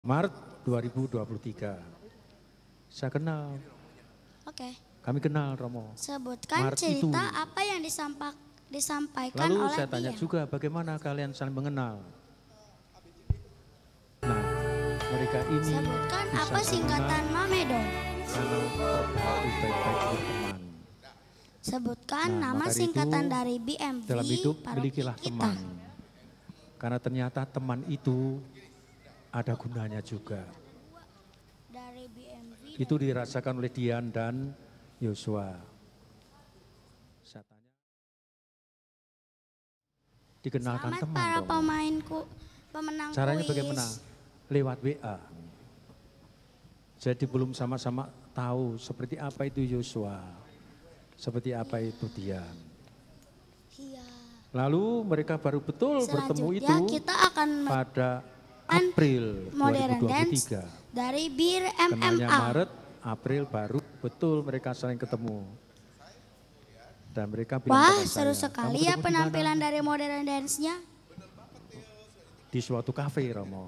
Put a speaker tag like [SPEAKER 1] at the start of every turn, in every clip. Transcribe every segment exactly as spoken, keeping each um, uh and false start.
[SPEAKER 1] Maret dua ribu dua puluh tiga. Saya kenal.
[SPEAKER 2] Oke.
[SPEAKER 1] Kami kenal Romo.
[SPEAKER 2] Sebutkan
[SPEAKER 1] Maret
[SPEAKER 2] cerita
[SPEAKER 1] itu.
[SPEAKER 2] apa yang disampak, disampaikan
[SPEAKER 1] Lalu
[SPEAKER 2] oleh
[SPEAKER 1] saya tanya
[SPEAKER 2] dia.
[SPEAKER 1] juga bagaimana kalian saling mengenal. Nah, mereka ini
[SPEAKER 2] Sebutkan
[SPEAKER 1] bisa
[SPEAKER 2] apa singkatan Mamedo.
[SPEAKER 1] karena berarti baik-baik berteman.
[SPEAKER 2] Sebutkan
[SPEAKER 1] Nah,
[SPEAKER 2] nama
[SPEAKER 1] maka
[SPEAKER 2] singkatan
[SPEAKER 1] itu,
[SPEAKER 2] dari B M V
[SPEAKER 1] dalam hidup
[SPEAKER 2] paroki
[SPEAKER 1] milikilah
[SPEAKER 2] kita.
[SPEAKER 1] teman. Karena ternyata teman itu ada gunanya juga.
[SPEAKER 2] Dari B M V.
[SPEAKER 1] Itu dirasakan oleh Dian dan Yosua. Saya tanya, dikenalkan
[SPEAKER 2] Selamat
[SPEAKER 1] teman
[SPEAKER 2] para
[SPEAKER 1] Romo.
[SPEAKER 2] pemainku, pemenang
[SPEAKER 1] Caranya
[SPEAKER 2] kuis.
[SPEAKER 1] bagaimana? Lewat W A. Jadi belum sama-sama tahu seperti apa itu Yosua, seperti apa itu Dian.
[SPEAKER 2] Iya.
[SPEAKER 1] Lalu mereka baru betul bertemu itu
[SPEAKER 2] Selanjutnya kita akan
[SPEAKER 1] pada April
[SPEAKER 2] Modern
[SPEAKER 1] dua ribu dua puluh
[SPEAKER 2] Dance
[SPEAKER 1] tiga.
[SPEAKER 2] dari Bir
[SPEAKER 1] Kenalnya
[SPEAKER 2] M M A.
[SPEAKER 1] Maret, April baru betul mereka saling ketemu. Dan mereka bilang
[SPEAKER 2] Wah,
[SPEAKER 1] pada
[SPEAKER 2] seru
[SPEAKER 1] saya,
[SPEAKER 2] sekali
[SPEAKER 1] "Kamu
[SPEAKER 2] ya
[SPEAKER 1] ketemu di
[SPEAKER 2] penampilan
[SPEAKER 1] mana?"
[SPEAKER 2] dari Modern Dance-nya.
[SPEAKER 1] Di suatu kafe Romo.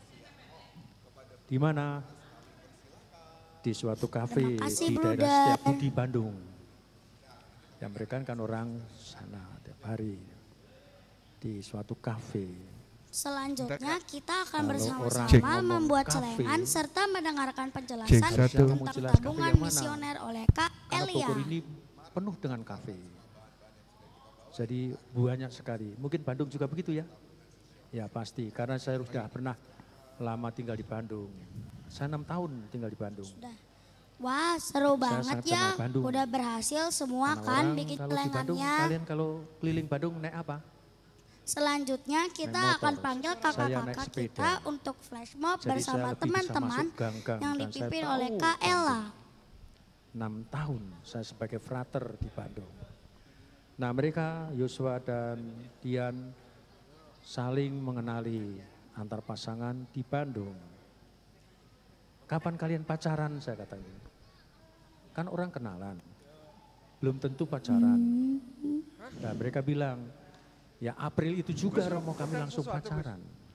[SPEAKER 1] Di mana? Di suatu kafe
[SPEAKER 2] Terima kasih,
[SPEAKER 1] di daerah
[SPEAKER 2] Bruder.
[SPEAKER 1] Setiabudi Bandung. Yang mereka kan orang sana tiap hari. Di suatu kafe.
[SPEAKER 2] Selanjutnya kita akan
[SPEAKER 1] Kalau
[SPEAKER 2] bersama-sama
[SPEAKER 1] orang ngomong
[SPEAKER 2] membuat
[SPEAKER 1] kafe,
[SPEAKER 2] celengan serta mendengarkan penjelasan
[SPEAKER 3] Cek satu.
[SPEAKER 2] tentang
[SPEAKER 1] Kamu jelas kafe
[SPEAKER 2] tabungan
[SPEAKER 1] yang mana?
[SPEAKER 2] misioner oleh Kak
[SPEAKER 1] Karena
[SPEAKER 2] Elia.
[SPEAKER 1] Bogor ini penuh dengan kafe. Jadi banyak sekali. Mungkin Bandung juga begitu ya? Ya pasti, karena saya sudah pernah lama tinggal di Bandung. Saya enam tahun tinggal di Bandung.
[SPEAKER 2] Sudah. Wah, seru
[SPEAKER 1] Saya
[SPEAKER 2] banget
[SPEAKER 1] sangat
[SPEAKER 2] ya.
[SPEAKER 1] kenal Bandung.
[SPEAKER 2] Udah berhasil semua
[SPEAKER 1] Karena
[SPEAKER 2] kan
[SPEAKER 1] orang
[SPEAKER 2] bikin
[SPEAKER 1] kalau di Bandung,
[SPEAKER 2] celengannya.
[SPEAKER 1] kalian kalau keliling Bandung naik apa?
[SPEAKER 2] Selanjutnya kita
[SPEAKER 1] Naik
[SPEAKER 2] akan
[SPEAKER 1] motor.
[SPEAKER 2] panggil
[SPEAKER 1] Saya naik
[SPEAKER 2] kakak-kakak
[SPEAKER 1] sepeda.
[SPEAKER 2] kita untuk flash mob
[SPEAKER 1] Jadi saya
[SPEAKER 2] bersama
[SPEAKER 1] lebih bisa
[SPEAKER 2] teman-teman
[SPEAKER 1] masuk gang-gang
[SPEAKER 2] yang
[SPEAKER 1] dan saya
[SPEAKER 2] dipimpin
[SPEAKER 1] tahu
[SPEAKER 2] oleh Kak Ella.
[SPEAKER 1] enam tahun saya sebagai frater di Bandung. Nah mereka, Yosua dan Dian saling mengenali antar pasangan di Bandung. Kapan kalian pacaran saya katanya. Kan orang kenalan, belum tentu pacaran. Nah mereka bilang, ya April itu juga Romo kami langsung pacaran.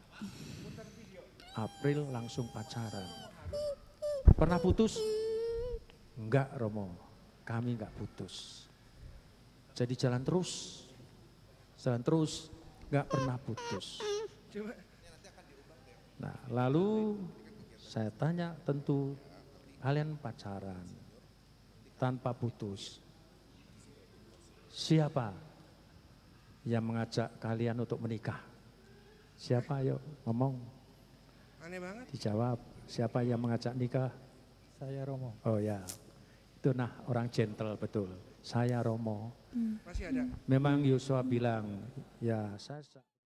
[SPEAKER 1] April langsung pacaran. Pernah putus? Enggak Romo, kami enggak putus. Jadi jalan terus, jalan terus, enggak pernah putus. Nah lalu saya tanya tentu kalian pacaran tanpa putus. Siapa yang mengajak kalian untuk menikah? Siapa ayo ngomong?
[SPEAKER 3] Aneh banget.
[SPEAKER 1] Dijawab, siapa yang mengajak nikah?
[SPEAKER 4] Saya Romo.
[SPEAKER 1] Oh ya, itu nah orang gentle betul. Saya Romo.
[SPEAKER 3] Masih ada.
[SPEAKER 1] Memang Yosua bilang, ya saya...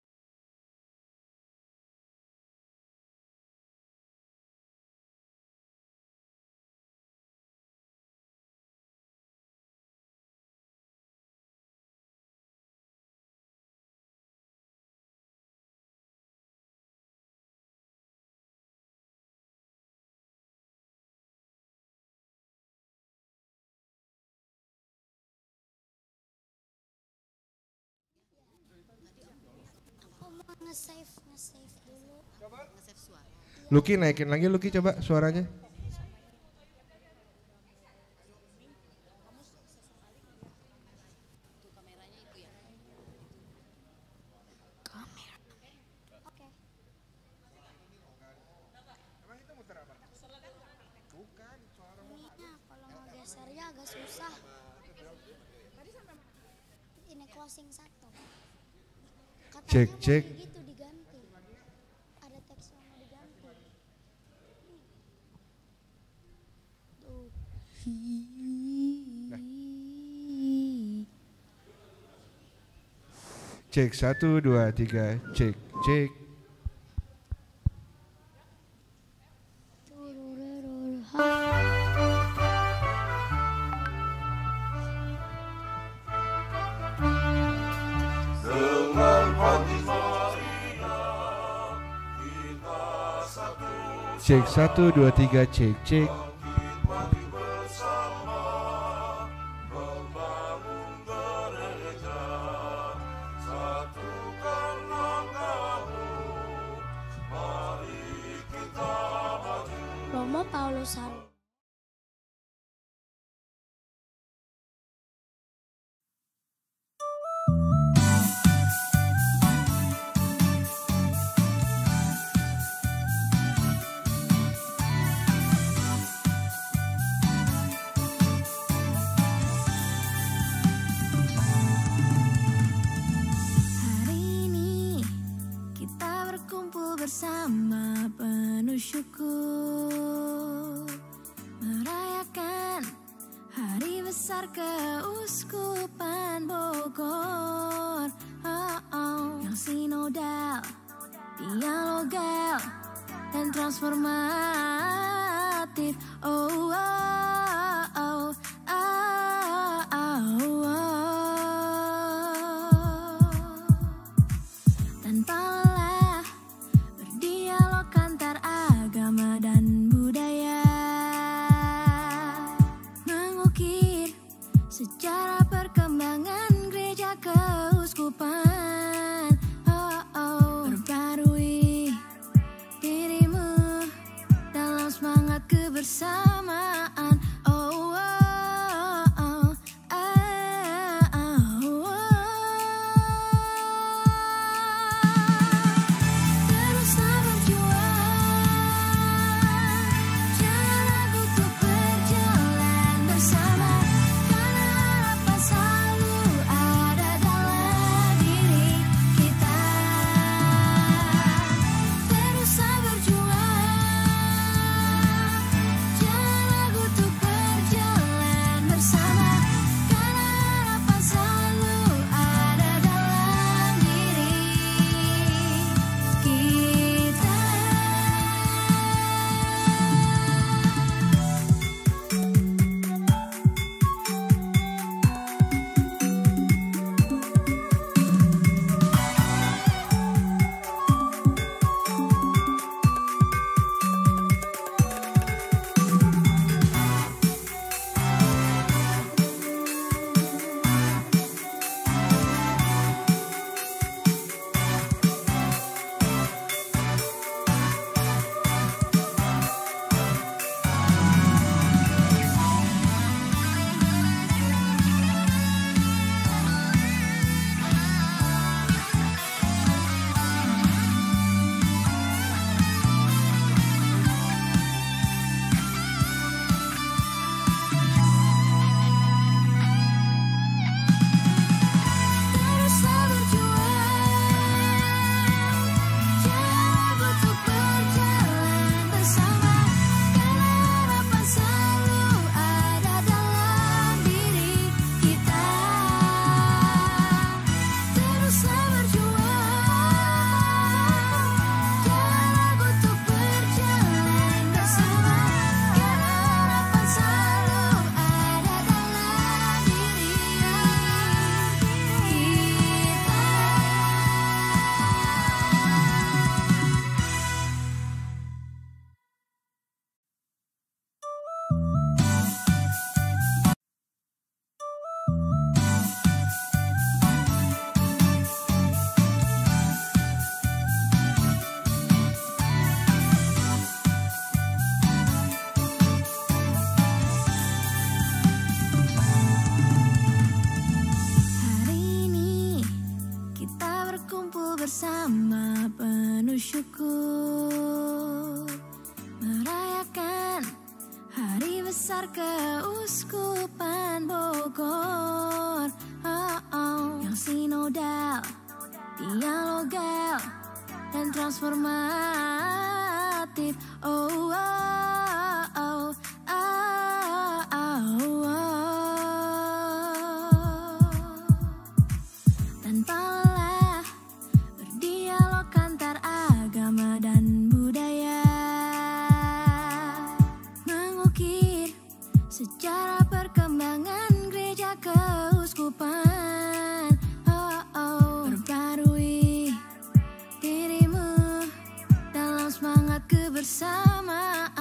[SPEAKER 2] Aku mau nge-save, nge-save dulu.
[SPEAKER 3] Lucky naikin lagi Lucky coba suaranya.
[SPEAKER 2] Kamera. Oke. Ininya kalau mau gesernya agak susah. Ini closing satu. Katanya
[SPEAKER 3] Cek,
[SPEAKER 2] mau
[SPEAKER 3] cek.
[SPEAKER 2] gitu diganti. Ada teks yang mau diganti. Tuh.
[SPEAKER 3] Cek satu dua tiga cek cek.
[SPEAKER 2] Turururur.
[SPEAKER 3] Cek satu dua tiga cek cek.
[SPEAKER 5] Satukanlah kamu, mari kita
[SPEAKER 2] Romo Paulus Harun.
[SPEAKER 4] Bersama penuh syukur merayakan hari besar Keuskupan Bogor, oh, oh. Yang sinodal, dialogal, dan transformatif, oh, oh, oh, oh, oh, oh. Tanpa agama dan budaya, mengukir sejarah perkembangan gereja keuskupan, oh, oh. Perbarui dirimu dalam semangat kebersamaan, oh, oh, oh, oh, oh, oh. Teruslah berjuang. Bersama penuh syukur merayakan hari besar Keuskupan Bogor, oh, oh. Yang sinodal, dialogal, dan transformatif, oh, oh, oh, oh, oh, oh. Tanpa agama dan budaya, mengukir sejarah perkembangan gereja keuskupan, oh, oh. Perbarui dirimu dalam semangat kebersamaan.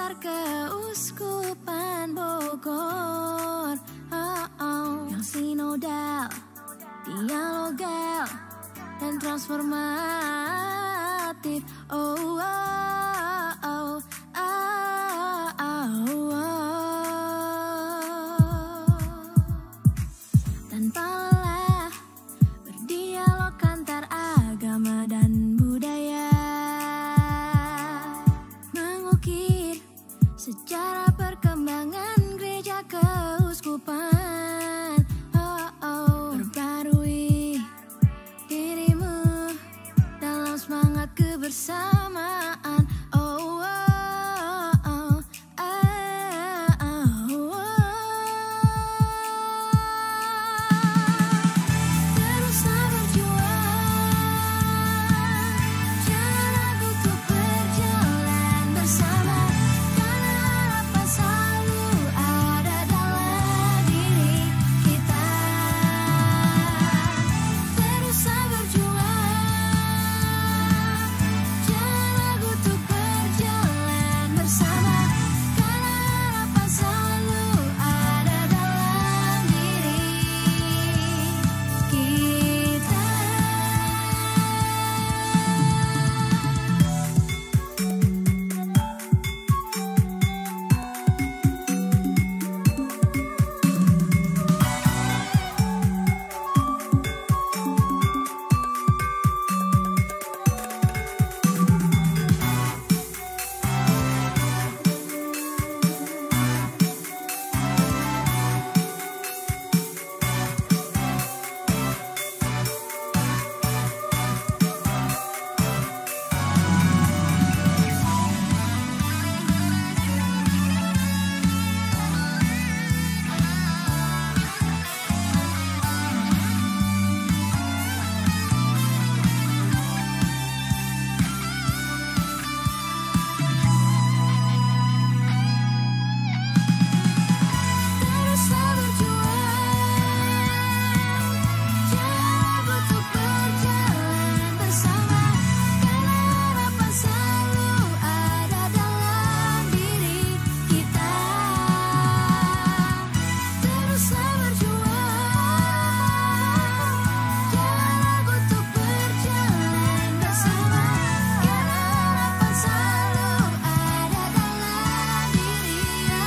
[SPEAKER 4] Besar Keuskupan Bogor, oh, oh. Yang sinodal, dialogal, dan transformatif. Oh, oh, oh, oh, oh, oh. Tanpa lelah berdialog antar agama dan budaya, mengukir sejarah perkembangan gereja keuskupan. Oh, oh. Perbarui dirimu dalam semangat kebersamaan. Oh, oh, oh, oh, oh, oh. Teruslah berjuang, jangan ragu untuk berjalan bersama, karena harapan selalu ada dalam diri kita. Teruslah berjuang, jangan ragu untuk berjalan bersama, karena harapan selalu ada dalam diri kita. Teruslah berjuang, jangan ragu untuk berjalan bersama, karena harapan selalu ada dalam diri kita. Teruslah berjuang, jangan ragu untuk berjalan bersama, karena harapan selalu ada dalam diri kita.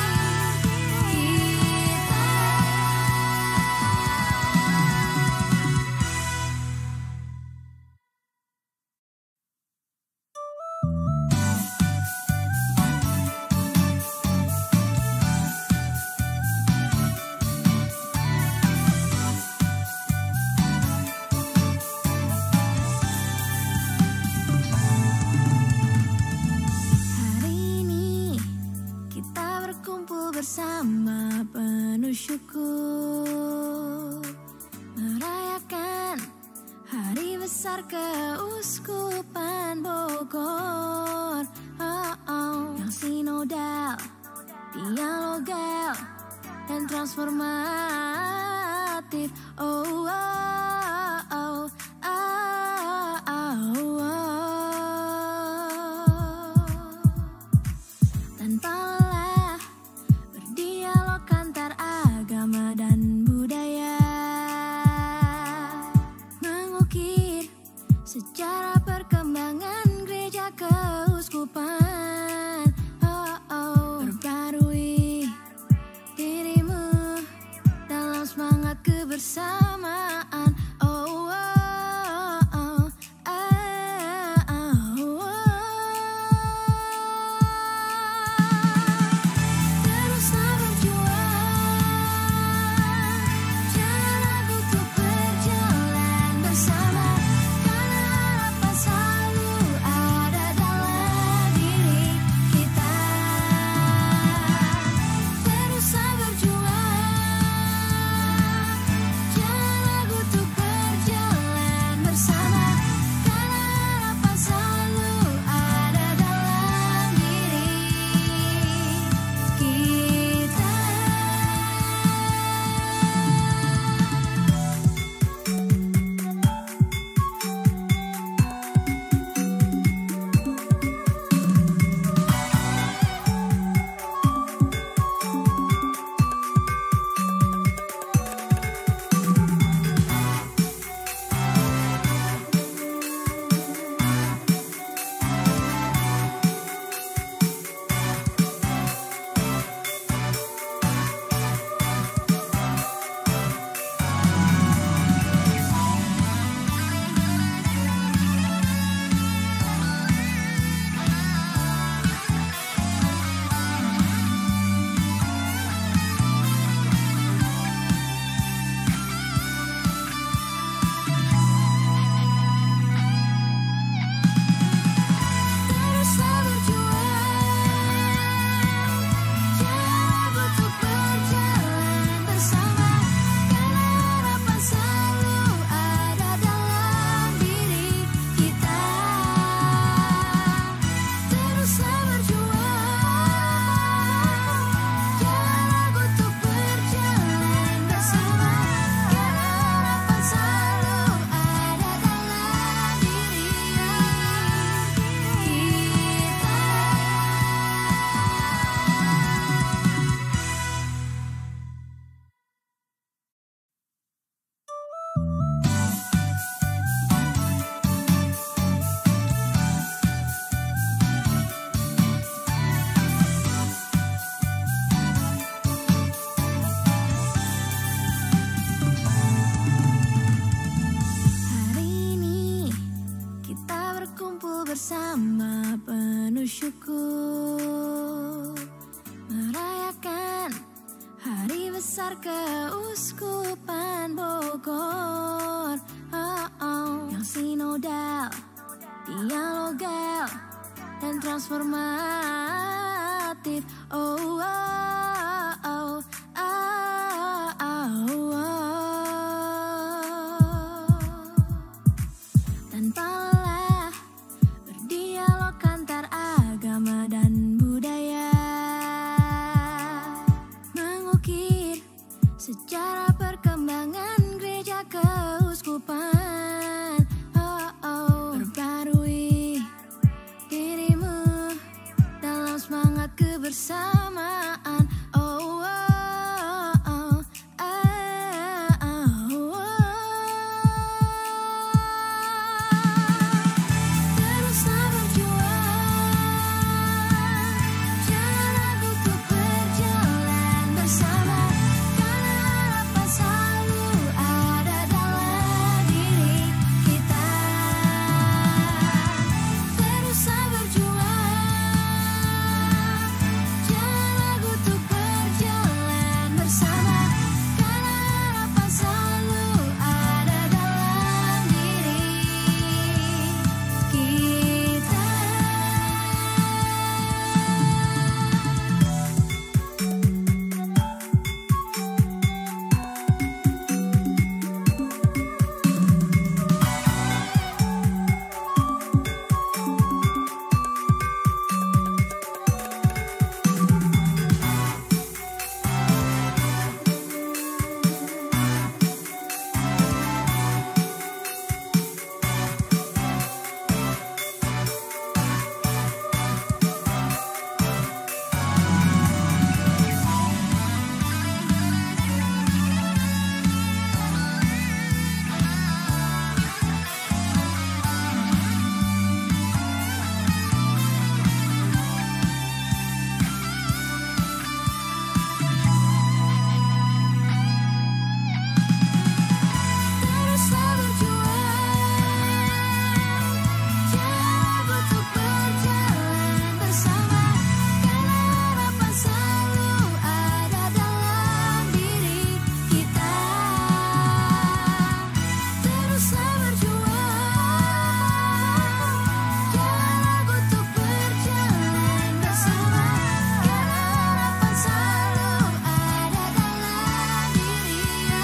[SPEAKER 4] Hari ini kita berkumpul bersama penuh syukur, merayakan Hari Besar Keuskupan Bogor, oh, oh. Yang sinodal, dialogal, dan transformatif. Oh, oh, oh, oh, oh, oh. Tanpa lelah berdialog antar agama dan budaya, mengukir sejarah perkembangan gereja keuskupan. Oh, oh. Perbarui dirimu dalam semangat kebersamaan. berkumpul bersama penuh syukur, merayakan hari besar Keuskupan Bogor. Oh, oh. Yang sinodal, dialogal, dan transformatif. Oh, oh, oh, oh, oh, oh. Tanpa lelah berdialog antar agama dan budaya, mengukir sejarah perkembangan gereja keuskupan. Oh, oh. Perbarui dirimu dalam semangat kebersamaan. Oh, oh, oh, oh, oh, oh. Teruslah berjuang, jangan ragu untuk berjalan bersama, karena harapan selalu ada dalam diri kita. Teruslah berjuang, jangan ragu untuk berjalan bersama, karena harapan selalu ada dalam diri kita. Teruslah berjuang, jangan ragu untuk berjalan bersama, karena harapan selalu ada dalam diri kita. Teruslah berjuang, jangan ragu untuk berjalan bersama, karena harapan selalu ada dalam diri kita.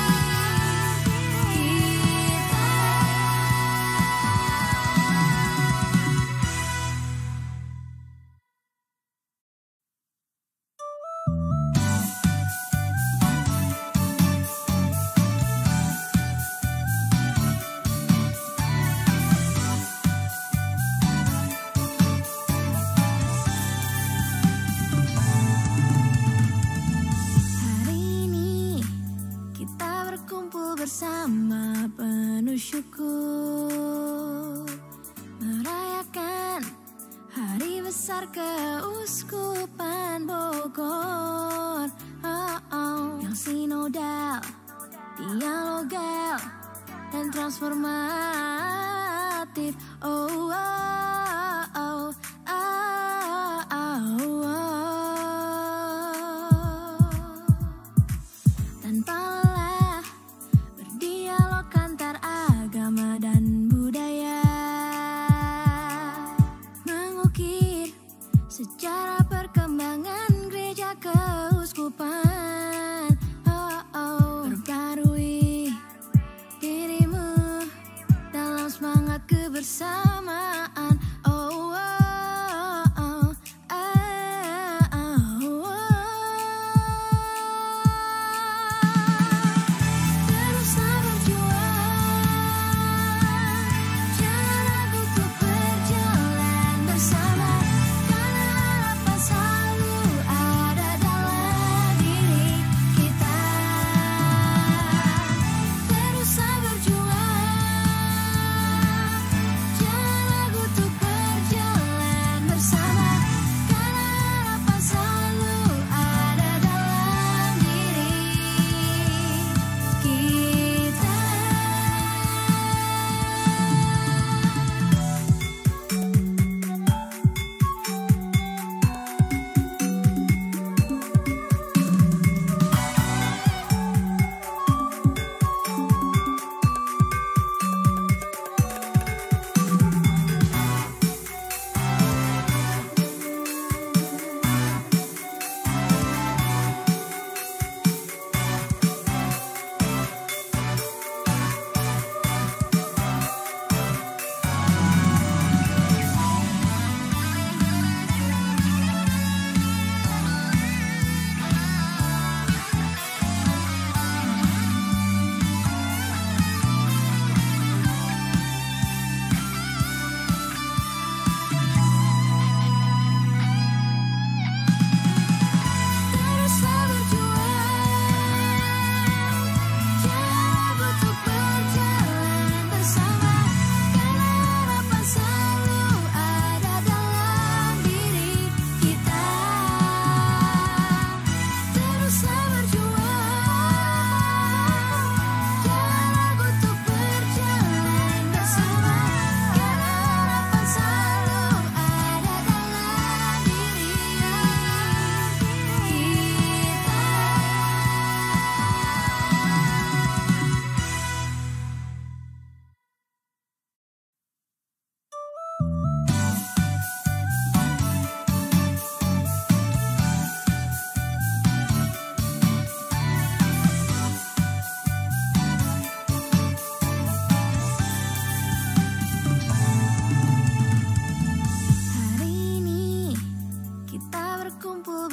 [SPEAKER 4] Hari ini kita berkumpul bersama penuh syukur, merayakan hari besar Keuskupan Bogor. Oh, oh. Yang sinodal, dialogal, dan transformatif. Oh, oh, oh, oh, oh, oh. Tanpa lelah berdialog antar agama dan budaya, mengukir sejarah perkembangan gereja keuskupan. Oh, oh. Perbarui dirimu dalam semangat kebersamaan.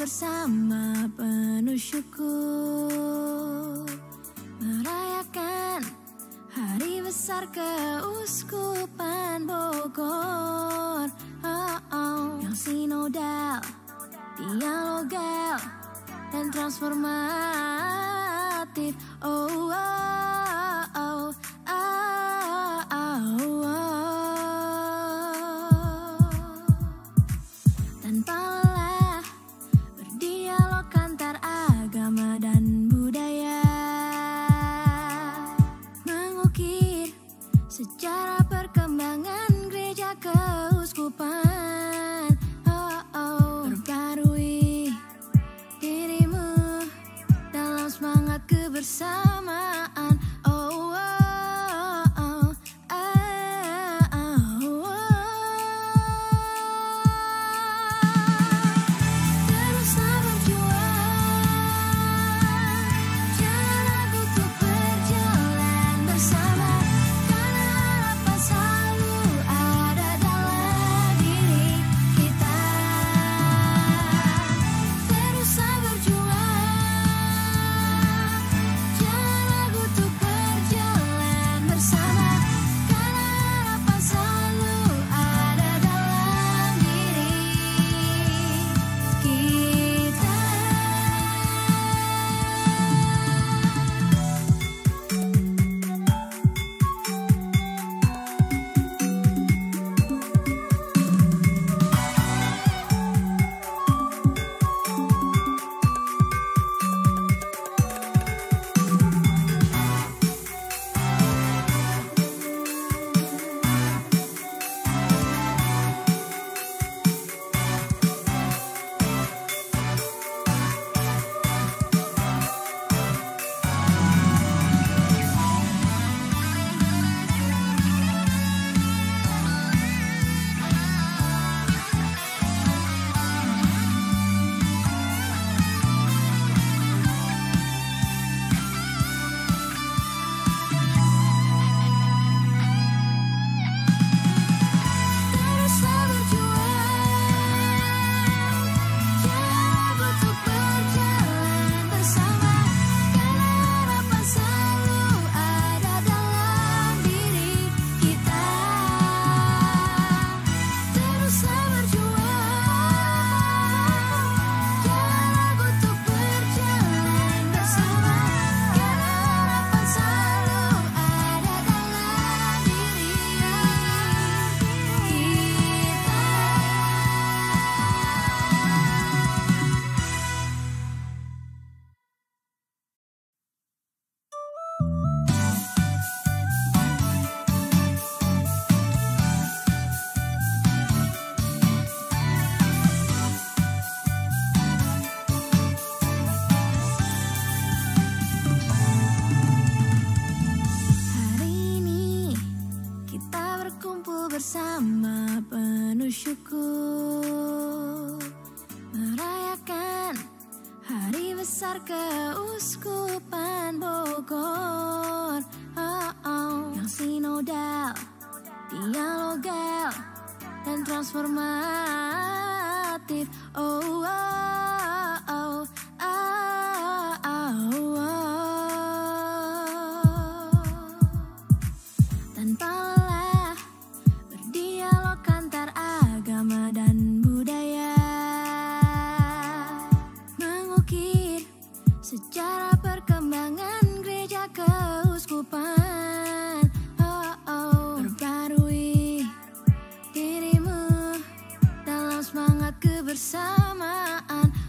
[SPEAKER 4] bersama penuh syukur, merayakan hari besar Keuskupan Bogor. Oh, oh. Yang sinodal, dialogal, dan transformatif. Oh, oh, oh, oh, oh, oh. Tanpa lelah berdialog antar agama dan budaya, mengukir sejarah perkembangan gereja keuskupan. Oh, oh. Perbarui dirimu dalam semangat kebersamaan. Oh, oh, oh, oh, oh, oh. Teruslah berjuang, jangan ragu untuk berjalan bersama, karena harapan selalu ada dalam diri kita. Teruslah berjuang, jangan ragu untuk berjalan bersama, karena harapan selalu ada dalam diri kita. Teruslah berjuang, jangan ragu untuk berjalan bersama, karena harapan selalu ada dalam diri kita. Teruslah berjuang, jangan ragu untuk berjalan bersama, karena harapan selalu ada dalam diri kita. Hari ini kita berkumpul bersama penuh syukur, merayakan hari besar Keuskupan Bogor. Oh, oh. Yang sinodal, dialogal, dan transformatif. Oh, oh, oh, oh, oh, oh. Tanpa lelah berdialog antar agama dan budaya, mengukir sejarah perkembangan gereja keuskupan. Oh, oh. Perbarui dirimu dalam semangat kebersamaan.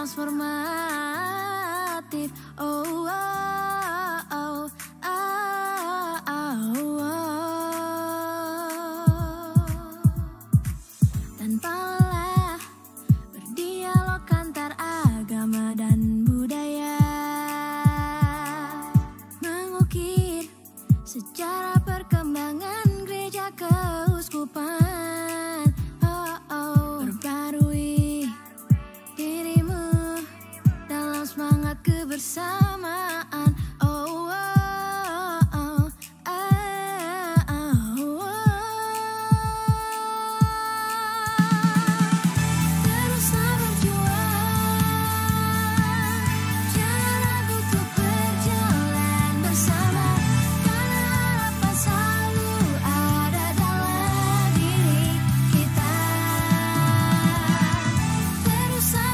[SPEAKER 4] transformatif. Oh, oh, oh, oh, oh, oh. Tanpa lelah berdialog antar agama dan budaya, mengukir sejarah perkembangan gereja keuskupan. Oh, oh, perbarui dirimu dalam semangat kebersamaan. Oh, oh, oh, oh, oh, oh. Teruslah berjuang, jangan ragu untuk berjalan bersama, karena harapan selalu ada dalam diri kita. Teruslah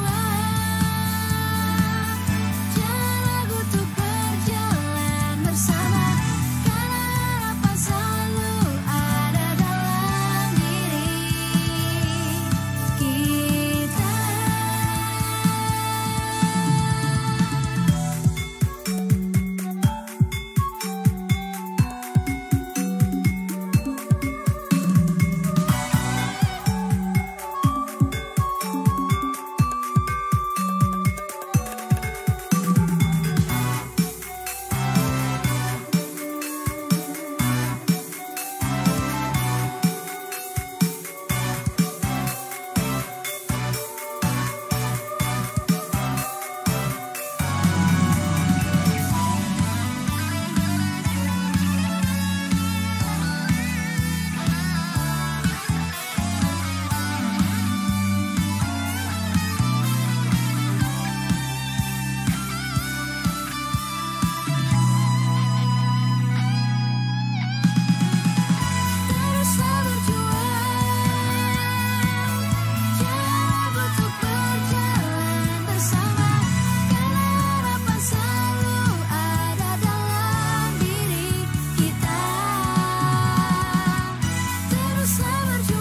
[SPEAKER 4] berjuang, jangan ragu untuk berjalan bersama, karena harapan selalu ada dalam diri kita. Teruslah berjuang, jangan ragu untuk berjalan bersama, karena harapan selalu ada dalam diri kita. Teruslah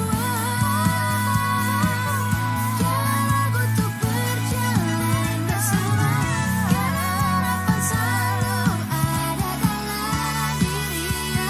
[SPEAKER 4] berjuang, jangan ragu untuk berjalan bersama, karena harapan selalu ada dalam diri kita.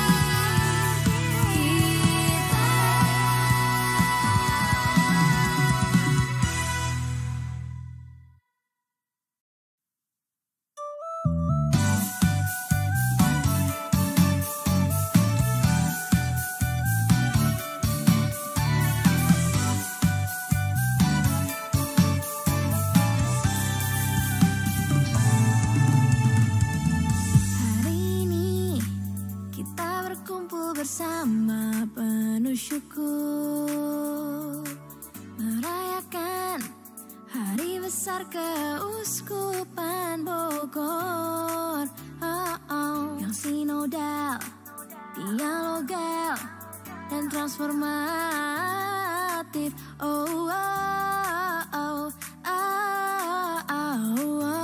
[SPEAKER 4] Hari ini kita berkumpul bersama penuh syukur, merayakan hari besar keuskupan Bogor. Oh, oh. Yang sinodal, dialogal, dan transformatif. Oh, oh, oh, oh, oh,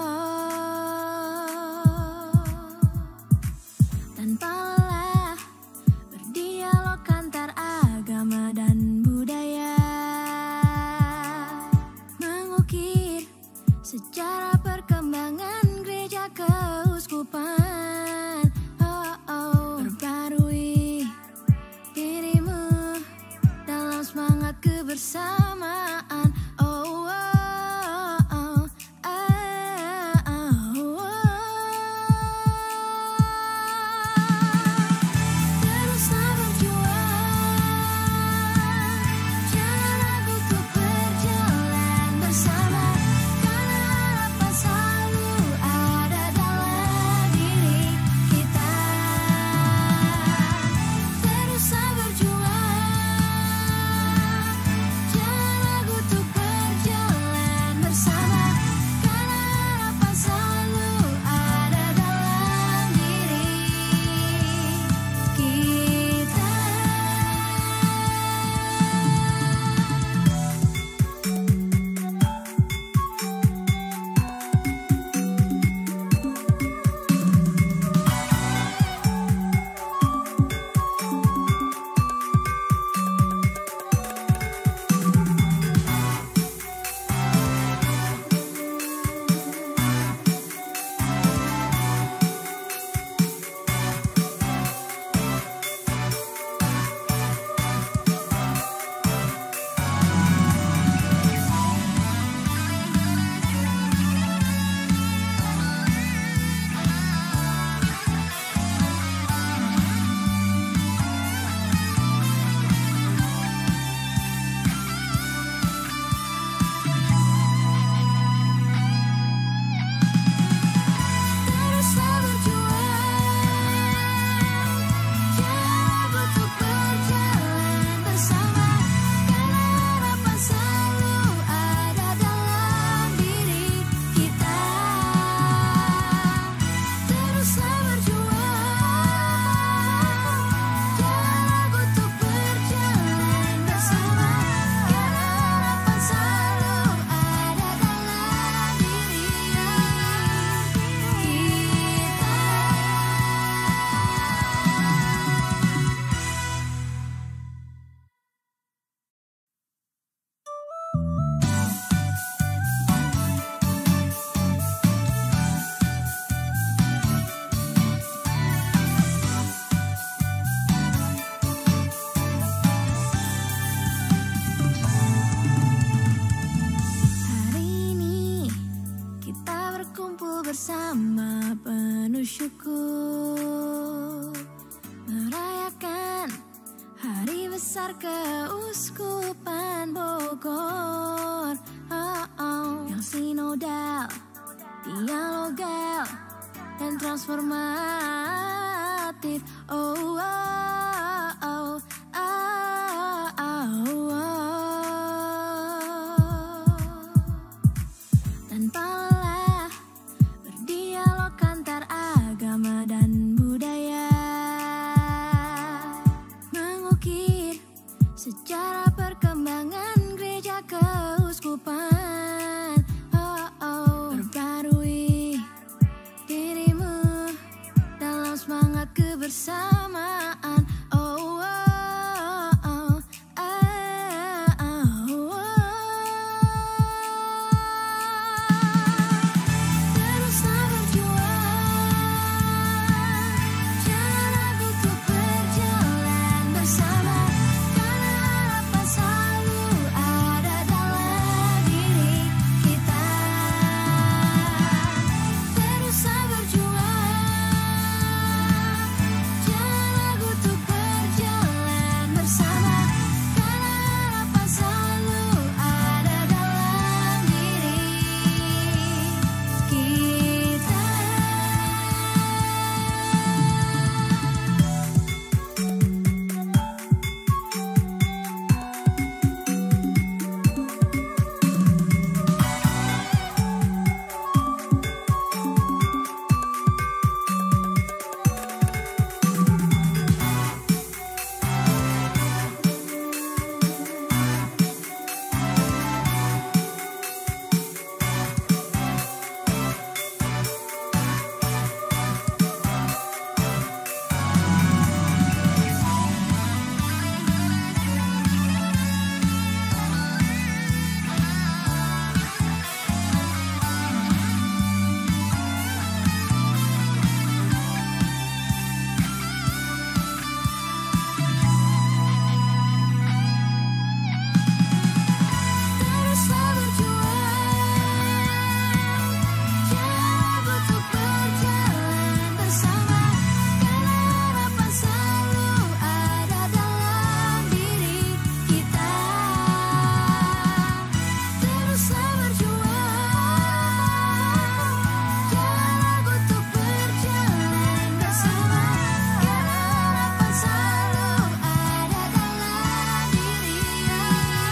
[SPEAKER 4] oh. Tanpa lelah berdialog antar agama dan budaya, mengukir sejarah perkembangan gereja keuskupan. Oh, oh, perbarui dirimu dalam semangat kebersamaan. Besar Keuskupan Bogor, oh, oh. Yang sinodal, dialogal, dan transformatif. Oh, oh, oh, oh, oh, oh. Tanpa lelah berdialog antar agama dan budaya, mengukir sejarah perkembangan gereja keuskupan. Oh, oh. Perbarui dirimu dalam semangat kebersamaan. Oh, oh, oh, oh, oh, oh. Teruslah berjuang, jangan ragu untuk berjalan bersama, karena harapan selalu ada dalam diri kita. Teruslah berjuang, jangan ragu untuk berjalan bersama, karena harapan selalu ada dalam diri kita. Teruslah berjuang, jangan ragu untuk berjalan bersama, karena harapan selalu ada dalam diri kita. Teruslah berjuang, jangan ragu untuk berjalan bersama, karena harapan selalu ada dalam diri kita.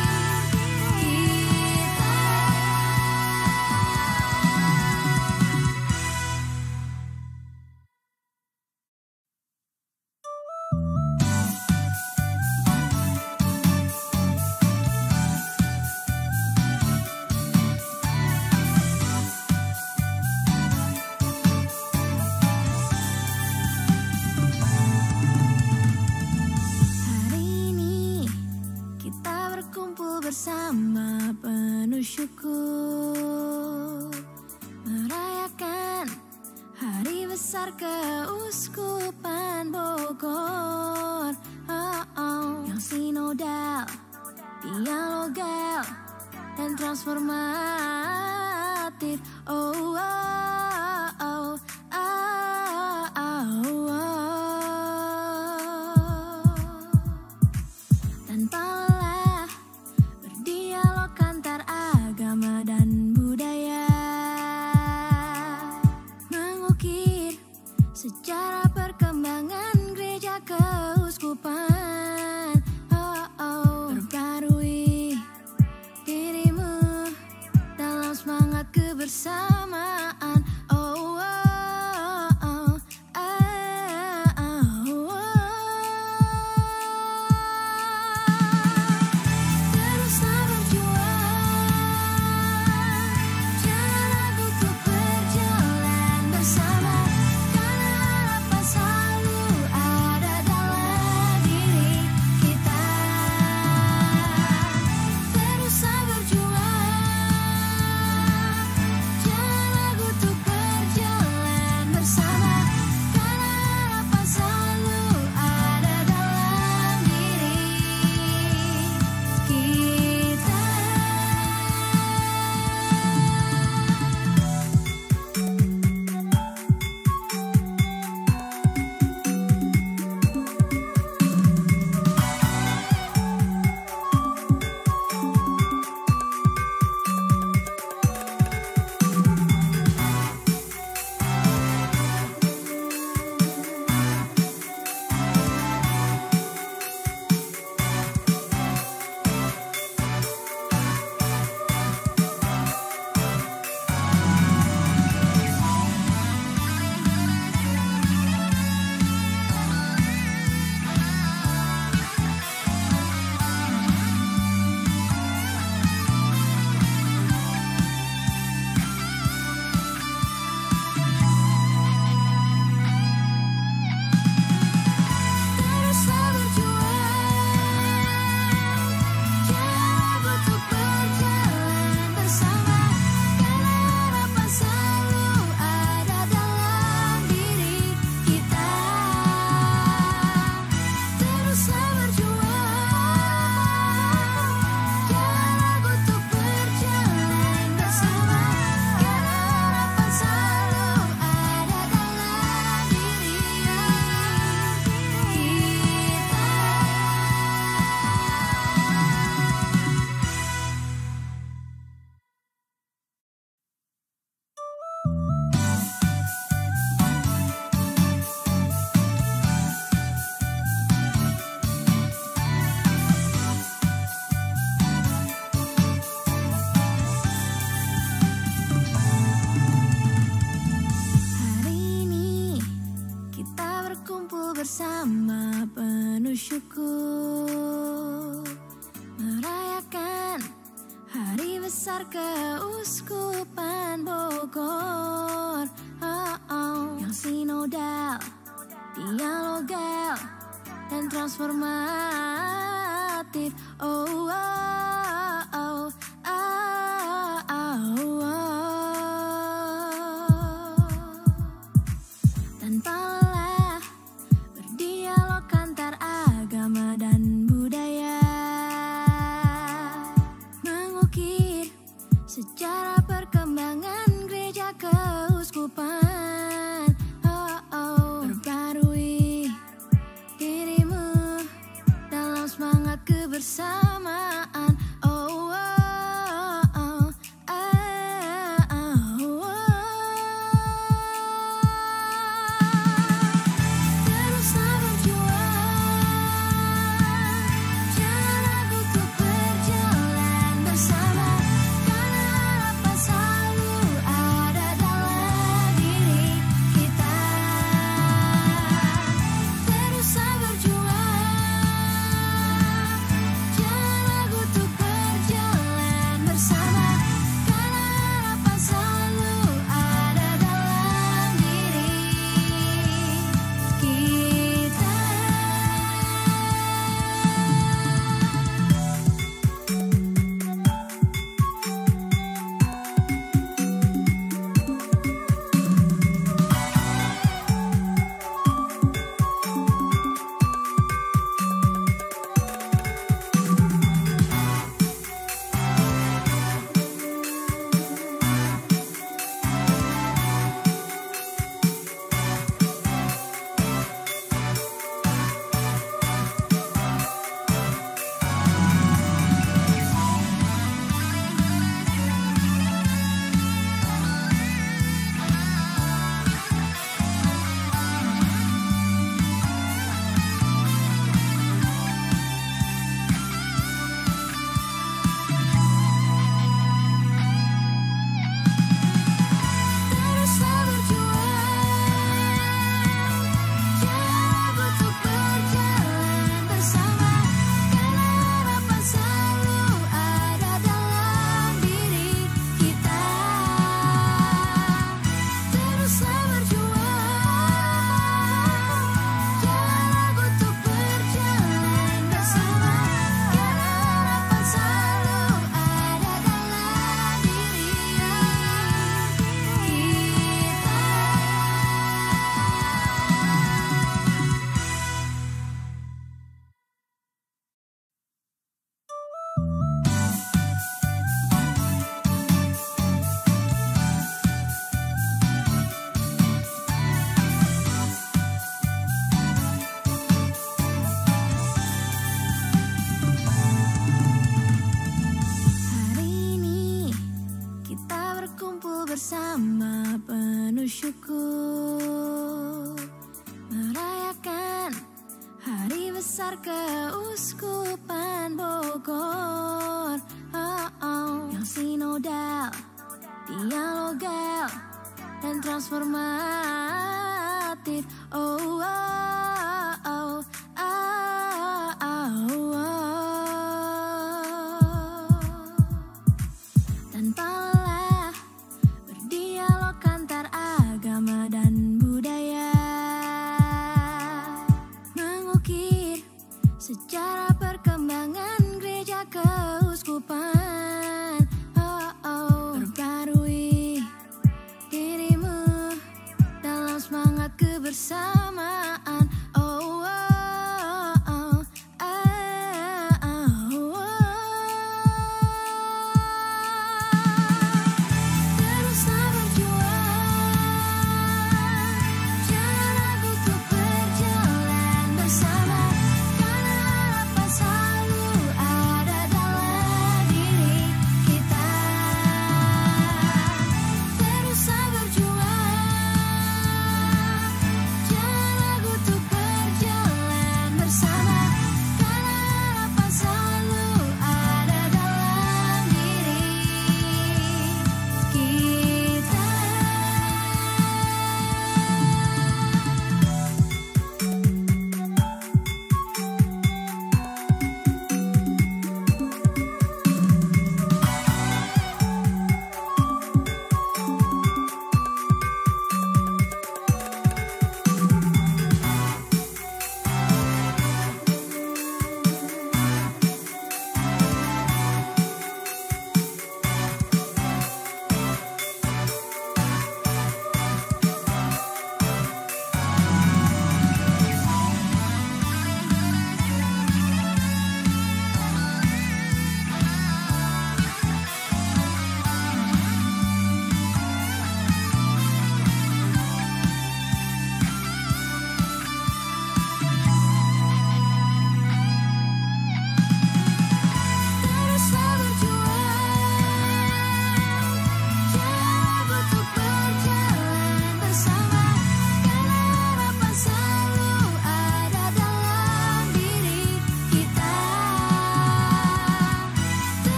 [SPEAKER 4] Hari ini kita berkumpul bersama penuh syukur, merayakan Hari Besar Keuskupan Bogor, oh, oh. Yang sinodal, dialogal, dan transformatif. Oh, oh, oh, oh, oh, oh. Tanpa lelah berdialog antar agama dan budaya, mengukir sejarah perkembangan gereja keuskupan. Oh, oh. Perbarui dirimu dalam semangat kebersamaan. bersama penuh syukur, merayakan hari besar Keuskupan Bogor. Oh, oh. Yang sinodal, dialogal, dan transformatif. Oh, oh, oh, oh, oh, oh. Tanpa lelah berdialog antar agama dan budaya, mengukir sejarah perkembangan gereja keuskupan. Oh, oh. Perbarui dirimu dalam semangat kebersamaan. Oh, oh, oh, oh, oh, oh. Teruslah berjuang, jangan ragu untuk berjalan bersama, karena harapan selalu ada dalam diri kita. Teruslah berjuang, jangan ragu untuk berjalan bersama, karena harapan selalu ada dalam diri kita. Teruslah berjuang, jangan ragu untuk berjalan bersama, karena harapan selalu ada dalam diri kita. Teruslah berjuang, jangan ragu untuk berjalan bersama, karena harapan selalu ada dalam diri kita. Hari ini kita berkumpul bersama penuh syukur, merayakan hari besar Keuskupan Bogor. Oh, oh. Yang sinodal, dialogal, dan transformatif. Oh, oh, oh, oh, oh, oh. Tanpa lelah berdialog antar agama dan budaya, mengukir sejarah perkembangan gereja keuskupan. Oh, oh. Perbarui dirimu dalam semangat kebersamaan. Oh, oh, oh, oh, oh, oh. Teruslah berjuang, jangan ragu untuk berjalan bersama, karena harapan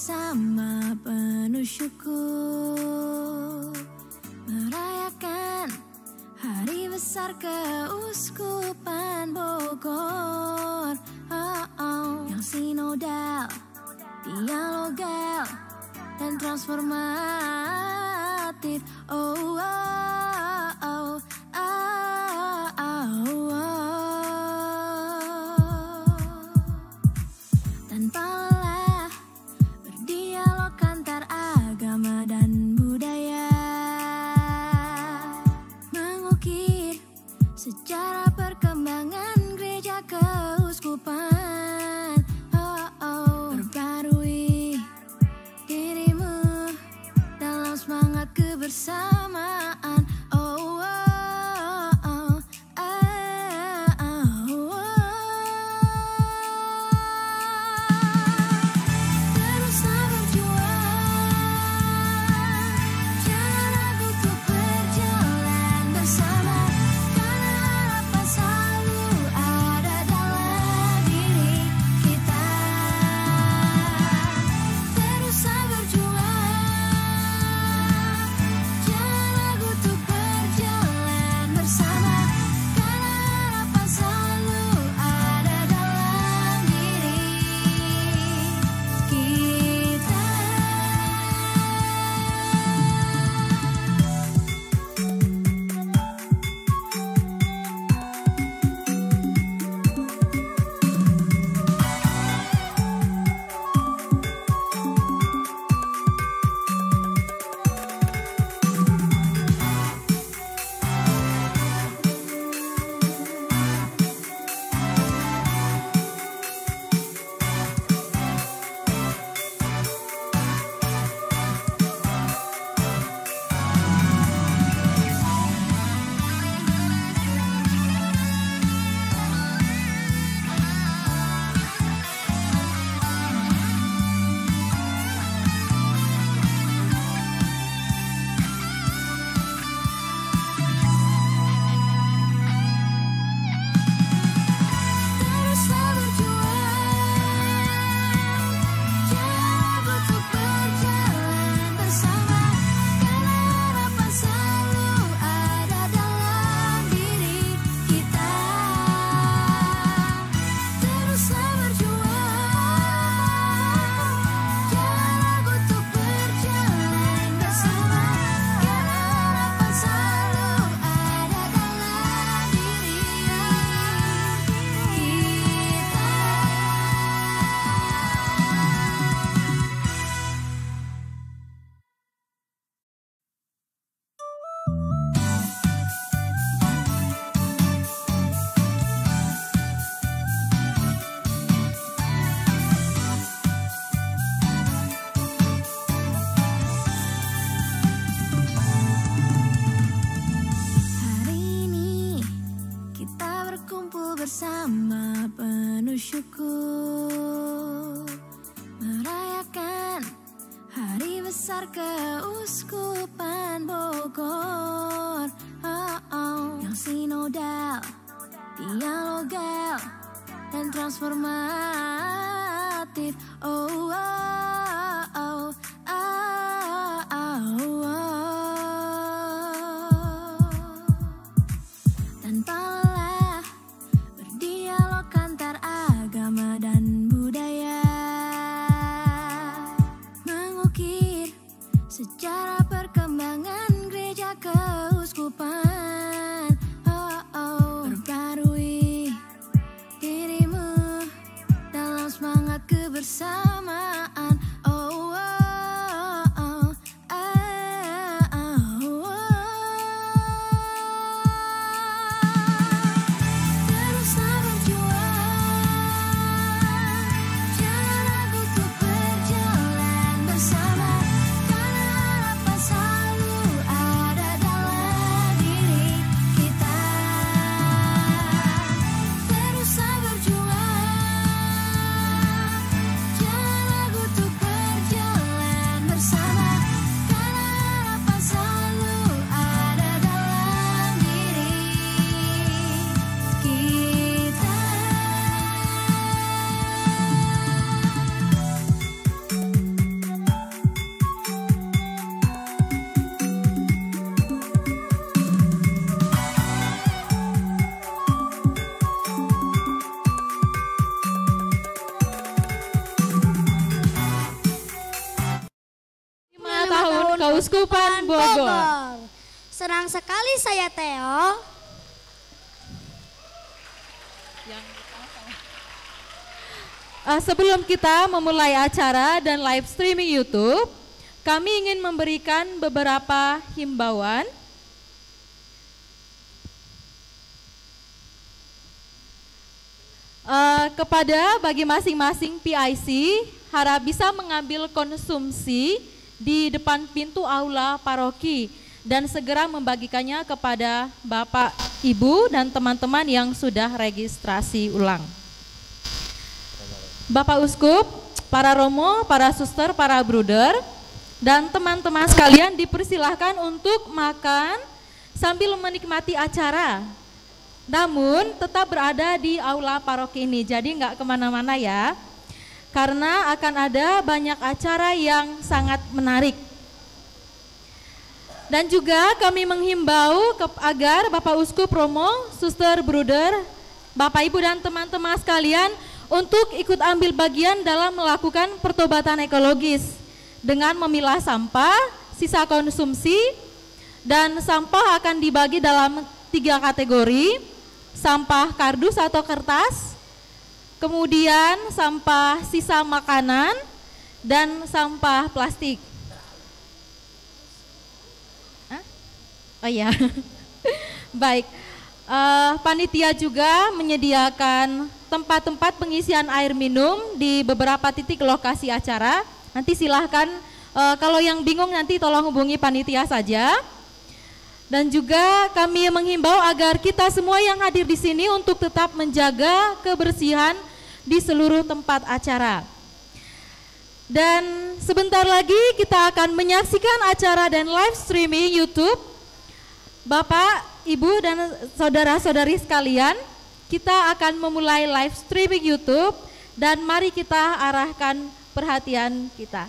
[SPEAKER 4] bersama penuh syukur, merayakan hari besar Keuskupan Bogor. Oh, oh. Yang sinodal, dialogal, dan transformatif. Oh, oh, oh, oh, oh, oh. Tanpa lelah berdialog antar agama dan budaya, mengukir sejarah perkembangan gereja keuskupan. Oh, oh. Perbarui dirimu dalam semangat kebersamaan. Oh, oh, oh, oh, oh, oh. Teruslah berjuang, jangan ragu untuk berjalan bersama, karena harapan selalu ada dalam diri kita. Teruslah berjuang, jangan ragu untuk berjalan bersama, karena harapan selalu ada dalam diri kita. Teruslah berjuang, jangan ragu untuk berjalan bersama, karena harapan selalu ada dalam diri kita. Teruslah berjuang, jangan ragu untuk berjalan bersama, karena harapan selalu ada dalam diri kita. Hari ini kita berkumpul bersama penuh syukur, merayakan hari besar Keuskupan Bogor. Oh, oh. Yang sinodal, dialogal, dan transformatif. Oh, oh, oh, oh, oh, oh. Tanpa lelah berdialog antar agama dan budaya, mengukir sejarah perkembangan gereja keuskupan. Oh, oh. Perbarui dirimu dalam semangat kebersamaan. Oh, oh, oh, oh, oh, oh. Teruslah berjuang, jangan ragu untuk berjalan bersama, karena harapan selalu ada dalam diri kita. Teruslah berjuang, jangan
[SPEAKER 5] Keuskupan Bogor.
[SPEAKER 2] Senang sekali saya Theo.
[SPEAKER 5] Uh, sebelum kita memulai acara dan live streaming YouTube, kami ingin memberikan beberapa himbauan. Uh, kepada bagi masing-masing P I C, harap bisa mengambil konsumsi di depan pintu aula paroki dan segera membagikannya kepada Bapak, Ibu, dan teman-teman yang sudah registrasi ulang. Bapak Uskup, para romo, para suster, para bruder, dan teman-teman sekalian dipersilahkan untuk makan sambil menikmati acara. Namun tetap berada di aula paroki ini, jadi nggak kemana-mana ya. Karena akan ada banyak acara yang sangat menarik. Dan juga kami menghimbau agar Bapak Uskup, romo, suster, bruder, Bapak Ibu dan teman-teman sekalian untuk ikut ambil bagian dalam melakukan pertobatan ekologis dengan memilah sampah, sisa konsumsi, dan sampah akan dibagi dalam tiga kategori, sampah kardus atau kertas, kemudian sampah sisa makanan, dan sampah plastik. Hah? Oh iya, baik. Uh, panitia juga menyediakan tempat-tempat pengisian air minum di beberapa titik lokasi acara. Nanti silahkan uh, kalau yang bingung nanti tolong hubungi panitia saja. Dan juga kami menghimbau agar kita semua yang hadir di sini untuk tetap menjaga kebersihan di seluruh tempat acara. Dan sebentar lagi kita akan menyaksikan acara dan live streaming YouTube. Bapak, Ibu, dan saudara-saudari sekalian, kita akan memulai live streaming YouTube dan mari kita arahkan perhatian kita.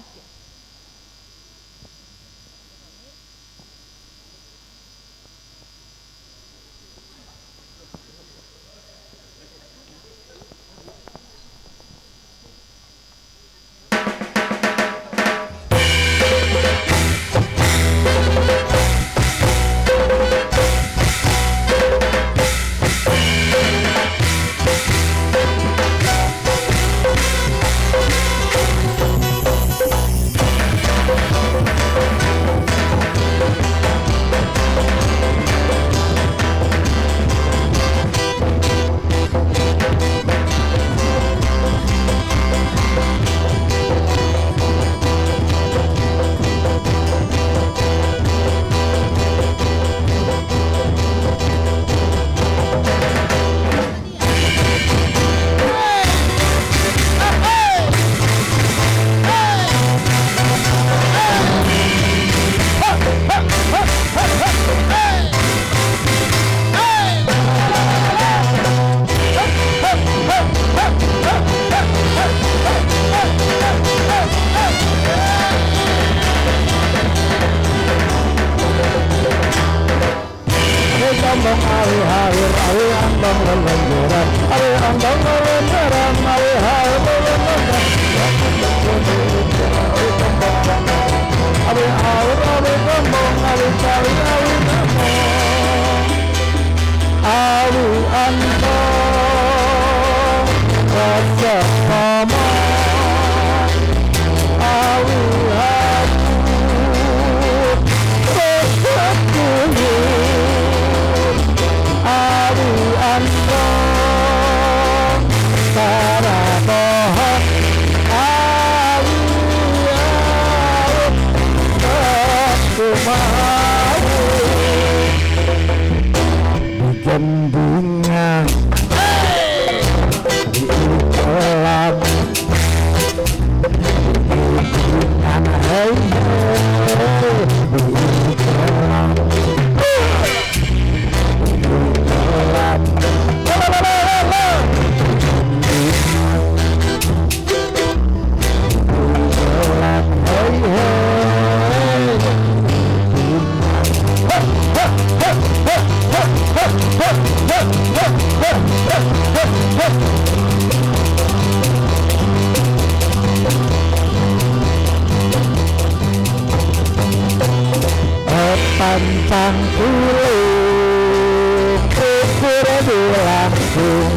[SPEAKER 6] Bye. sang tulung ukur langsung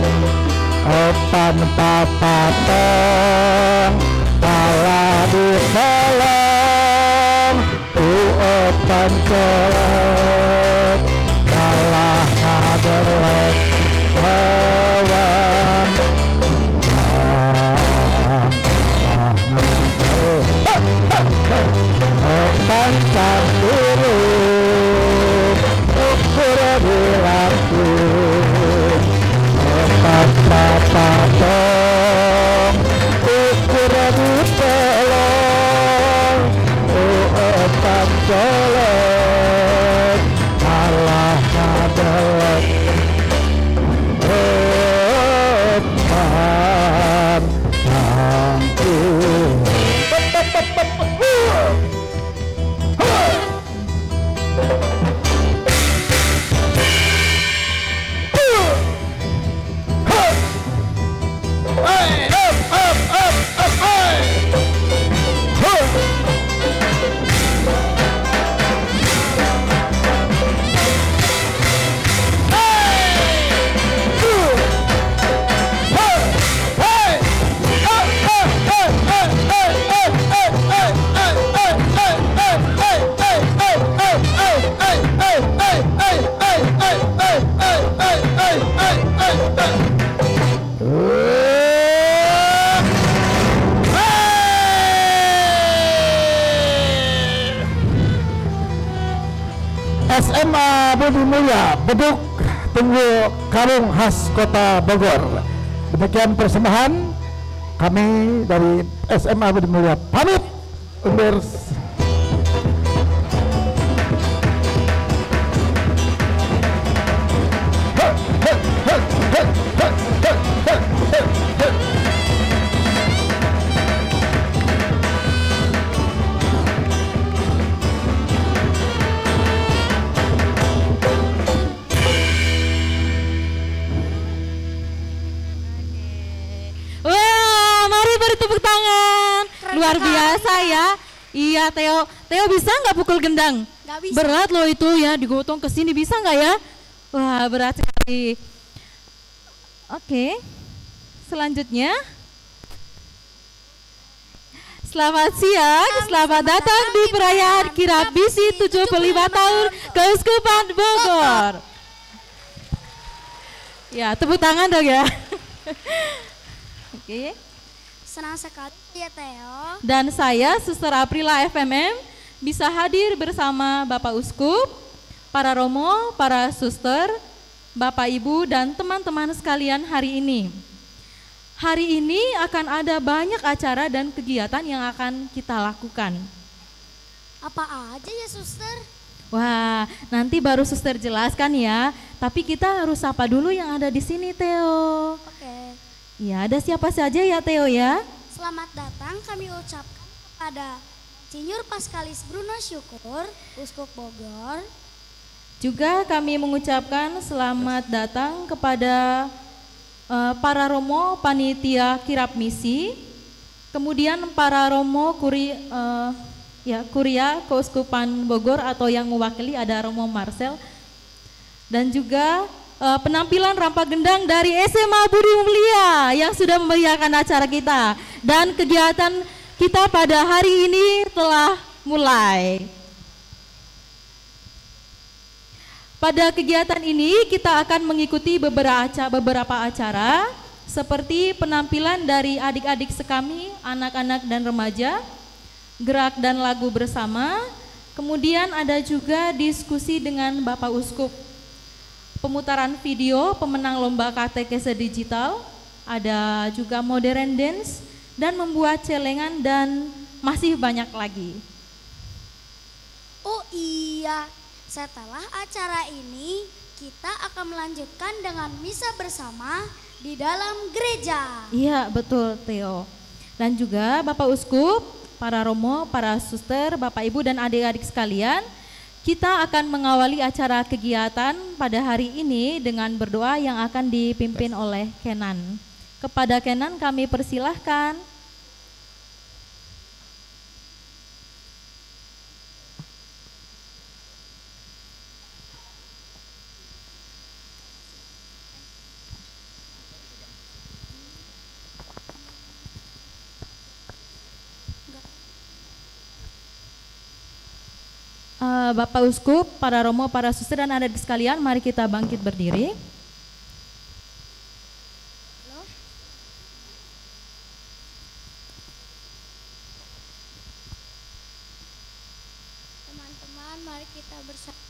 [SPEAKER 6] opan papatong pala ditolong u opan colok kalah ngadelek lawan opan sang tulung ukur langsung opan papatong ukur ditolong opan colok malah ngadelek opan sangkung. S M A Budi Mulya Beduk Tunggu Karung khas Kota Bogor. Demikian persembahan kami dari S M A Budi Mulya pamit undur.
[SPEAKER 5] Tepuk tangan. Luar biasa ya. Iya Theo, Theo bisa nggak pukul gendang?
[SPEAKER 2] Nggak bisa.
[SPEAKER 5] Berat loh itu ya, digotong ke sini bisa nggak ya? Wah berat sekali. Oke, selanjutnya. Selamat siang, selamat datang di perayaan Kirap Bisi tujuh puluh lima tahun Keuskupan Bogor. Ya, tepuk tangan dong ya. Oke.
[SPEAKER 2] Senang sekali ya Theo.
[SPEAKER 5] Dan saya, Suster Aprila F M M, bisa hadir bersama Bapak Uskup, para romo, para suster, Bapak Ibu, dan teman-teman sekalian hari ini. Hari ini akan ada banyak acara dan kegiatan yang akan kita lakukan.
[SPEAKER 2] Apa aja ya suster?
[SPEAKER 5] Wah, nanti baru suster jelaskan ya. Tapi kita harus sapa dulu yang ada di sini, Theo.
[SPEAKER 2] Oke.
[SPEAKER 5] Ya, ada siapa saja ya, Theo ya?
[SPEAKER 2] Selamat datang kami ucapkan kepada Insinyur Paskalis Bruno Syukur, Uskup Bogor.
[SPEAKER 5] Juga kami mengucapkan selamat datang kepada uh, para romo panitia kirap misi, kemudian para romo kuri, uh, ya, kuria Keuskupan Bogor atau yang mewakili ada Romo Marcel, dan juga uh, penampilan rampak gendang dari S M A Budi Mulya yang sudah memeriahkan acara kita, dan kegiatan kita pada hari ini telah mulai. Pada kegiatan ini kita akan mengikuti beberapa acara, beberapa acara seperti penampilan dari adik-adik sekami, anak-anak dan remaja, gerak dan lagu bersama, kemudian ada juga diskusi dengan Bapak Uskup, pemutaran video pemenang lomba katekese digital, ada juga modern dance, dan membuat celengan, dan masih banyak lagi.
[SPEAKER 2] Oh iya, setelah acara ini kita akan melanjutkan dengan misa bersama di dalam gereja.
[SPEAKER 5] Iya betul Theo. Dan juga Bapak Uskup, para romo, para suster, Bapak Ibu dan adik-adik sekalian, kita akan mengawali acara kegiatan pada hari ini dengan berdoa yang akan dipimpin oleh Kenan. Kepada Kenan kami persilahkan. eh, Bapak Uskup, para Romo, para suster dan adik sekalian, mari kita bangkit berdiri.
[SPEAKER 2] Teman-teman, mari kita bersatu.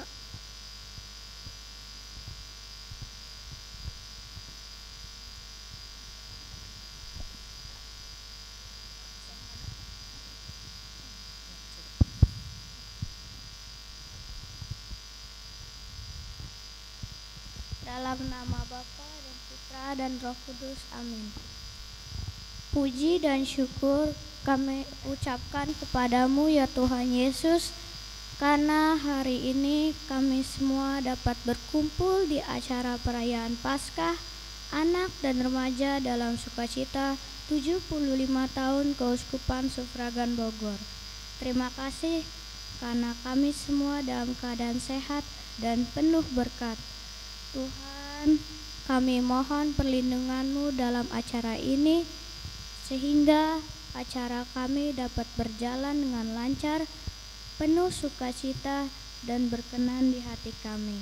[SPEAKER 2] Dalam nama Bapa dan Putra dan Roh Kudus, amin. Puji dan syukur kami ucapkan kepadamu ya Tuhan Yesus, karena hari ini kami semua dapat berkumpul di acara perayaan Paskah anak dan remaja dalam sukacita tujuh puluh lima tahun Keuskupan Suffragan Bogor. Terima kasih karena kami semua dalam keadaan sehat dan penuh berkat. Tuhan, kami mohon perlindungan-Mu dalam acara ini, sehingga acara kami dapat berjalan dengan lancar, penuh sukacita, dan berkenan di hati kami.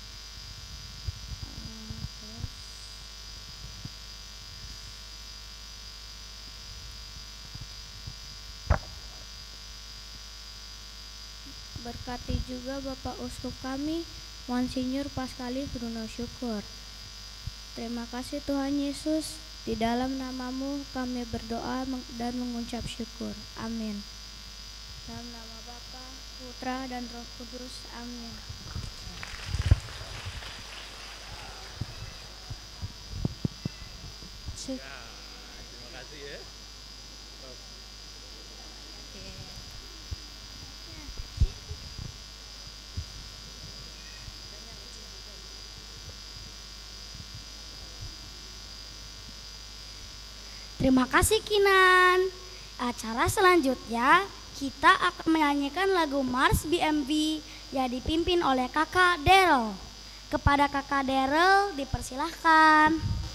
[SPEAKER 2] Berkati juga Bapak Uskup kami, Monsinyur Paskalis Bruno Syukur. Terima kasih Tuhan Yesus, di dalam nama-Mu kami berdoa dan mengucap syukur. Amin. Dalam nama Bapa, Putra, dan Roh Kudus. Amin. Cek.
[SPEAKER 3] Terima kasih ya.
[SPEAKER 2] Terima kasih Kinan. Acara selanjutnya kita akan menyanyikan lagu Mars B M W yang dipimpin oleh Kakak Daryl. Kepada Kakak Daryl dipersilahkan.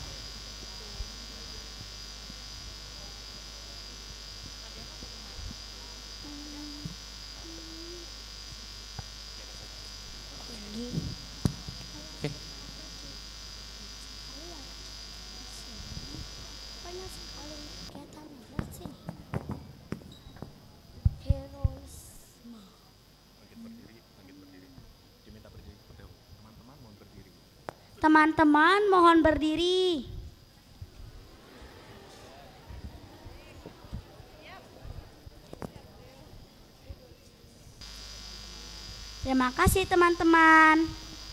[SPEAKER 2] Teman-teman mohon berdiri. Terima kasih teman-teman.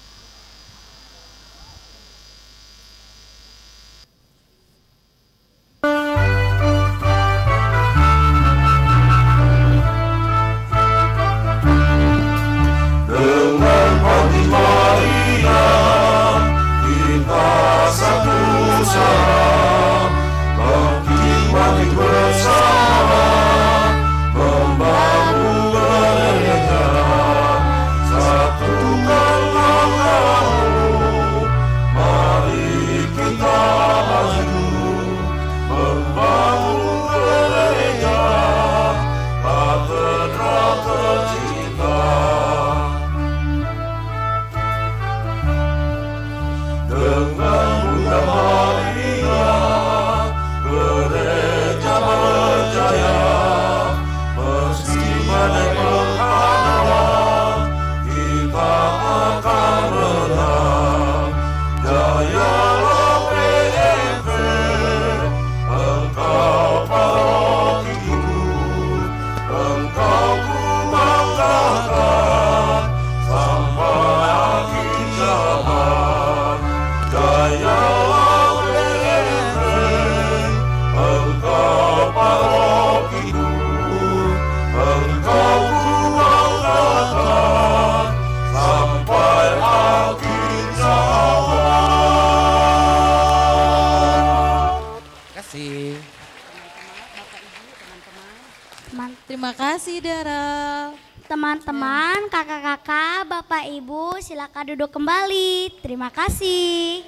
[SPEAKER 5] Terima kasih Daryl.
[SPEAKER 2] Teman-teman, kakak-kakak, bapak ibu silakan duduk kembali. Terima kasih.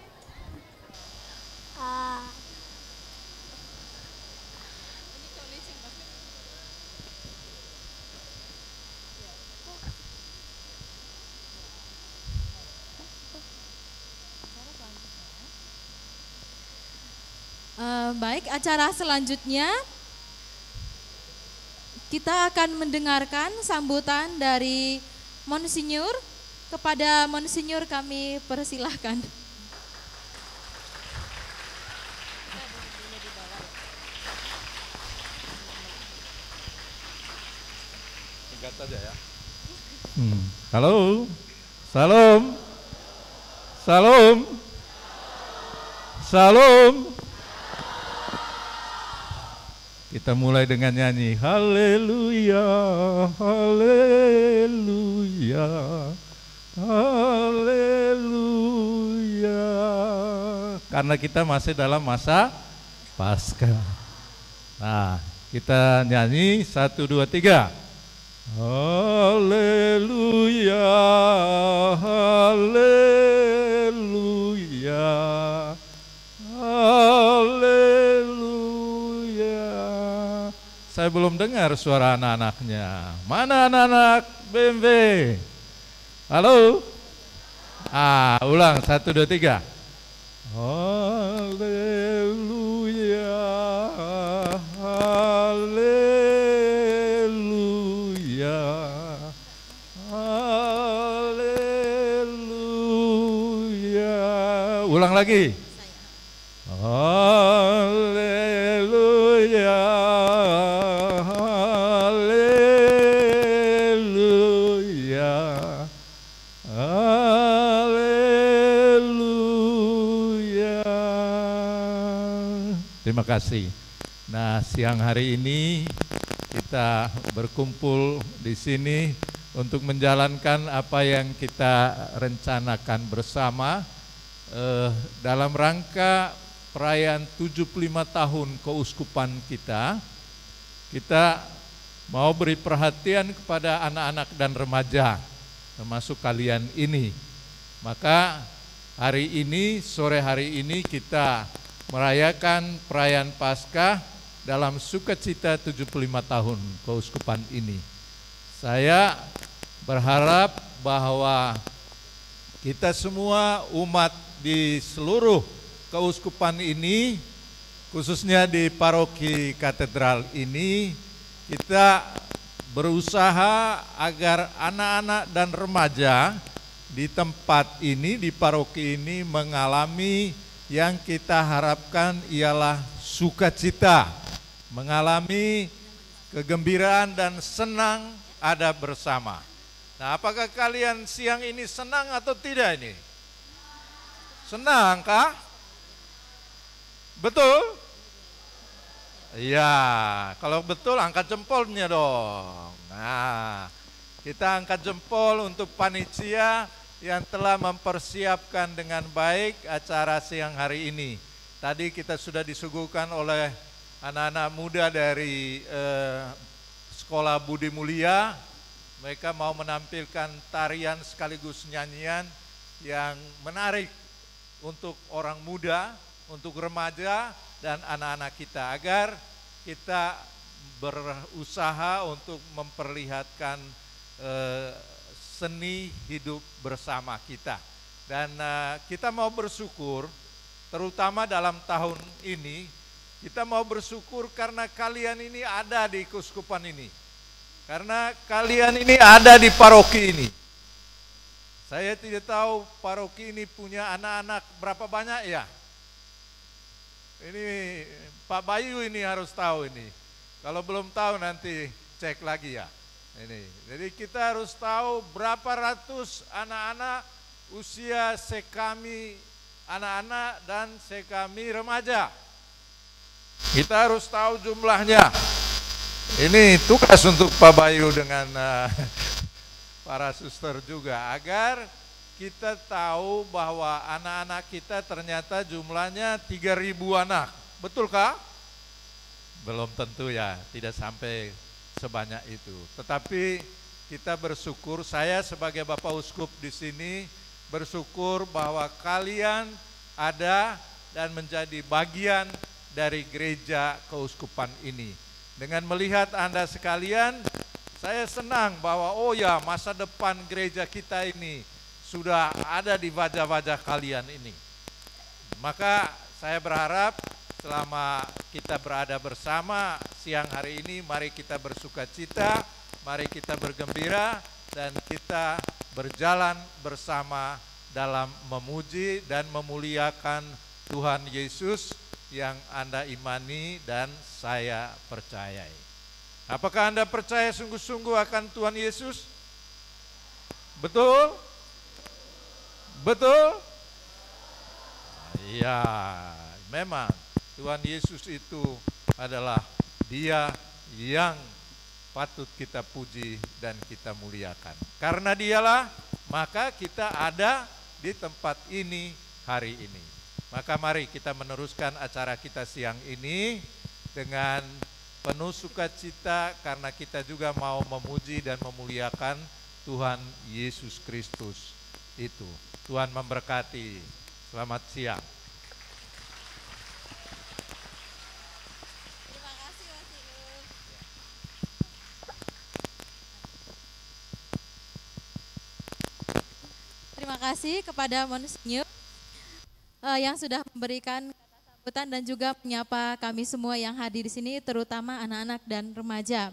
[SPEAKER 2] Uh,
[SPEAKER 5] Eh, baik, acara selanjutnya kita akan mendengarkan sambutan dari Monsinyur. Kepada Monsinyur kami persilahkan.
[SPEAKER 7] Singkat saja ya. Hmm. Halo, salam, salam, salam. Kita mulai dengan nyanyi Haleluya, Haleluya, Haleluya. Karena kita masih dalam masa Paskah. Nah, kita nyanyi satu dua tiga. Haleluya, Haleluya, Haleluya. Saya belum dengar suara anak-anaknya. Mana anak-anak B M W? Halo? Ah, ulang, satu, dua, tiga. Haleluya, Haleluya, Haleluya. Ulang lagi. Haleluya, Haleluya, Haleluya. Terima kasih. Nah, siang hari ini kita berkumpul di sini untuk menjalankan apa yang kita rencanakan bersama eh, dalam rangka perayaan tujuh puluh lima tahun keuskupan kita. Kita mau beri perhatian kepada anak-anak dan remaja, termasuk kalian ini. Maka hari ini, sore hari ini kita merayakan perayaan Paskah dalam sukacita tujuh puluh lima tahun keuskupan ini. Saya berharap bahwa kita semua umat di seluruh keuskupan ini, khususnya di paroki katedral ini, kita berusaha agar anak-anak dan remaja di tempat ini, di paroki ini mengalami yang kita harapkan ialah sukacita, mengalami kegembiraan dan senang ada bersama. Nah, apakah kalian siang ini senang atau tidak ini? Senang kah? Betul? Iya, kalau betul angkat jempolnya dong. Nah, kita angkat jempol untuk panitia yang telah mempersiapkan dengan baik acara siang hari ini. Tadi kita sudah disuguhkan oleh anak-anak muda dari eh, Sekolah Budi Mulia. Mereka mau menampilkan tarian sekaligus nyanyian yang menarik untuk orang muda, untuk remaja dan anak-anak kita, agar kita berusaha untuk memperlihatkan eh, seni hidup bersama kita. Dan uh, kita mau bersyukur, terutama dalam tahun ini, kita mau bersyukur karena kalian ini ada di keuskupan ini. Karena kalian ini ada di paroki ini. Saya tidak tahu paroki ini punya anak-anak berapa banyak ya. Ini Pak Bayu ini harus tahu ini. Kalau belum tahu nanti cek lagi ya. Ini, jadi kita harus tahu berapa ratus anak-anak usia sekami anak-anak dan sekami remaja. Kita harus tahu jumlahnya. Ini tugas untuk Pak Bayu dengan uh, para suster juga, agar kita tahu bahwa anak-anak kita ternyata jumlahnya tiga ribu anak. Betulkah? Belum tentu ya, tidak sampai sebanyak itu. Tetapi kita bersyukur, saya sebagai Bapak Uskup di sini bersyukur bahwa kalian ada dan menjadi bagian dari gereja keuskupan ini. Dengan melihat Anda sekalian, saya senang bahwa oh ya, masa depan gereja kita ini sudah ada di wajah-wajah kalian ini. Maka saya berharap selama kita berada bersama siang hari ini, mari kita bersuka cita, mari kita bergembira, dan kita berjalan bersama dalam memuji dan memuliakan Tuhan Yesus yang Anda imani dan saya percayai. Apakah Anda percaya sungguh-sungguh akan Tuhan Yesus? Betul? Betul? Iya, memang Tuhan Yesus itu adalah Dia yang patut kita puji dan kita muliakan. Karena Dialah, maka kita ada di tempat ini hari ini. Maka mari kita meneruskan acara kita siang ini dengan penuh sukacita karena kita juga mau memuji dan memuliakan Tuhan Yesus Kristus itu. Tuhan memberkati. Selamat siang.
[SPEAKER 5] Terima kasih Wasiul. Terima kasih kepada Monsinyur uh, yang sudah memberikan kata sambutan dan juga menyapa kami semua yang hadir di sini, terutama anak-anak dan remaja.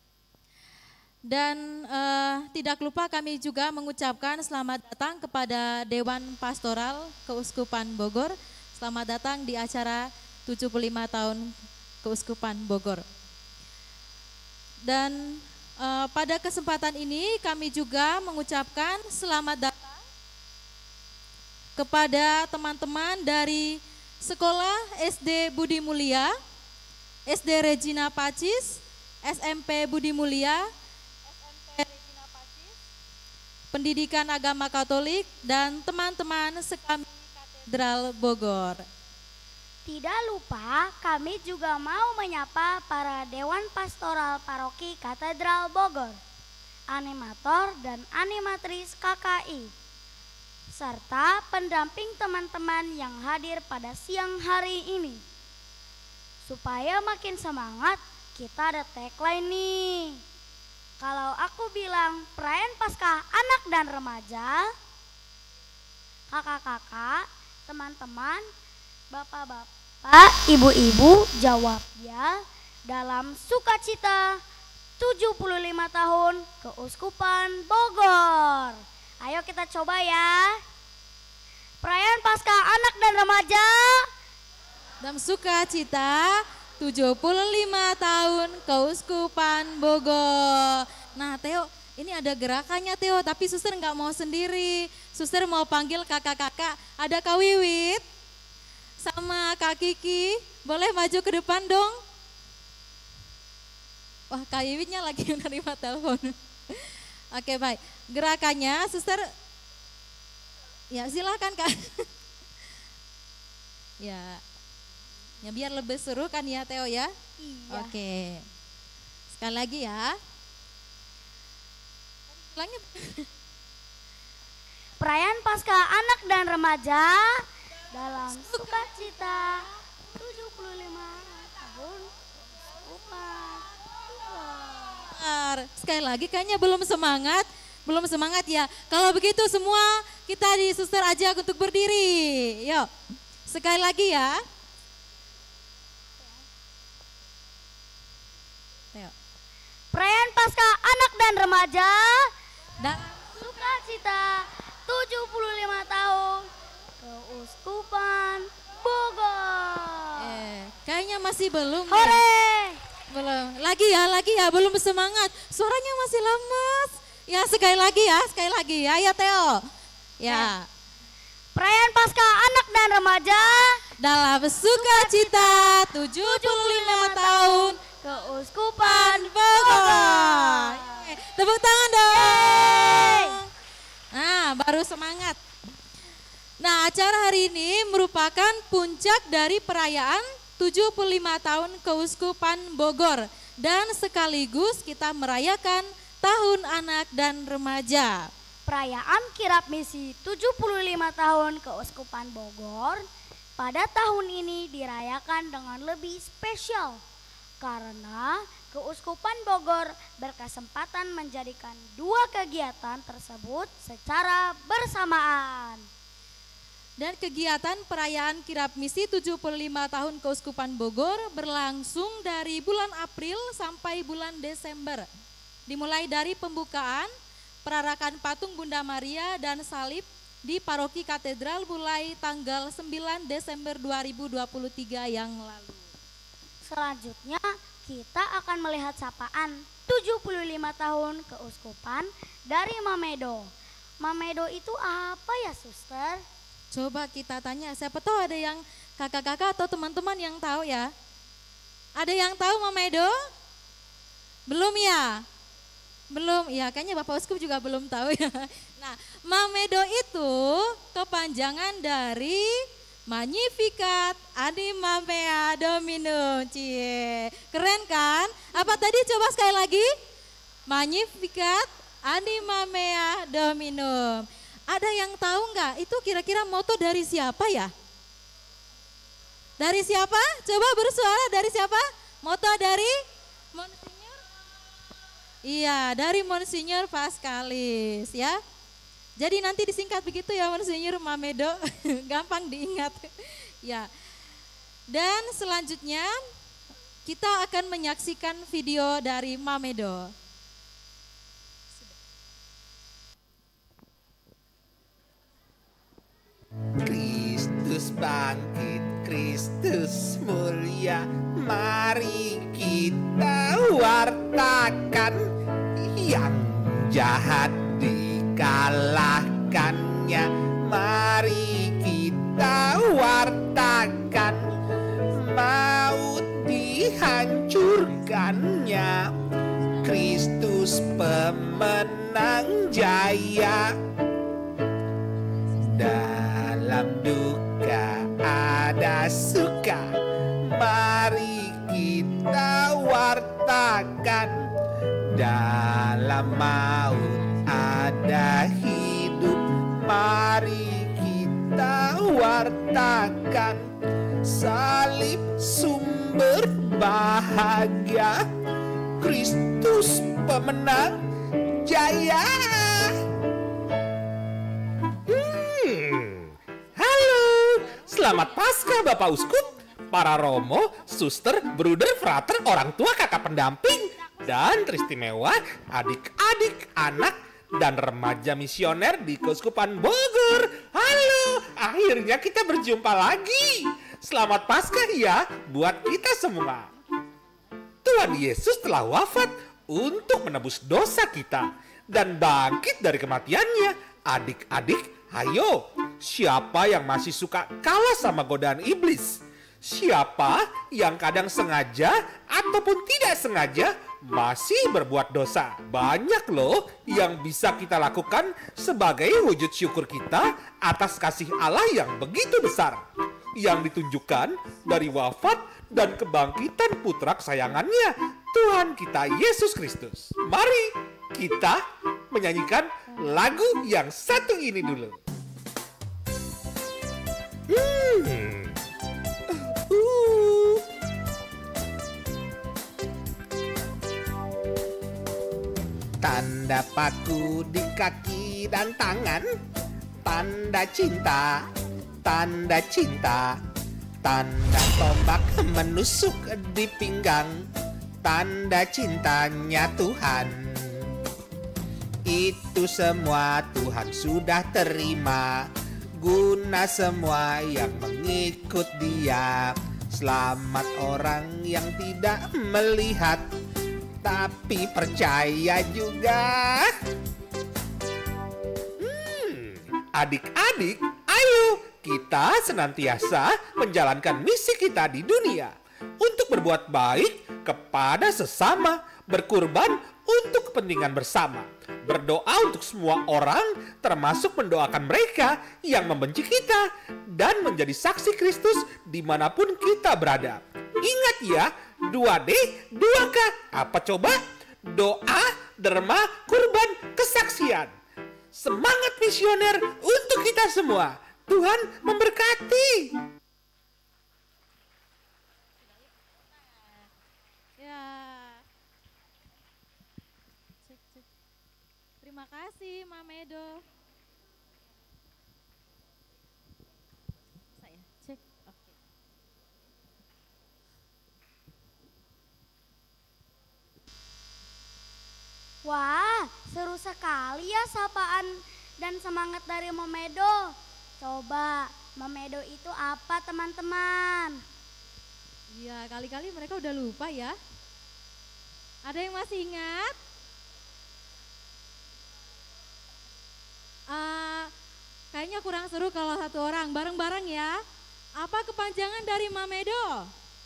[SPEAKER 5] Dan uh, tidak lupa kami juga mengucapkan selamat datang kepada Dewan Pastoral Keuskupan Bogor. Selamat datang di acara tujuh puluh lima tahun Keuskupan Bogor. Dan uh, pada kesempatan ini kami juga mengucapkan selamat datang kepada teman-teman dari Sekolah S D Budi Mulia, S D Regina Pacis, S M P Budi Mulia, Pendidikan Agama Katolik, dan teman-teman sekami Katedral Bogor.
[SPEAKER 2] Tidak lupa kami juga mau menyapa para Dewan Pastoral Paroki Katedral Bogor, animator dan animatris K K I, serta pendamping teman-teman yang hadir pada siang hari ini. Supaya makin semangat, kita ada tagline nih. Kalau aku bilang perayaan Paskah anak dan remaja, kakak-kakak, teman-teman, bapak-bapak, ibu-ibu jawab ya dalam sukacita tujuh puluh lima tahun Keuskupan Bogor. Ayo kita coba ya. Perayaan Paskah anak dan remaja
[SPEAKER 5] Dalam sukacita tujuh puluh lima tahun Keuskupan Bogor. Nah Theo, ini ada gerakannya Theo, tapi suster nggak mau sendiri. Suster mau panggil kakak-kakak, ada Kak Wiwit sama Kak Kiki. Boleh maju ke depan dong. Wah, Kak Wiwitnya lagi menerima telepon. Oke baik, gerakannya suster, ya silakan Kak. Ya. Ya biar lebih seru kan ya Theo ya?
[SPEAKER 2] Iya.
[SPEAKER 5] Oke. Sekali lagi ya. Ulangnya.
[SPEAKER 2] Perayaan Paskah anak dan remaja dalam sukacita tujuh puluh lima tahun Keuskupan Bogor.
[SPEAKER 5] Sekali lagi kayaknya belum semangat. Belum semangat ya. Kalau begitu semua kita di suster aja untuk berdiri. Yuk. Sekali lagi ya.
[SPEAKER 2] Perayaan Paskah anak dan remaja
[SPEAKER 5] Dan
[SPEAKER 2] sukacita tujuh puluh lima tahun Keuskupan Bogor.
[SPEAKER 5] eh, kayaknya masih belum. Ya.
[SPEAKER 2] Hore!
[SPEAKER 5] Belum. Lagi ya, lagi ya, belum semangat. Suaranya masih lemes. Ya sekali lagi ya, sekali lagi ya, ya Theo. Ya.
[SPEAKER 2] Perayaan Paskah anak dan remaja
[SPEAKER 5] Dalam sukacita tujuh puluh lima tahun
[SPEAKER 2] Keuskupan
[SPEAKER 5] Bogor. Yeay. Tepuk tangan dong.
[SPEAKER 2] Yeay.
[SPEAKER 5] Nah, baru semangat. Nah, acara hari ini merupakan puncak dari perayaan tujuh puluh lima tahun Keuskupan Bogor dan sekaligus kita merayakan Tahun Anak dan Remaja.
[SPEAKER 2] Perayaan kirap misi tujuh puluh lima tahun Keuskupan Bogor pada tahun ini dirayakan dengan lebih spesial karena Keuskupan Bogor berkesempatan menjadikan dua kegiatan tersebut secara bersamaan.
[SPEAKER 5] Dan kegiatan perayaan kirab misi tujuh puluh lima tahun Keuskupan Bogor berlangsung dari bulan April sampai bulan Desember. Dimulai dari pembukaan, perarakan patung Bunda Maria dan salib di Paroki Katedral mulai tanggal sembilan Desember dua ribu dua puluh tiga yang lalu.
[SPEAKER 2] Selanjutnya kita akan melihat sapaan tujuh puluh lima tahun Keuskupan dari Mamedo. Mamedo itu apa ya, Suster?
[SPEAKER 5] Coba kita tanya, siapa tahu ada yang kakak-kakak atau teman-teman yang tahu ya. Ada yang tahu Mamedo? Belum ya? Belum, ya kayaknya Bapak Uskup juga belum tahu ya. Nah, Mamedo itu kepanjangan dari Magnificat Anima Mea Dominum. Cie, keren kan? Apa tadi, coba sekali lagi? Magnificat Anima Mea Dominum. Ada yang tahu nggak itu kira-kira moto dari siapa ya? Dari siapa? Coba bersuara, dari siapa? Moto dari Monsinyur? Iya, dari Monsinyur Pascalis ya. Jadi nanti disingkat begitu ya, Monsinyur Mamedo, gampang diingat. Ya. Dan selanjutnya kita akan menyaksikan video dari Mamedo.
[SPEAKER 8] Kristus bangkit, Kristus mulia, mari kita wartakan, yang jahat dikalahkannya, mari kita wartakan, maut dihancurkannya, Kristus pemenang jaya. Dalam duka ada suka, mari kita wartakan, dalam maut ada hidup, mari kita wartakan, salib sumber bahagia, Kristus pemenang jaya. Selamat Paskah Bapak Uskup, para romo, suster, bruder, frater, orang tua, kakak pendamping, dan teristimewa adik-adik, anak, dan remaja misioner di Keuskupan Bogor. Halo, akhirnya kita berjumpa lagi. Selamat Paskah ya buat kita semua. Tuhan Yesus telah wafat untuk menebus dosa kita dan bangkit dari kematiannya. Adik-adik, ayo, siapa yang masih suka kalah sama godaan iblis? Siapa yang kadang sengaja ataupun tidak sengaja masih berbuat dosa? Banyak loh yang bisa kita lakukan sebagai wujud syukur kita atas kasih Allah yang begitu besar, yang ditunjukkan dari wafat dan kebangkitan putra kesayangannya, Tuhan kita Yesus Kristus. Mari kita menyanyikan lagu yang satu ini dulu. Hmm. Uh. Tanda paku di kaki dan tangan, tanda cinta, tanda cinta, tanda tombak menusuk di pinggang, tanda cintanya Tuhan. Itu semua Tuhan sudah terima, guna semua yang mengikut Dia. Selamat orang yang tidak melihat tapi percaya juga. Hmm, adik-adik, ayo kita senantiasa menjalankan misi kita di dunia untuk berbuat baik kepada sesama, berkurban untuk kepentingan bersama, berdoa untuk semua orang, termasuk mendoakan mereka yang membenci kita, dan menjadi saksi Kristus dimanapun kita berada. Ingat ya, dua D, dua K. Apa coba? Doa, derma, kurban, kesaksian. Semangat misioner untuk kita semua. Tuhan memberkati.
[SPEAKER 5] Ya. Cek, cek. Terima kasih Mamedo.
[SPEAKER 2] Wah, seru sekali ya sapaan dan semangat dari Momedo. Coba, Momedo itu apa teman-teman?
[SPEAKER 5] Iya, kali-kali mereka udah lupa ya. Ada yang masih ingat? Uh, kayaknya kurang seru kalau satu orang, bareng-bareng ya. Apa kepanjangan dari Momedo?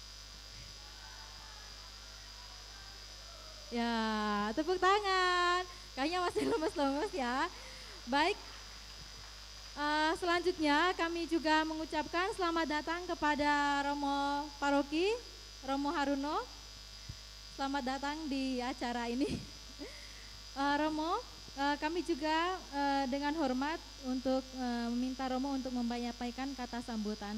[SPEAKER 5] Ya, tepuk tangan. Kayaknya masih lemes-lemes ya. Baik, uh, selanjutnya kami juga mengucapkan selamat datang kepada Romo Paroki, Romo Haruno. Selamat datang di acara ini. uh, Romo, uh, kami juga uh, dengan hormat untuk uh, meminta Romo untuk menyampaikan kata sambutan.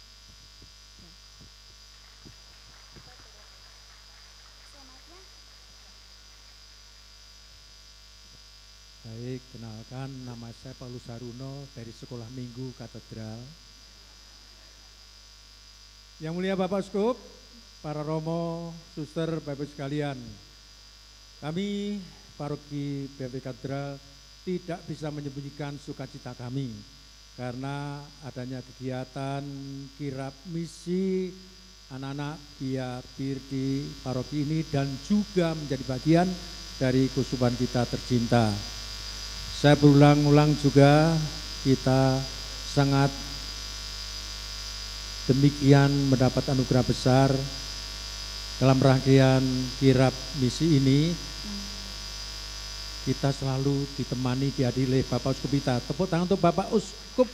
[SPEAKER 1] Baik, kenalkan nama saya Paulus Haruno dari Sekolah Minggu Katedral. Yang mulia Bapak Uskup, para Romo, Suster, Bapak sekalian, kami Paroki B P Katedral tidak bisa menyembunyikan sukacita kami karena adanya kegiatan kirab misi anak-anak biar bir di paroki ini dan juga menjadi bagian dari kusuban kita tercinta. Saya berulang-ulang juga kita sangat demikian mendapat anugerah besar dalam rangkaian kirab misi ini. Kita selalu ditemani dihadiri Bapak Uskup kita. Tepuk tangan untuk Bapak Uskup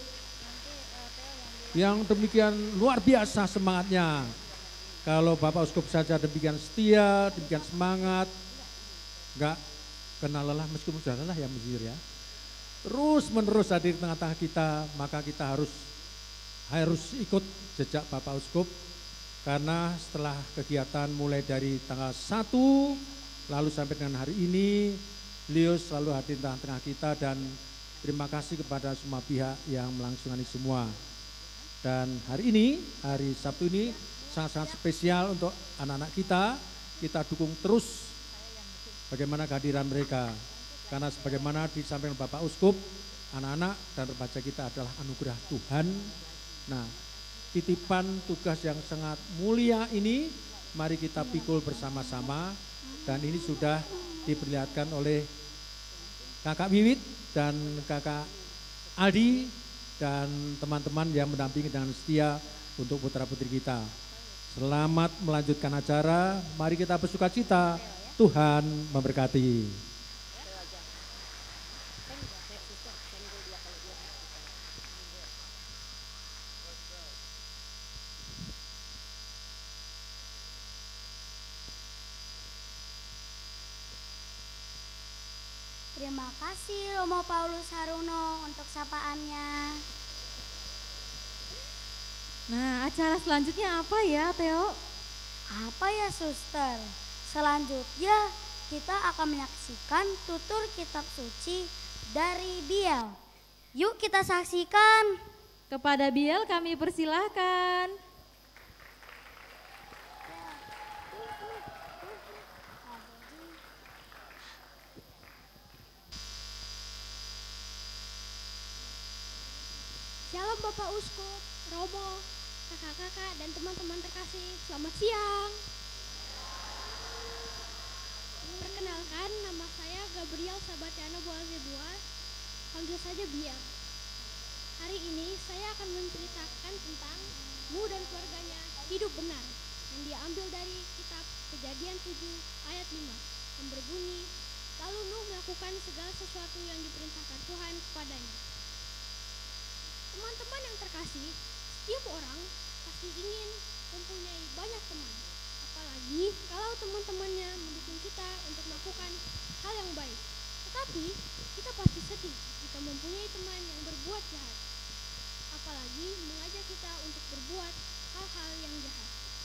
[SPEAKER 1] yang demikian luar biasa semangatnya. Kalau Bapak Uskup saja demikian setia, demikian semangat, enggak kenal lelah meskipun sudah lelah ya mujur ya. Terus menerus hadir di tengah-tengah kita, maka kita harus harus ikut jejak Bapak Uskup karena setelah kegiatan mulai dari tanggal satu lalu sampai dengan hari ini beliau selalu hadir di tengah-tengah kita dan terima kasih kepada semua pihak yang melangsungkan ini semua. Dan hari ini, hari Sabtu ini sangat-sangat spesial untuk anak-anak kita, kita dukung terus bagaimana kehadiran mereka. Karena sebagaimana disampaikan Bapak Uskup, anak-anak dan remaja kita adalah anugerah Tuhan. Nah, titipan tugas yang sangat mulia ini, mari kita pikul bersama-sama. Dan ini sudah diperlihatkan oleh Kakak Wiwit dan Kakak Aldi dan teman-teman yang mendampingi dengan setia untuk putra-putri kita. Selamat melanjutkan acara, mari kita bersukacita, Tuhan memberkati.
[SPEAKER 2] Terima kasih Romo Paulus Haruno untuk sapaannya.
[SPEAKER 5] Nah, acara selanjutnya apa ya, Theo?
[SPEAKER 2] Apa ya, Suster? Selanjutnya kita akan menyaksikan tutur kitab suci dari Biel. Yuk kita saksikan.
[SPEAKER 5] Kepada Biel kami persilahkan.
[SPEAKER 9] Shalom Bapak Uskup, Romo, kakak-kakak dan teman-teman terkasih, selamat siang. Perkenalkan, nama saya Gabriel Sabatiano Boazebua, panggil saja Biel. Hari ini saya akan menceritakan tentang Nuh dan keluarganya hidup benar yang diambil dari kitab Kejadian tujuh ayat lima yang berbunyi, lalu Nuh melakukan segala sesuatu yang diperintahkan Tuhan kepadanya. Teman-teman yang terkasih, setiap orang pasti ingin mempunyai banyak teman. Apalagi kalau teman-temannya mendukung kita untuk melakukan hal yang baik. Tetapi kita pasti sedih jika mempunyai teman yang berbuat jahat. Apalagi mengajak kita untuk berbuat hal-hal yang jahat.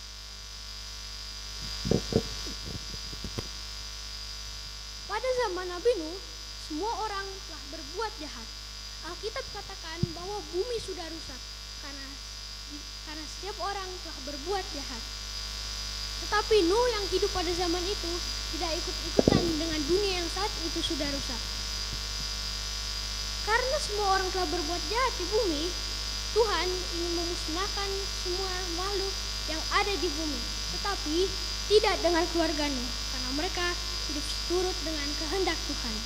[SPEAKER 9] Pada zaman Nabi Nuh, semua orang telah berbuat jahat. Alkitab katakan bahwa bumi sudah rusak karena karena setiap orang telah berbuat jahat. Tetapi Nuh yang hidup pada zaman itu tidak ikut-ikutan dengan dunia yang saat itu sudah rusak. Karena semua orang telah berbuat jahat di bumi, Tuhan ingin memusnahkan semua makhluk yang ada di bumi, tetapi tidak dengan keluarga Nuh, karena mereka hidup seturut dengan kehendak Tuhan.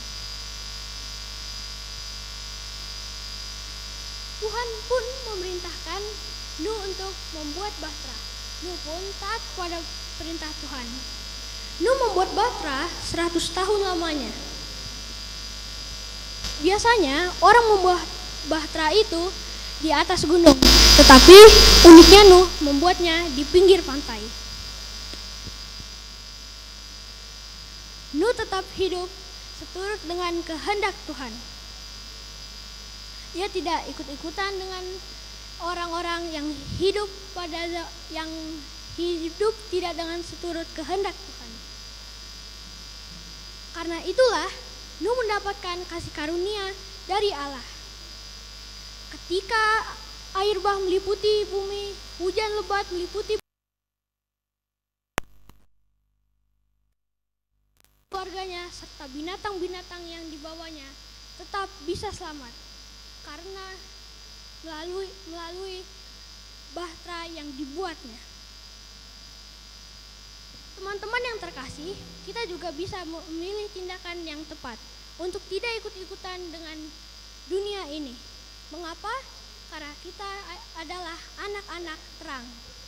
[SPEAKER 9] Tuhan pun memerintahkan Nuh untuk membuat bahtera. Nuh pun taat pada perintah Tuhan. Nuh membuat bahtera seratus tahun lamanya. Biasanya orang membuat bahtera itu di atas gunung, tetapi uniknya Nuh membuatnya di pinggir pantai. Nuh tetap hidup seturut dengan kehendak Tuhan. Ia tidak ikut-ikutan dengan orang-orang yang hidup pada yang hidup tidak dengan seturut kehendak Tuhan. Karena itulah Nuh mendapatkan kasih karunia dari Allah. Ketika air bah meliputi bumi, hujan lebat meliputi keluarganya serta binatang-binatang yang dibawanya tetap bisa selamat karena melalui melalui bahtera yang dibuatnya. Teman-teman yang terkasih, kita juga bisa memilih tindakan yang tepat untuk tidak ikut-ikutan dengan dunia ini. Mengapa? Karena kita adalah anak-anak terang.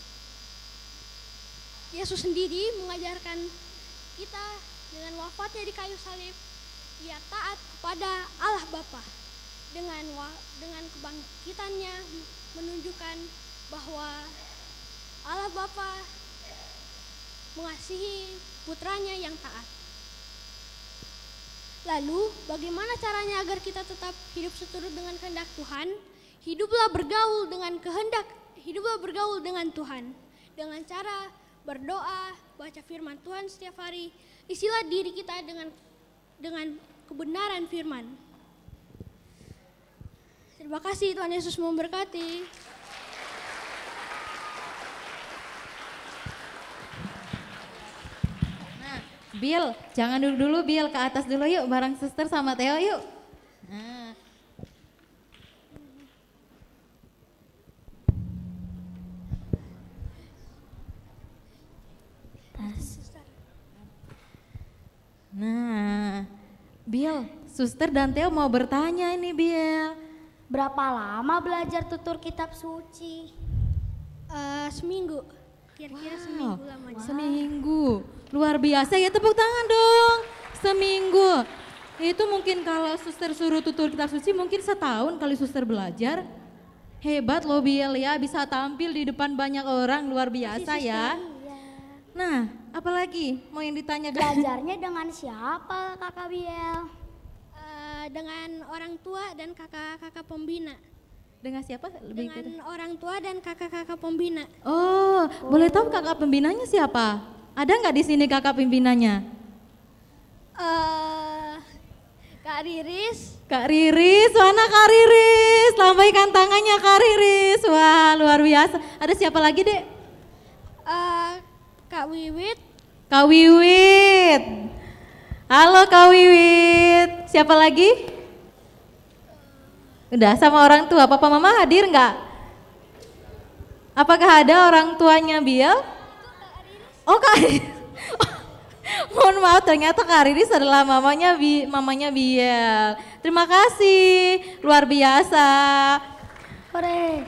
[SPEAKER 9] Yesus sendiri mengajarkan kita dengan wafatnya di kayu salib, ia taat kepada Allah Bapa. Dengan dengan kebangkitannya menunjukkan bahwa Allah Bapa mengasihi putranya yang taat. Lalu bagaimana caranya agar kita tetap hidup seturut dengan kehendak Tuhan? Hiduplah bergaul dengan kehendak, hiduplah bergaul dengan Tuhan. Dengan cara berdoa, baca firman Tuhan setiap hari, isilah diri kita dengan dengan kebenaran firman. Terima kasih, Tuhan Yesus memberkati.
[SPEAKER 5] Nah, Bill, jangan duduk dulu Bill, ke atas dulu yuk bareng suster sama Theo yuk. Nah. Nah, Bill, suster dan Theo mau bertanya ini Bill.
[SPEAKER 2] Berapa lama belajar tutur kitab suci?
[SPEAKER 9] Uh, seminggu, kira-kira
[SPEAKER 5] Wow,
[SPEAKER 9] seminggu lamanya.
[SPEAKER 5] Seminggu, luar biasa ya, tepuk tangan dong. Seminggu, itu mungkin kalau suster suruh tutur kitab suci mungkin setahun kali suster belajar. Hebat loh Bill ya, bisa tampil di depan banyak orang, luar biasa ya. Nah, apalagi mau yang ditanyakan?
[SPEAKER 2] Belajarnya dengan siapa Kakak Biel?
[SPEAKER 9] Uh, dengan orang tua dan kakak-kakak pembina.
[SPEAKER 5] Dengan siapa? Lebih
[SPEAKER 9] Dengan
[SPEAKER 5] ke-
[SPEAKER 9] orang tua dan kakak-kakak pembina.
[SPEAKER 5] Oh, boleh tahu kakak pembinanya siapa? Ada nggak di sini kakak pembinanya?
[SPEAKER 9] Uh, Kak Riris.
[SPEAKER 5] Kak Riris, mana Kak Riris? Lambaikan tangannya Kak Riris. Wah, luar biasa. Ada siapa lagi, Dek?
[SPEAKER 9] Uh, Kak Wiwit.
[SPEAKER 5] Kak Wiwit. Halo Kak Wiwit. Siapa lagi? Udah sama orang tua. Papa Mama hadir nggak? Apakah ada orang tuanya Biel? Oh Kak Riris. Mohon maaf, ternyata Kak Riris adalah mamanya Bi, mamanya Biel. Terima kasih, luar biasa.
[SPEAKER 2] Hore.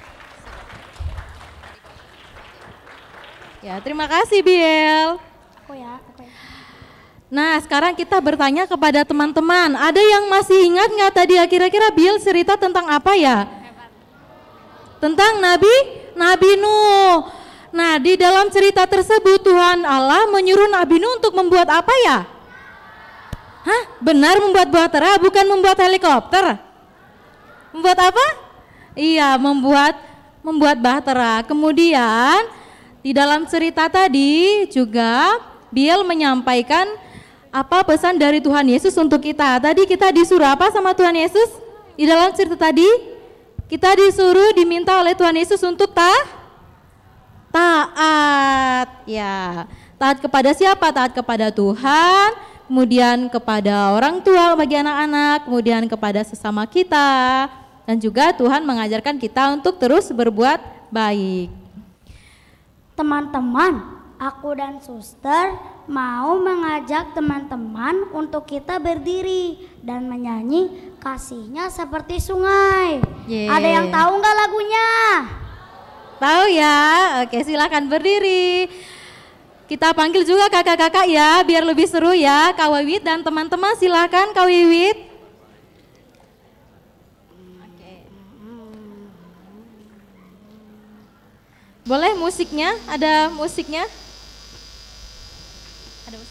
[SPEAKER 5] Ya, terima kasih Biel.
[SPEAKER 2] Aku ya, aku ya.
[SPEAKER 5] Nah, sekarang kita bertanya kepada teman-teman. Ada yang masih ingat nggak tadi ya kira-kira Biel cerita tentang apa ya? Tentang Nabi Nabi Nuh. Nah, di dalam cerita tersebut Tuhan Allah menyuruh Nabi Nuh untuk membuat apa ya? Hah? Benar membuat bahtera, bukan membuat helikopter. Membuat apa? Iya, membuat membuat bahtera. Kemudian di dalam cerita tadi juga Biel menyampaikan apa pesan dari Tuhan Yesus untuk kita. Tadi kita disuruh apa sama Tuhan Yesus? Di dalam cerita tadi kita disuruh diminta oleh Tuhan Yesus untuk ta taat. Ya, taat kepada siapa? Taat kepada Tuhan, kemudian kepada orang tua bagi anak-anak, kemudian kepada sesama kita, dan juga Tuhan mengajarkan kita untuk terus berbuat baik.
[SPEAKER 2] Teman-teman, aku dan suster mau mengajak teman-teman untuk kita berdiri dan menyanyi Kasihnya Seperti Sungai.
[SPEAKER 5] Yeay.
[SPEAKER 2] Ada yang tahu nggak lagunya?
[SPEAKER 5] Tahu ya? Oke, silakan berdiri. Kita panggil juga kakak-kakak ya, biar lebih seru ya. Kak Wiwit dan teman-teman silakan Kak Wiwit. Oke. Boleh musiknya? Ada musiknya? Ada musik?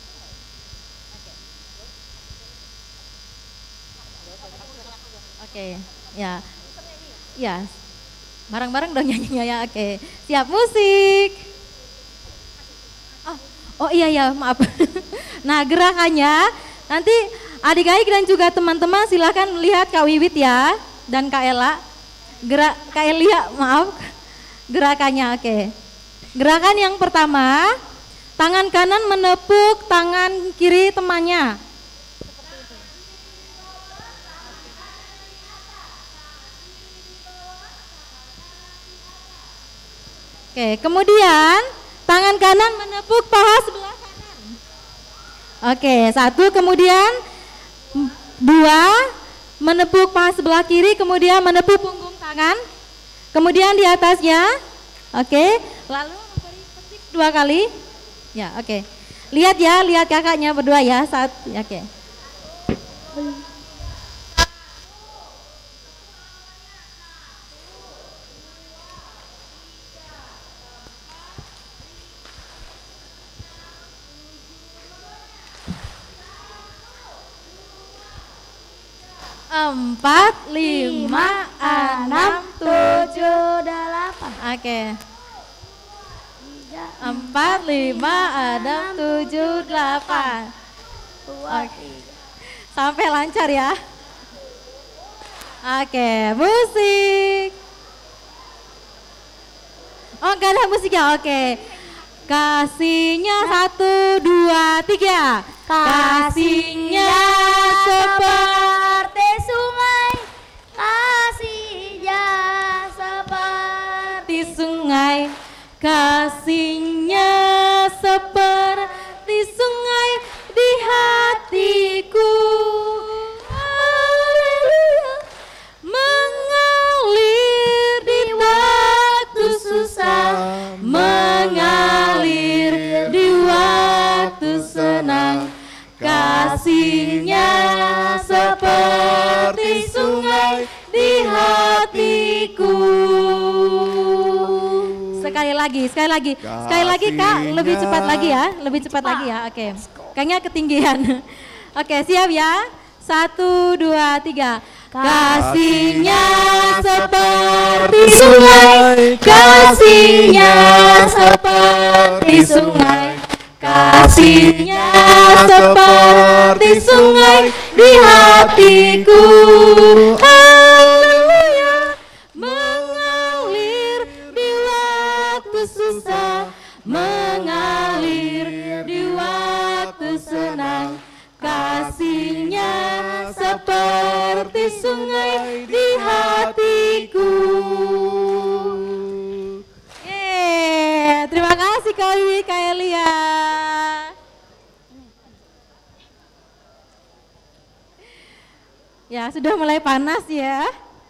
[SPEAKER 5] Oke, ya, ya, bareng-bareng dong nyanyinya ya. Oke, siap musik. Oh, oh iya ya, maaf. Nah gerakannya nanti adik-adik dan juga teman-teman silahkan melihat Kak Wiwit ya dan Kak Ella. Gerak Kak Elia, maaf. Gerakannya, oke. Gerakan yang pertama, tangan kanan menepuk tangan kiri temannya. Oke, kemudian tangan kanan menepuk paha sebelah kanan. Oke, satu, kemudian dua, menepuk paha sebelah kiri, kemudian menepuk punggung tangan, kemudian di atasnya. Oke, lalu memberi petik dua kali. Ya, oke. Lihat ya, lihat kakaknya berdua ya saat, oke. Empat, lima, enam, tujuh, delapan. Oke. Empat, lima, enam, tujuh, delapan. Oke. Sampai lancar ya. Oke, musik. Oh, gak ada musiknya. Oke. Kasihnya satu, dua, tiga. Kasihnya seperti sungai, kasihnya seperti sungai, kasihnya seperti sungai di hatiku. Haleluya. Mengalir di waktu susah, mengalir di waktu senang. Kasihnya seperti sungai di hatiku. Sekali lagi, sekali lagi, sekali lagi Kak, lebih cepat lagi ya, lebih cepat lagi ya. Oke, kayaknya ketinggian. Oke, siap ya. Satu, dua, tiga. Kasihnya seperti sungai, kasihnya seperti sungai, kasihnya seperti sungai di hatiku. Haleluya. Mengalir di waktu susah, mengalir di waktu senang. Kasihnya seperti sungai di hatiku. Yeay, terima kasih Kak Wiwi, Kak Elia. Ya, sudah mulai panas ya.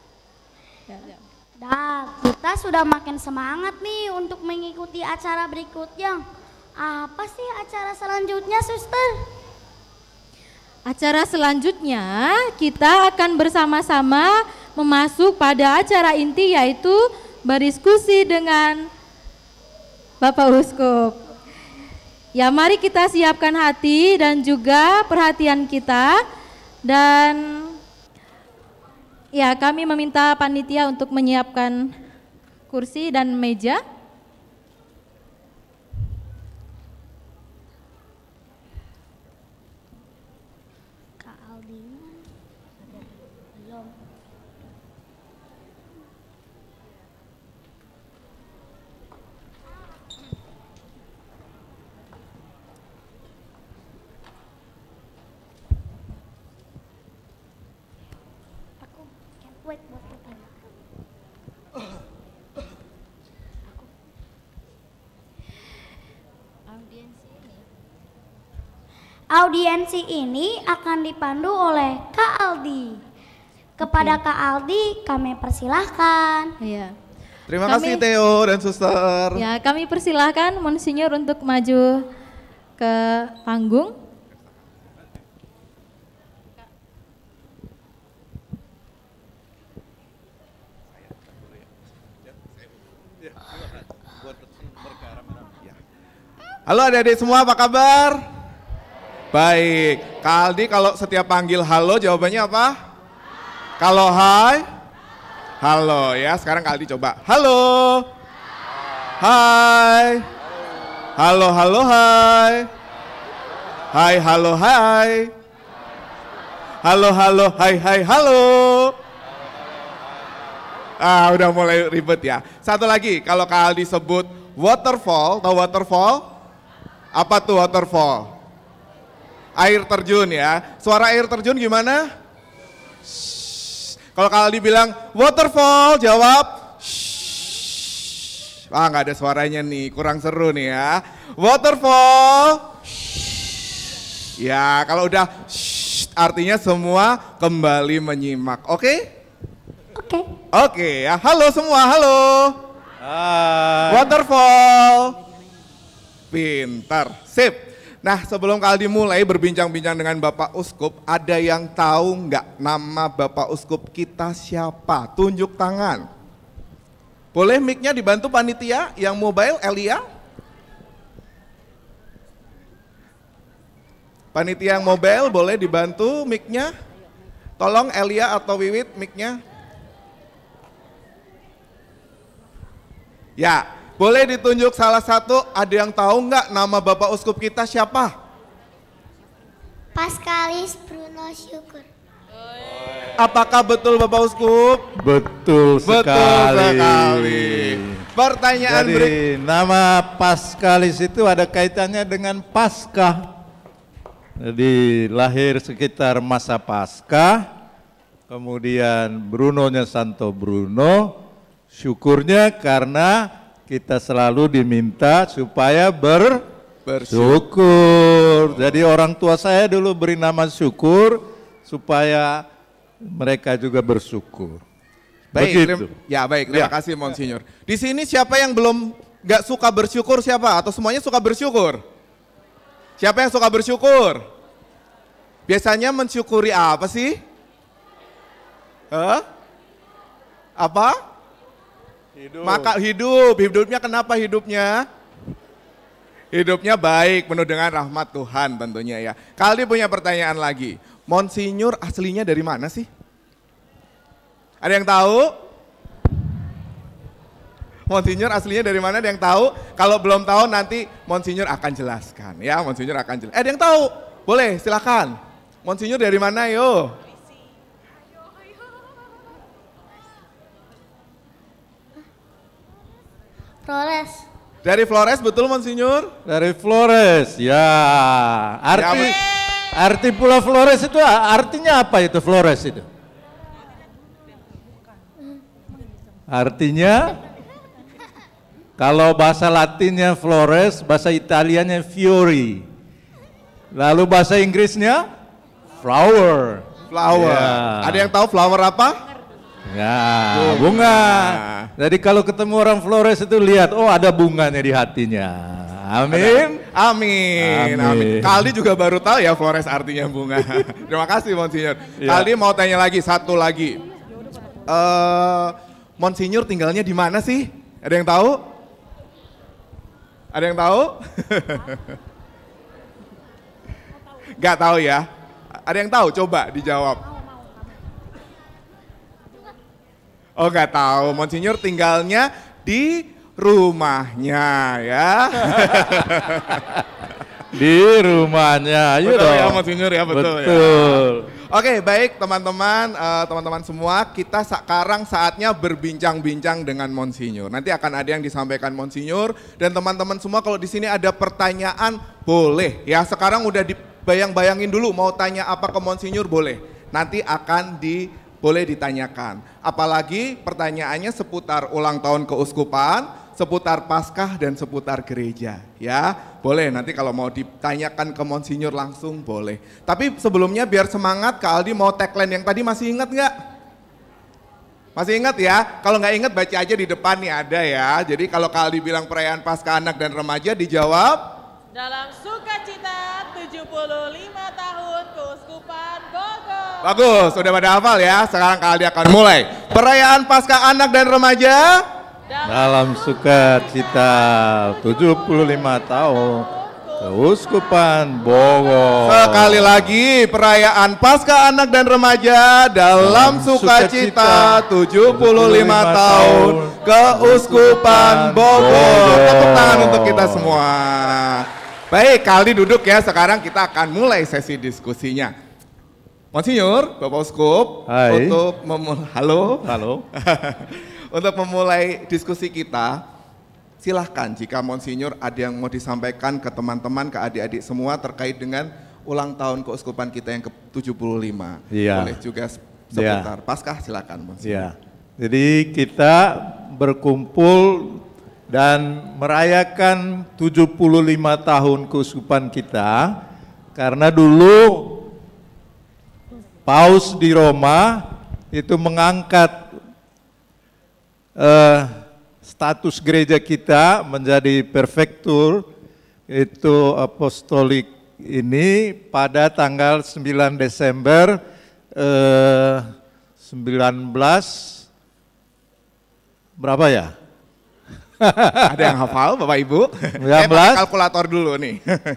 [SPEAKER 2] Dah, kita sudah makin semangat nih untuk mengikuti acara berikutnya. Apa sih acara selanjutnya, Suster?
[SPEAKER 5] Acara selanjutnya kita akan bersama-sama memasuk pada acara inti, yaitu berdiskusi dengan Bapak Uskup. Ya, mari kita siapkan hati dan juga perhatian kita, dan ya kami meminta panitia untuk menyiapkan kursi dan meja.
[SPEAKER 2] Audiensi ini akan dipandu oleh Kak Aldi. Kepada Kak Aldi kami persilahkan.
[SPEAKER 5] Iya.
[SPEAKER 10] Terima
[SPEAKER 5] Kami-
[SPEAKER 10] kasih Theo dan Suster.
[SPEAKER 5] Ya, kami persilahkan Monsinyur untuk maju ke panggung.
[SPEAKER 10] Halo adik-adik semua, apa kabar? Baik, Kak Aldi kalau setiap panggil halo jawabannya apa? Kalau hai? Halo ya, sekarang Kak Aldi coba. Halo. Hai. Halo, halo, hai. Hai, halo, hai. Halo, halo, hai, hai, halo. Ah, udah mulai ribet ya. Satu lagi, kalau Kak Aldi sebut waterfall, tahu waterfall? Apa tuh waterfall? Air terjun ya. Suara air terjun gimana? Shhh. Kalau Kak Aldi bilang waterfall, jawab shhh. Ah, nggak ada suaranya nih, kurang seru nih ya. Waterfall. Shhh. Ya, kalau udah shhh, artinya semua kembali menyimak. Oke?
[SPEAKER 2] Oke.
[SPEAKER 10] Oke ya. Halo semua, halo.
[SPEAKER 7] Hai.
[SPEAKER 10] Waterfall. Pintar, sip. Nah sebelum Kak Aldi mulai berbincang-bincang dengan Bapak Uskup, ada yang tahu nggak nama Bapak Uskup kita siapa? Tunjuk tangan. Boleh mic-nya dibantu panitia yang mobile, Elia? Panitia yang mobile boleh dibantu mic-nya? Tolong Elia atau Wiwit mic-nya. Ya, boleh ditunjuk salah satu, ada yang tahu nggak nama Bapak Uskup kita siapa?
[SPEAKER 2] Paskalis Bruno Syukur.
[SPEAKER 10] Apakah betul Bapak Uskup?
[SPEAKER 7] Betul sekali.
[SPEAKER 10] Betul sekali. Pertanyaan
[SPEAKER 7] Jadi
[SPEAKER 10] berikutnya.
[SPEAKER 7] nama Paskalis itu ada kaitannya dengan Paskah. Jadi lahir sekitar masa Paskah, kemudian Brunonya Santo Bruno, syukurnya karena kita selalu diminta supaya ber bersyukur. Jadi orang tua saya dulu beri nama syukur supaya mereka juga bersyukur.
[SPEAKER 10] Baik,
[SPEAKER 7] Begitu.
[SPEAKER 10] terima- ya baik, terima
[SPEAKER 7] Ya.
[SPEAKER 10] kasih Monsinyur. Di sini siapa yang belum nggak suka bersyukur siapa? Atau semuanya suka bersyukur? Siapa yang suka bersyukur? Biasanya mensyukuri apa sih? Hah? Apa?
[SPEAKER 7] Hidup.
[SPEAKER 10] Maka hidup, hidupnya kenapa hidupnya? Hidupnya baik, penuh dengan rahmat Tuhan tentunya ya. Kali punya pertanyaan lagi, Monsinyur aslinya dari mana sih? Ada yang tahu? Monsinyur aslinya dari mana? Ada yang tahu? Kalau belum tahu nanti Monsinyur akan jelaskan ya, Monsinyur akan jelaskan. Eh, ada yang tahu? Boleh, silakan. Monsinyur dari mana yo?
[SPEAKER 2] Flores.
[SPEAKER 10] Dari Flores betul Monsinyur?
[SPEAKER 7] Dari Flores, ya. Arti arti Pulau Flores itu artinya apa itu Flores itu? Artinya kalau bahasa Latinnya Flores, bahasa Italianya Fiori. Lalu bahasa Inggrisnya flower.
[SPEAKER 10] Flower.
[SPEAKER 7] Ya.
[SPEAKER 10] Ada yang tahu flower apa?
[SPEAKER 7] Ya, bunga. Jadi kalau ketemu orang Flores itu lihat, oh ada bunganya di hatinya. Amin.
[SPEAKER 10] Amin. Amin. Amin. Kaldi juga baru tahu ya Flores artinya bunga. Terima kasih Monsinyur.
[SPEAKER 7] Ya.
[SPEAKER 10] Kaldi mau tanya lagi, satu lagi. Eh, Monsinyur tinggalnya di mana sih? Ada yang tahu? Ada yang tahu? Gak tahu ya. Ada yang tahu? Coba dijawab. Oh nggak tahu, Monsinyur tinggalnya di rumahnya ya.
[SPEAKER 7] Di rumahnya, ayo
[SPEAKER 10] Betul
[SPEAKER 7] dong.
[SPEAKER 10] ya Monsinyur ya, betul, ya.
[SPEAKER 7] Betul.
[SPEAKER 10] Oke baik teman-teman, eh, teman-teman semua, kita sekarang saatnya berbincang-bincang dengan Monsinyur. Nanti akan ada yang disampaikan Monsinyur dan teman-teman semua kalau di sini ada pertanyaan boleh ya. Sekarang udah dibayang-bayangin dulu mau tanya apa ke Monsinyur boleh. Nanti akan di boleh ditanyakan. Apalagi pertanyaannya seputar ulang tahun keuskupan, seputar Paskah dan seputar gereja ya. boleh nanti kalau mau ditanyakan ke Monsinyur langsung boleh. Tapi sebelumnya biar semangat Kak Aldi mau tagline yang tadi masih ingat nggak? Masih ingat ya? Kalau nggak ingat baca aja di depan nih ada ya. Jadi kalau Kak Aldi bilang perayaan Paskah Anak dan Remaja dijawab
[SPEAKER 11] dalam sukacita tujuh puluh lima tahun Keuskupan Bogor.
[SPEAKER 10] Bagus, sudah pada hafal ya. Sekarang Kak Aldi akan mulai. Perayaan Paskah Anak dan Remaja
[SPEAKER 7] dalam sukacita tujuh puluh lima tahun Keuskupan Bogor.
[SPEAKER 10] Sekali lagi perayaan Paskah Anak dan Remaja dalam sukacita tujuh puluh lima tahun Keuskupan Bogor. Tepuk tangan untuk kita semua. Baik, Kak Aldi duduk ya. Sekarang kita akan mulai sesi diskusinya. Monsinyur, Bapak Uskup,
[SPEAKER 7] Hai.
[SPEAKER 10] untuk memulai, halo,
[SPEAKER 7] Halo.
[SPEAKER 10] untuk memulai diskusi kita, silahkan jika Monsinyur ada yang mau disampaikan ke teman-teman, ke adik-adik semua terkait dengan ulang tahun Keuskupan kita yang ke tujuh puluh lima.
[SPEAKER 7] Iya.
[SPEAKER 10] Boleh juga sebentar. Paskah silakan Monsinyur.
[SPEAKER 7] Ya. Jadi kita berkumpul dan merayakan tujuh puluh lima tahun keuskupan kita karena dulu Paus di Roma itu mengangkat eh, status gereja kita menjadi prefektur itu apostolik ini pada tanggal sembilan Desember eh, sembilan belas berapa ya?
[SPEAKER 10] Ada yang hafal Bapak Ibu?
[SPEAKER 7] sembilan belas
[SPEAKER 10] Saya pakai kalkulator dulu nih.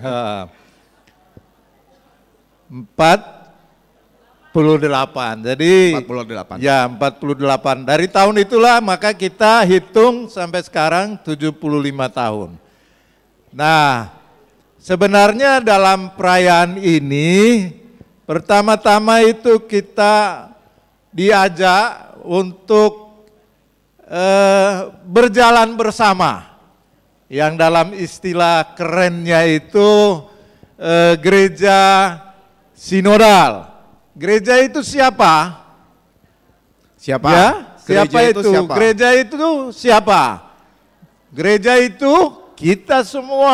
[SPEAKER 7] empat puluh delapan. Jadi
[SPEAKER 10] empat puluh delapan.
[SPEAKER 7] Ya, empat puluh delapan. Dari tahun itulah maka kita hitung sampai sekarang tujuh puluh lima tahun. Nah, sebenarnya dalam perayaan ini pertama-tama itu kita diajak untuk Uh, berjalan bersama, yang dalam istilah kerennya itu uh, gereja sinodal. Gereja itu siapa?
[SPEAKER 10] Siapa?
[SPEAKER 7] Ya, siapa
[SPEAKER 10] Gereja
[SPEAKER 7] itu?
[SPEAKER 10] itu siapa?
[SPEAKER 7] Gereja itu siapa? Gereja itu kita semua.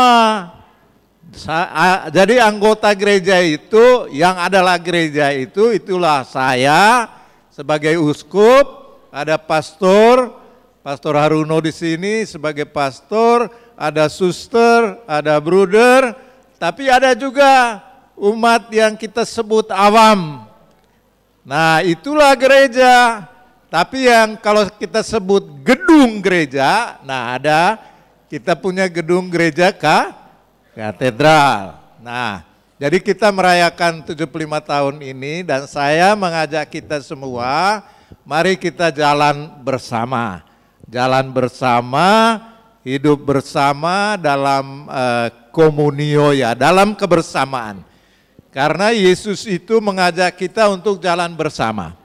[SPEAKER 7] Sa a, jadi anggota gereja itu, yang adalah gereja itu, itulah saya sebagai uskup, ada pastor. Pastor Haruno di sini sebagai pastor, ada suster, ada bruder, tapi ada juga umat yang kita sebut awam. Nah, itulah gereja. Tapi yang kalau kita sebut gedung gereja, nah ada kita punya gedung gereja ka, katedral. Nah, jadi kita merayakan tujuh puluh lima tahun ini dan saya mengajak kita semua, mari kita jalan bersama. Jalan bersama, hidup bersama dalam uh, komunio ya, dalam kebersamaan. Karena Yesus itu mengajak kita untuk jalan bersama.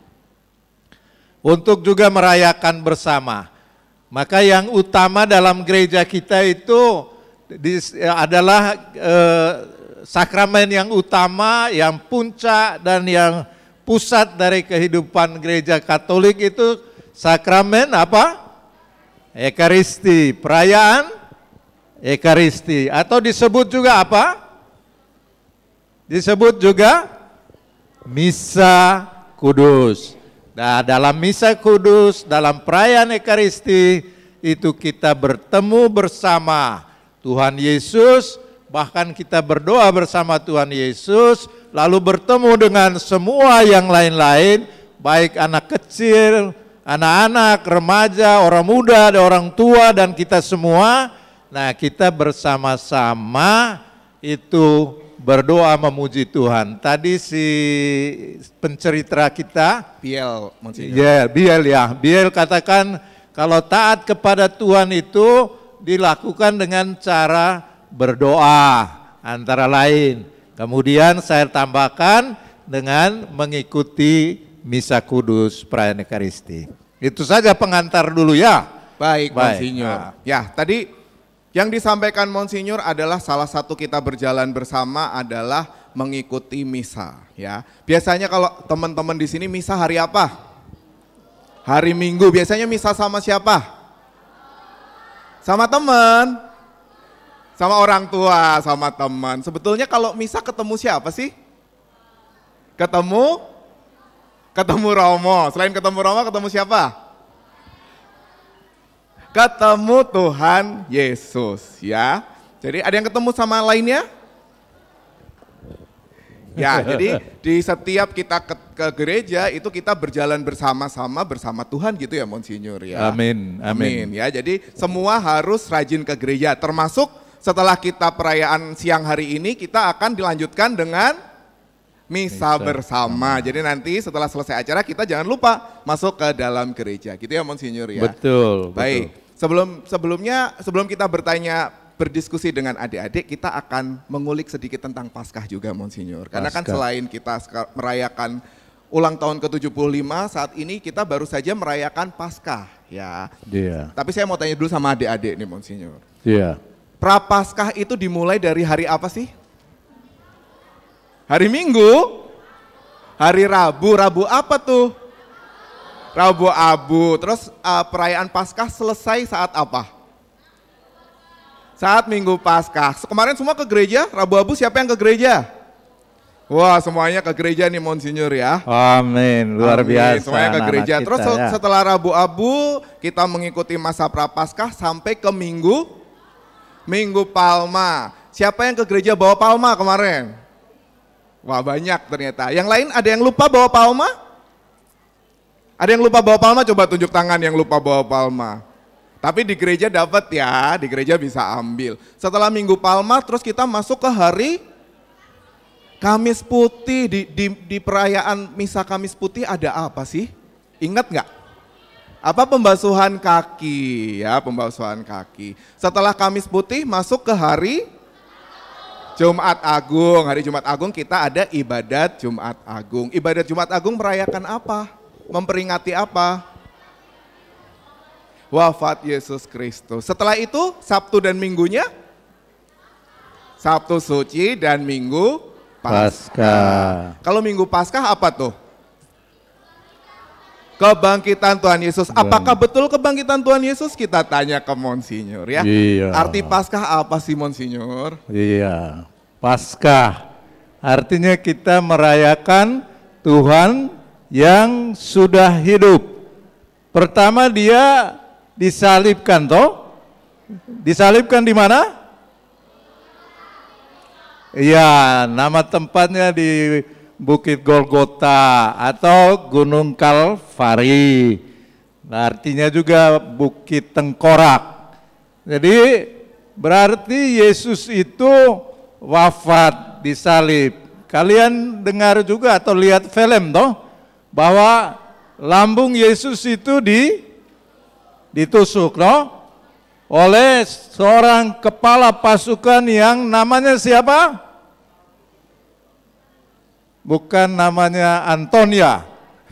[SPEAKER 7] Untuk juga merayakan bersama. Maka yang utama dalam gereja kita itu di, adalah uh, sakramen yang utama, yang puncak dan yang pusat dari kehidupan gereja Katolik itu sakramen apa? Ekaristi, perayaan Ekaristi, atau disebut juga apa? Disebut juga Misa Kudus. Nah, dalam Misa Kudus, dalam perayaan Ekaristi itu kita bertemu bersama Tuhan Yesus, bahkan kita berdoa bersama Tuhan Yesus, lalu bertemu dengan semua yang lain-lain, baik anak kecil, anak-anak, remaja, orang muda, orang tua, dan kita semua. Nah, kita bersama-sama itu berdoa memuji Tuhan. Tadi si pencerita kita,
[SPEAKER 10] Biel, Monsinyur.
[SPEAKER 7] ya, Biel ya, Biel katakan kalau taat kepada Tuhan itu dilakukan dengan cara berdoa antara lain. Kemudian saya tambahkan dengan mengikuti Misa Kudus perayaan Ekaristi. Itu saja pengantar dulu ya.
[SPEAKER 10] Baik,
[SPEAKER 7] Baik.
[SPEAKER 10] Monsinyur.
[SPEAKER 7] Nah.
[SPEAKER 10] Ya, tadi yang disampaikan Monsinyur adalah salah satu kita berjalan bersama adalah mengikuti misa. Ya, biasanya kalau teman-teman di sini misa hari apa? Hari Minggu. Biasanya misa sama siapa? Sama teman. Sama orang tua, sama teman. Sebetulnya kalau misa ketemu siapa sih? Ketemu? Ketemu Romo. Selain ketemu Romo, ketemu siapa? Ketemu Tuhan Yesus, ya. Jadi ada yang ketemu sama lainnya? Ya, jadi di setiap kita ke, ke gereja itu kita berjalan bersama-sama bersama Tuhan gitu ya Monsinyur ya.
[SPEAKER 7] Amin, amin.
[SPEAKER 10] Amin ya. Jadi semua harus rajin ke gereja, termasuk setelah kita perayaan siang hari ini kita akan dilanjutkan dengan misa, misa bersama. Jadi nanti setelah selesai acara kita jangan lupa masuk ke dalam gereja. Gitu ya Monsinyur ya.
[SPEAKER 7] Betul.
[SPEAKER 10] Baik.
[SPEAKER 7] Betul.
[SPEAKER 10] Sebelum sebelumnya sebelum kita bertanya berdiskusi dengan adik-adik, kita akan mengulik sedikit tentang Paskah juga Monsinyur. Karena kan
[SPEAKER 7] Paskah.
[SPEAKER 10] selain kita merayakan ulang tahun ke tujuh puluh lima, saat ini kita baru saja merayakan Paskah ya.
[SPEAKER 7] Iya.
[SPEAKER 10] Tapi saya mau tanya dulu sama adik-adik nih Monsinyur.
[SPEAKER 7] Iya.
[SPEAKER 10] Prapaskah itu dimulai dari hari apa sih? Hari Minggu? Hari Rabu, Rabu apa tuh? Rabu Abu. Terus uh, perayaan Paskah selesai saat apa? Saat Minggu Paskah. Kemarin semua ke gereja, Rabu Abu siapa yang ke gereja? Wah semuanya ke gereja nih Monsinyur ya.
[SPEAKER 7] Amin, luar
[SPEAKER 10] Amin.
[SPEAKER 7] biasa.
[SPEAKER 10] Semuanya ke gereja.
[SPEAKER 7] anak-anak
[SPEAKER 10] Terus
[SPEAKER 7] kita, ya.
[SPEAKER 10] setelah Rabu Abu kita mengikuti masa Prapaskah sampai ke Minggu Minggu Palma. Siapa yang ke gereja bawa palma kemarin? Wah banyak ternyata. Yang lain ada yang lupa bawa palma? Ada yang lupa bawa palma? Coba tunjuk tangan yang lupa bawa palma. Tapi di gereja dapat ya, di gereja bisa ambil. Setelah Minggu Palma terus kita masuk ke hari Kamis Putih. Di, di, di perayaan Misa Kamis Putih ada apa sih? Ingat nggak? Apa pembasuhan kaki ya, pembasuhan kaki. Setelah Kamis Putih masuk ke hari Jumat Agung. Hari Jumat Agung kita ada ibadat Jumat Agung. Ibadat Jumat Agung merayakan apa? Memperingati apa? Wafat Yesus Kristus. Setelah itu Sabtu dan Minggunya? Sabtu Suci dan Minggu Paskah. Kalau Minggu Paskah apa tuh? Kebangkitan Tuhan Yesus. Apakah betul kebangkitan Tuhan Yesus? Kita tanya ke Monsinyur ya.
[SPEAKER 7] Iya.
[SPEAKER 10] Arti Paskah apa sih Monsinyur?
[SPEAKER 7] Iya, Paskah. Artinya kita merayakan Tuhan yang sudah hidup. Pertama dia disalibkan toh? Disalibkan di mana? Iya, nama tempatnya di Bukit Golgota atau Gunung Kalvari. Nah, artinya juga Bukit Tengkorak. Jadi berarti Yesus itu wafat disalib. Kalian dengar juga atau lihat film toh bahwa lambung Yesus itu di ditusuk no? oleh seorang kepala pasukan yang namanya siapa? Bukan namanya Antonia.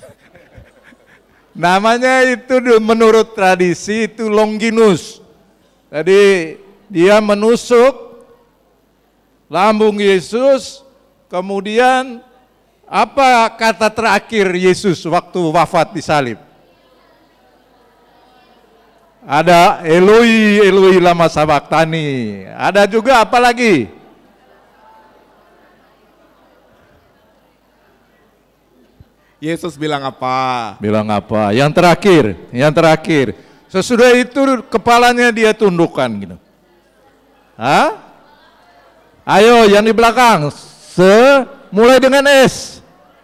[SPEAKER 7] Namanya itu menurut tradisi itu Longinus. Jadi dia menusuk lambung Yesus, kemudian apa kata terakhir Yesus waktu wafat disalib? Ada Eloi, Eloi lama sabachthani. Ada juga apa lagi?
[SPEAKER 10] Yesus bilang apa?
[SPEAKER 7] Bilang apa? Yang terakhir, yang terakhir. Sesudah itu kepalanya dia tundukkan gitu. Hah? Ayo yang di belakang, se mulai dengan S.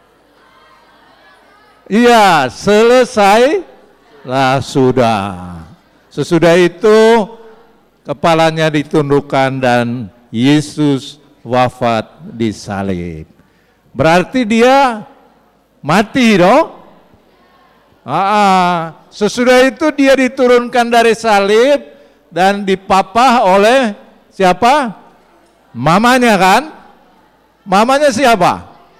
[SPEAKER 7] Iya, selesai lah sudah. Sesudah itu kepalanya ditundukkan dan Yesus wafat disalib. Berarti dia mati dong. Ah, sesudah itu dia diturunkan dari salib dan dipapah oleh siapa? Mamanya kan? Mamanya siapa?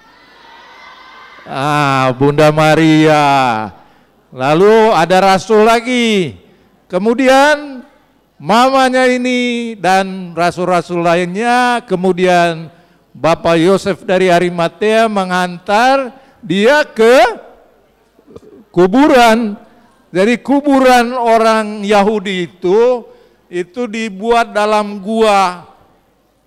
[SPEAKER 7] Ah, Bunda Maria. Lalu ada rasul lagi. Kemudian mamanya ini dan rasul-rasul lainnya, kemudian Bapak Yosef dari Arimatea mengantar dia ke kuburan. Jadi kuburan orang Yahudi itu itu dibuat dalam gua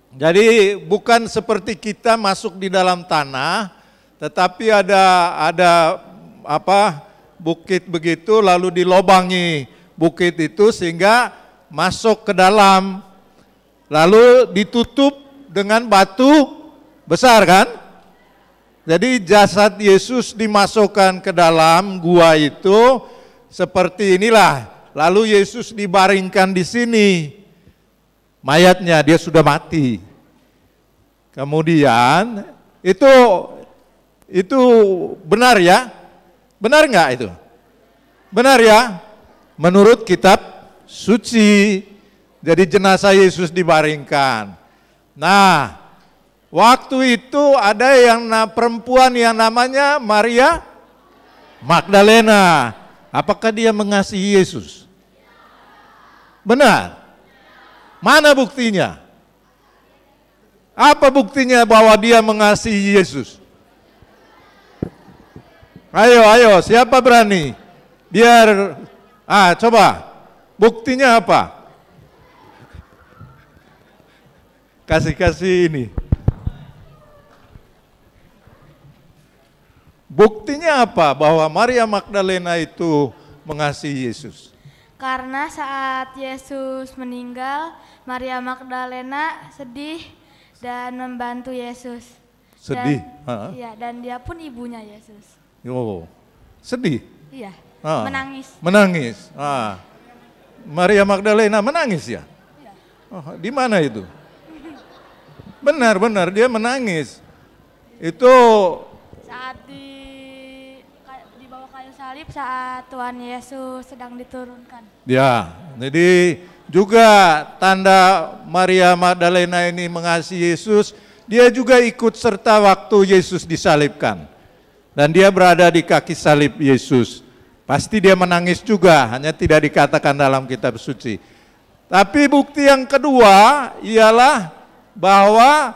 [SPEAKER 7] Jadi bukan seperti kita masuk di dalam tanah, tetapi ada ada apa bukit begitu lalu dilobangi bukit itu sehingga masuk ke dalam, lalu ditutup dengan batu besar kan? Jadi jasad Yesus dimasukkan ke dalam gua itu seperti inilah. Lalu Yesus dibaringkan di sini. Mayatnya dia sudah mati. Kemudian itu itu benar ya? Benar nggak itu? Benar ya? Menurut kitab suci. Jadi jenazah Yesus dibaringkan. Nah, waktu itu ada yang perempuan yang namanya Maria Magdalena. Apakah dia mengasihi Yesus? Benar. Mana buktinya? Apa buktinya bahwa dia mengasihi Yesus? Ayo, ayo, siapa berani? Biar, ah coba, buktinya apa? Kasih-kasih ini. Buktinya apa bahwa Maria Magdalena itu mengasihi Yesus?
[SPEAKER 12] Karena saat Yesus meninggal, Maria Magdalena sedih dan membantu Yesus.
[SPEAKER 7] Sedih?
[SPEAKER 12] Dan, iya, dan dia pun ibunya Yesus.
[SPEAKER 7] Oh, sedih?
[SPEAKER 12] Iya,
[SPEAKER 7] ah,
[SPEAKER 12] menangis.
[SPEAKER 7] Menangis. Ah. Maria Magdalena menangis ya?
[SPEAKER 12] Iya.
[SPEAKER 7] Oh, di mana itu? Benar-benar dia menangis. Itu
[SPEAKER 12] saat di di bawah kayu salib saat Tuhan Yesus sedang diturunkan.
[SPEAKER 7] Ya, jadi juga tanda Maria Magdalena ini mengasihi Yesus, dia juga ikut serta waktu Yesus disalibkan. Dan dia berada di kaki salib Yesus. Pasti dia menangis juga, hanya tidak dikatakan dalam kitab suci. Tapi bukti yang kedua ialah bahwa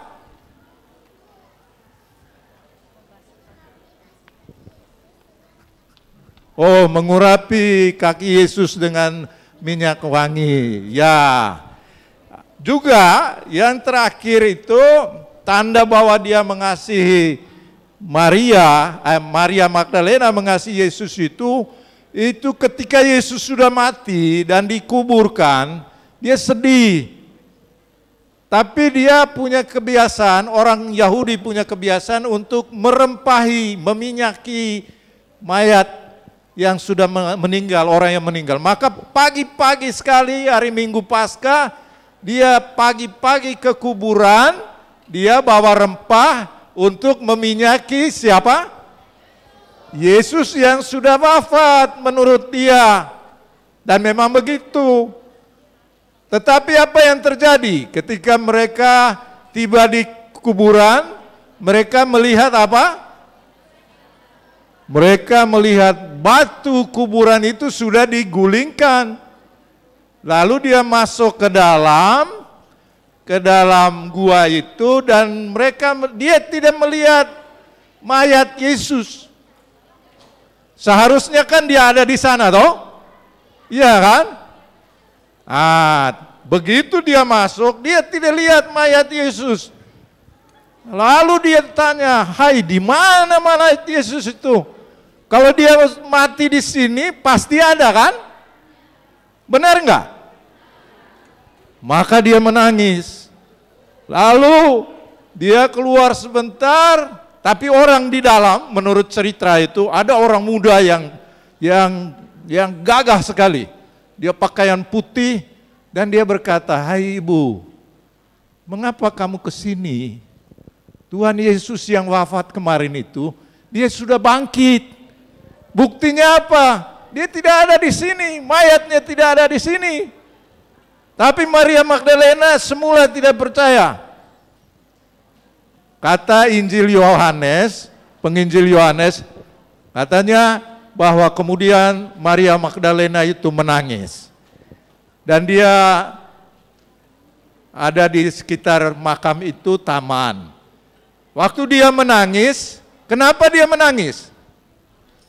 [SPEAKER 7] oh, mengurapi kaki Yesus dengan minyak wangi. Ya. Juga yang terakhir itu tanda bahwa dia mengasihi Maria, eh, Maria Magdalena mengasihi Yesus itu, itu ketika Yesus sudah mati dan dikuburkan, dia sedih. Tapi dia punya kebiasaan, orang Yahudi punya kebiasaan untuk merempahi, meminyaki mayat yang sudah meninggal, orang yang meninggal. Maka pagi-pagi sekali hari Minggu Paskah, dia pagi-pagi ke kuburan, dia bawa rempah untuk meminyaki siapa? Yesus yang sudah wafat menurut dia. Dan memang begitu. Tetapi apa yang terjadi ketika mereka tiba di kuburan, mereka melihat apa? Mereka melihat batu kuburan itu sudah digulingkan. Lalu dia masuk ke dalam, ke dalam gua itu dan mereka dia tidak melihat mayat Yesus. Seharusnya kan dia ada di sana toh? Iya kan? Ah, begitu dia masuk, dia tidak lihat mayat Yesus. Lalu dia tanya, "Hai, di mana mayat Yesus itu? Kalau dia mati di sini pasti ada kan? Benar enggak?" Maka dia menangis. Lalu dia keluar sebentar, tapi orang di dalam menurut cerita itu ada orang muda yang yang yang gagah sekali. Dia pakaian putih dan dia berkata, "Hai ibu, mengapa kamu ke sini? Tuhan Yesus yang wafat kemarin itu, dia sudah bangkit. Buktinya apa? Dia tidak ada di sini, mayatnya tidak ada di sini." Tapi Maria Magdalena semula tidak percaya. Kata Injil Yohanes, penginjil Yohanes, katanya bahwa kemudian Maria Magdalena itu menangis. Dan dia ada di sekitar makam itu taman. Waktu dia menangis, kenapa dia menangis?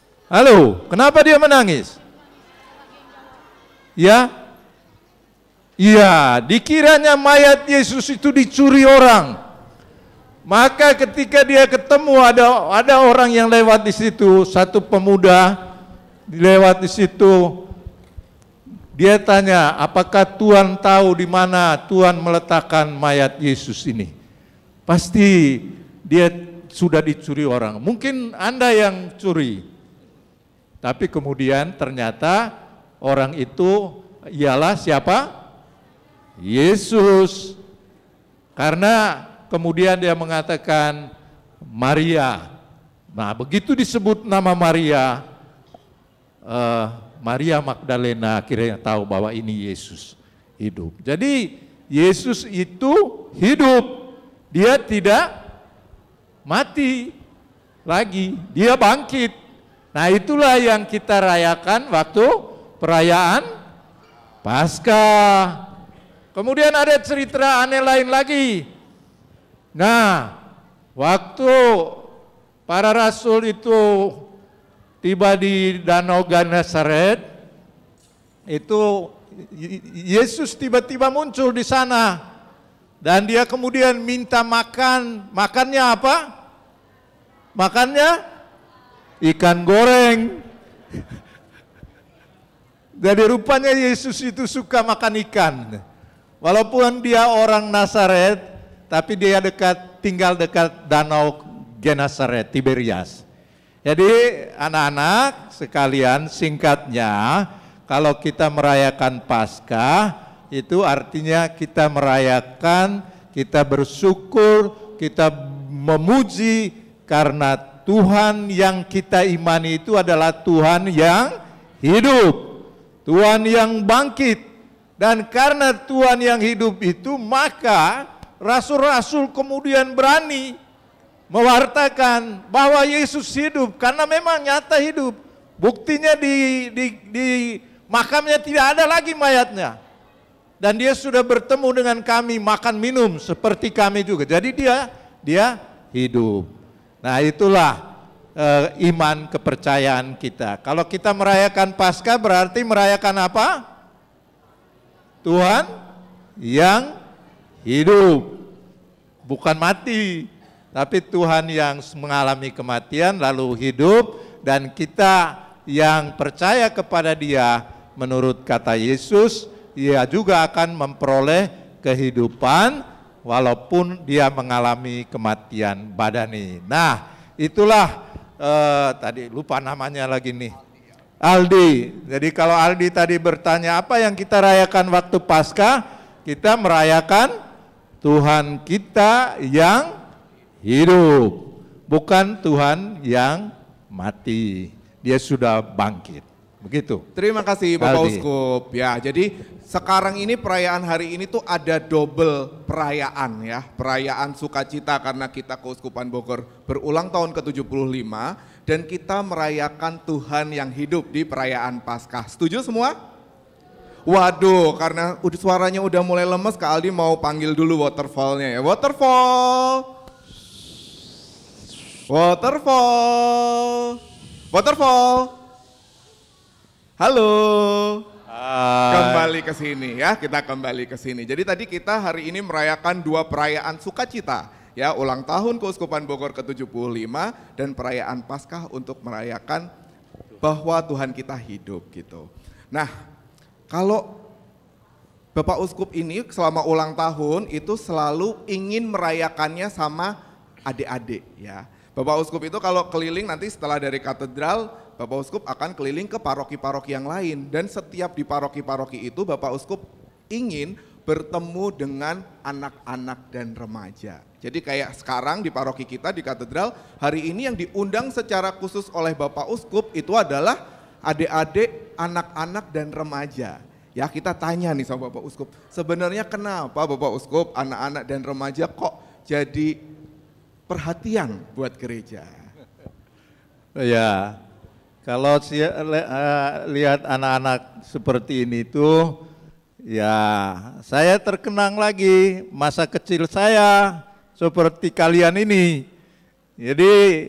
[SPEAKER 7] Halo, kenapa dia menangis? Ya, Iya, dikiranya mayat Yesus itu dicuri orang. Maka ketika dia ketemu ada ada orang yang lewat di situ, satu pemuda lewat di situ. Dia tanya, apakah Tuhan tahu di mana Tuhan meletakkan mayat Yesus ini? Pasti dia sudah dicuri orang. Mungkin Anda yang curi. Tapi kemudian ternyata orang itu ialah siapa? Yesus. Karena kemudian dia mengatakan Maria. Nah, begitu disebut nama Maria, uh, Maria Magdalena akhirnya tahu bahwa ini Yesus hidup. Jadi Yesus itu hidup. Dia tidak mati lagi, dia bangkit. Nah, itulah yang kita rayakan waktu perayaan Paskah. Kemudian ada cerita aneh lain lagi. Nah, waktu para rasul itu tiba di Danau Genesaret, itu Yesus tiba-tiba muncul di sana. Dan dia kemudian minta makan. Makannya apa? Makannya ikan goreng. Jadi rupanya Yesus itu suka makan ikan. Walaupun dia orang Nazaret, tapi dia dekat tinggal dekat Danau Genesaret, Tiberias. Jadi anak-anak sekalian, singkatnya kalau kita merayakan Paskah itu artinya kita merayakan, kita bersyukur, kita memuji karena Tuhan yang kita imani itu adalah Tuhan yang hidup, Tuhan yang bangkit. Dan karena Tuhan yang hidup itu, maka rasul-rasul kemudian berani mewartakan bahwa Yesus hidup, karena memang nyata hidup. Buktinya di, di, di makamnya tidak ada lagi mayatnya. Dan dia sudah bertemu dengan kami, makan minum seperti kami juga. Jadi dia dia hidup. Nah, itulah eh, iman kepercayaan kita. Kalau kita merayakan Paskah berarti merayakan apa? Tuhan yang hidup, bukan mati. Tapi Tuhan yang mengalami kematian lalu hidup, dan kita yang percaya kepada Dia menurut kata Yesus, Dia juga akan memperoleh kehidupan walaupun dia mengalami kematian badani. Nah, itulah eh, tadi lupa namanya lagi nih. Aldi. Jadi kalau Aldi tadi bertanya apa yang kita rayakan waktu Paskah, kita merayakan Tuhan kita yang hidup, bukan Tuhan yang mati. Dia sudah bangkit. Begitu.
[SPEAKER 10] Terima kasih Bapak
[SPEAKER 7] Aldi.
[SPEAKER 10] Uskup. Ya, jadi sekarang ini perayaan hari ini tuh ada double perayaan ya. Perayaan sukacita karena kita Keuskupan Bogor berulang tahun ke tujuh puluh lima dan kita merayakan Tuhan yang hidup di perayaan Paskah. Setuju semua? Waduh, karena udah suaranya udah mulai lemes, Kak Aldi mau panggil dulu waterfallnya ya. Waterfall. Waterfall. Waterfall. Halo.
[SPEAKER 7] Hai.
[SPEAKER 10] Kembali ke sini ya, kita kembali ke sini. Jadi tadi kita hari ini merayakan dua perayaan sukacita, ya, ulang tahun Keuskupan Bogor ke tujuh puluh lima dan perayaan Paskah untuk merayakan bahwa Tuhan kita hidup gitu. Nah, kalau Bapak Uskup ini selama ulang tahun itu selalu ingin merayakannya sama adik-adik ya. Bapak Uskup itu kalau keliling nanti setelah dari katedral, Bapak Uskup akan keliling ke paroki-paroki yang lain, dan setiap di paroki-paroki itu Bapak Uskup ingin bertemu dengan anak-anak dan remaja. Jadi kayak sekarang di paroki kita di katedral, hari ini yang diundang secara khusus oleh Bapak Uskup itu adalah adik-adik, anak-anak dan remaja. Ya, kita tanya nih sama Bapak Uskup, sebenarnya kenapa Bapak Uskup anak-anak dan remaja kok jadi perhatian buat gereja?
[SPEAKER 7] Ya. Kalau si, uh, lihat anak-anak seperti ini tuh, ya saya terkenang lagi masa kecil saya seperti kalian ini. Jadi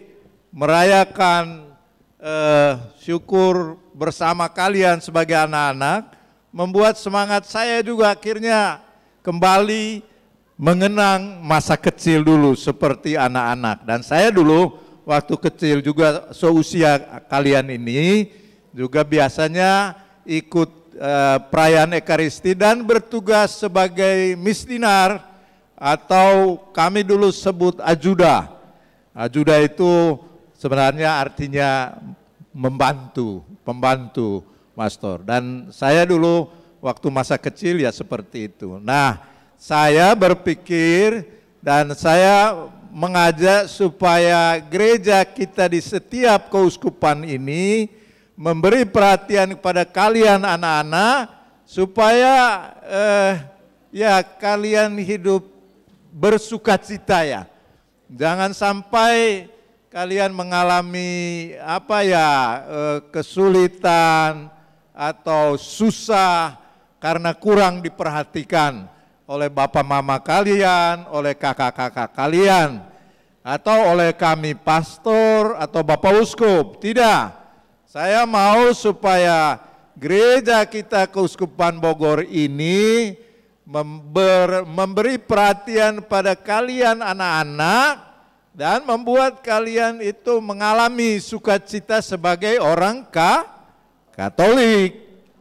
[SPEAKER 7] merayakan uh, syukur bersama kalian sebagai anak-anak membuat semangat saya juga akhirnya kembali mengenang masa kecil dulu seperti anak-anak. Dan saya dulu waktu kecil juga seusia kalian ini juga biasanya ikut eh, perayaan Ekaristi dan bertugas sebagai misdinar atau kami dulu sebut ajuda. Ajuda itu sebenarnya artinya membantu, pembantu Pastor. Dan saya dulu waktu masa kecil ya seperti itu. Nah, saya berpikir dan saya mengajak supaya gereja kita di setiap keuskupan ini memberi perhatian kepada kalian anak-anak supaya eh, ya kalian hidup bersukacita ya. Jangan sampai kalian mengalami apa ya eh, kesulitan atau susah karena kurang diperhatikan oleh bapak mama kalian, oleh kakak-kakak kalian, atau oleh kami pastor atau bapak uskup. Tidak. Saya mau supaya gereja kita Keuskupan Bogor ini member, memberi perhatian pada kalian anak-anak dan membuat kalian itu mengalami sukacita sebagai orang ka, Katolik.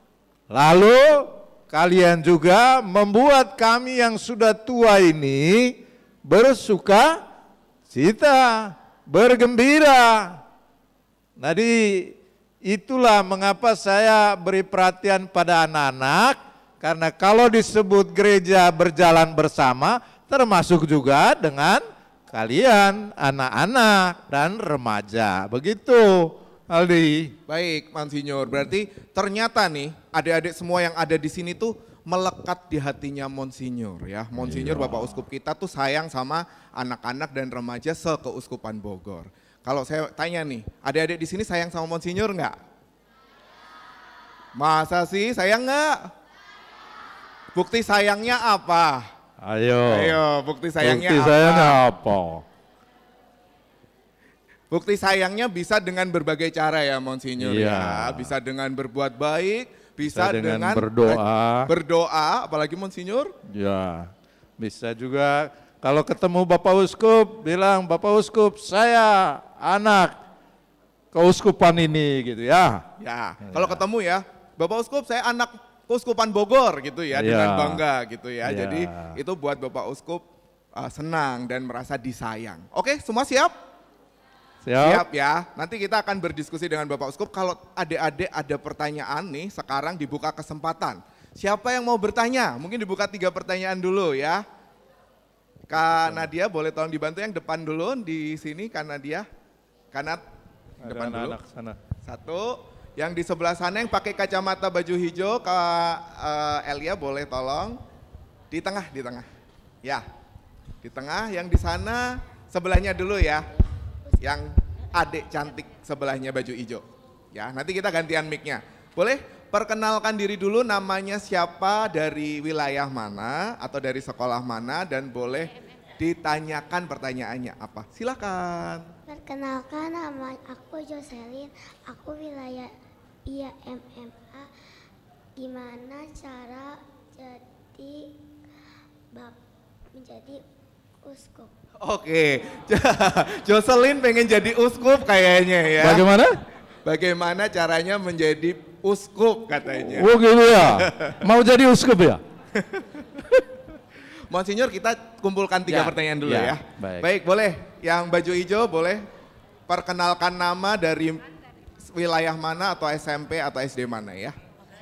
[SPEAKER 7] Lalu kalian juga membuat kami yang sudah tua ini bersuka cita, bergembira. Jadi itulah mengapa saya beri perhatian pada anak-anak, karena kalau disebut gereja berjalan bersama, termasuk juga dengan kalian anak-anak dan remaja. Begitu, Aldi.
[SPEAKER 10] Baik, Monsinyur. Berarti ternyata nih adik-adik semua yang ada di sini tuh melekat di hatinya Monsinyur ya. Monsinyur
[SPEAKER 7] Iya.
[SPEAKER 10] Bapak Uskup kita tuh sayang sama anak-anak dan remaja se-Keuskupan Bogor. Kalau saya tanya nih, adik-adik di sini sayang sama Monsinyur enggak? Masa sih sayang enggak? Bukti sayangnya apa?
[SPEAKER 7] Ayo.
[SPEAKER 10] Ayo, bukti sayangnya
[SPEAKER 7] Bukti
[SPEAKER 10] apa?
[SPEAKER 7] sayangnya apa?
[SPEAKER 10] Bukti sayangnya bisa dengan berbagai cara ya Monsinyur
[SPEAKER 7] Iya.
[SPEAKER 10] ya. Bisa dengan berbuat baik, bisa,
[SPEAKER 7] Bisa dengan
[SPEAKER 10] dengan,
[SPEAKER 7] berdoa.
[SPEAKER 10] Berdoa, apalagi Monsinyur?
[SPEAKER 7] Ya, bisa juga kalau ketemu Bapak Uskup, bilang Bapak Uskup saya anak keuskupan ini gitu ya.
[SPEAKER 10] Ya, kalau ketemu ya, Bapak Uskup saya anak Keuskupan Bogor gitu ya, dengan
[SPEAKER 7] Ya.
[SPEAKER 10] bangga gitu ya.
[SPEAKER 7] Ya.
[SPEAKER 10] Jadi itu buat Bapak Uskup uh, senang dan merasa disayang. Oke, semua siap?
[SPEAKER 7] Siap.
[SPEAKER 10] ya. Nanti kita akan berdiskusi dengan Bapak Uskup. Kalau adik-adik ada pertanyaan nih, sekarang dibuka kesempatan. Siapa yang mau bertanya? Mungkin dibuka tiga pertanyaan dulu ya. Kak Nadia boleh tolong dibantu yang depan dulu di sini, Kak Nadia. Kanat,
[SPEAKER 7] Ada
[SPEAKER 10] depan dulu.
[SPEAKER 7] anak-anak sana.
[SPEAKER 10] Satu, yang di sebelah sana yang pakai kacamata baju hijau, Kak eh, Elia boleh tolong. Di tengah, di tengah. Ya, di tengah, yang di sana sebelahnya dulu ya. Yang adik cantik sebelahnya baju hijau. Ya, nanti kita gantian mic-nya. Boleh perkenalkan diri dulu, namanya siapa, dari wilayah mana atau dari sekolah mana, dan boleh ditanyakan pertanyaannya apa. Silakan.
[SPEAKER 2] Perkenalkan, nama aku Jocelyn, aku wilayah I A M M A. Gimana cara jadi bap menjadi uskup?
[SPEAKER 10] Oke, Jocelyn pengen jadi uskup kayaknya ya.
[SPEAKER 7] Bagaimana?
[SPEAKER 10] Bagaimana caranya menjadi uskup katanya.
[SPEAKER 7] Oh gitu ya, mau jadi uskup ya?
[SPEAKER 10] Monsinyur, kita kumpulkan tiga
[SPEAKER 7] Ya,
[SPEAKER 10] pertanyaan dulu
[SPEAKER 7] ya,
[SPEAKER 10] ya.
[SPEAKER 7] baik.
[SPEAKER 10] boleh. Yang baju hijau boleh perkenalkan nama dari wilayah mana atau S M P atau S D mana ya.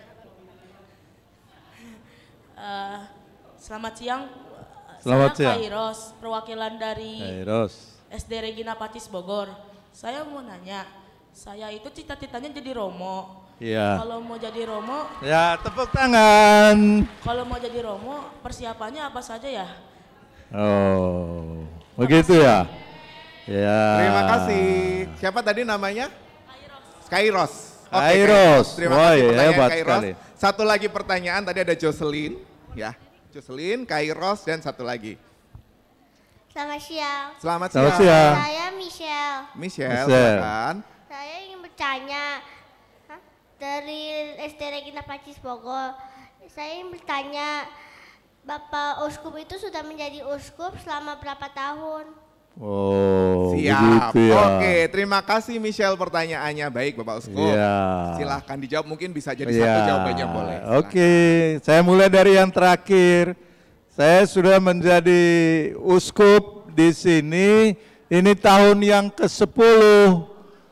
[SPEAKER 13] Eh, selamat siang.
[SPEAKER 7] Selamat
[SPEAKER 13] saya
[SPEAKER 7] siang.
[SPEAKER 13] Kairos, perwakilan dari
[SPEAKER 7] Kairos.
[SPEAKER 13] S D Regina Pacis Bogor. Saya mau nanya, saya itu cita-citanya jadi Romo.
[SPEAKER 7] Iya.
[SPEAKER 13] Kalau mau jadi Romo,
[SPEAKER 7] Ya, tepuk tangan.
[SPEAKER 13] kalau mau jadi Romo persiapannya apa saja ya?
[SPEAKER 7] Oh, begitu ya? Ya.
[SPEAKER 10] Terima kasih. Siapa tadi namanya? Kairos. Oke,
[SPEAKER 7] Kairos.
[SPEAKER 10] Terima
[SPEAKER 7] Wah,
[SPEAKER 10] kasih
[SPEAKER 7] iya,
[SPEAKER 10] pertanyaan
[SPEAKER 7] hebat
[SPEAKER 10] Kairos.
[SPEAKER 7] sekali.
[SPEAKER 10] Satu lagi pertanyaan, tadi ada Jocelyn. Ya, Jocelyn, Kairos, dan satu lagi.
[SPEAKER 2] Selamat siang.
[SPEAKER 10] Selamat
[SPEAKER 7] Selamat
[SPEAKER 10] siang.
[SPEAKER 7] siang.
[SPEAKER 2] Saya Michelle.
[SPEAKER 10] Michelle,
[SPEAKER 7] Michelle.
[SPEAKER 10] silakan.
[SPEAKER 2] Saya ingin bertanya, hah? Dari S D Regina Pacis Bogor,
[SPEAKER 14] Saya ingin bertanya, Bapak Uskup itu sudah menjadi uskup selama berapa tahun?
[SPEAKER 10] Siap.
[SPEAKER 15] Oh, begitu ya.
[SPEAKER 10] Oke, terima kasih Michelle pertanyaannya. Baik Bapak Uskup.
[SPEAKER 15] Iya.
[SPEAKER 10] Silahkan dijawab, mungkin bisa jadi
[SPEAKER 15] Iya.
[SPEAKER 10] satu jawabannya boleh. Silahkan.
[SPEAKER 15] Oke, saya mulai dari yang terakhir. Saya sudah menjadi uskup di sini, ini tahun yang kesepuluh.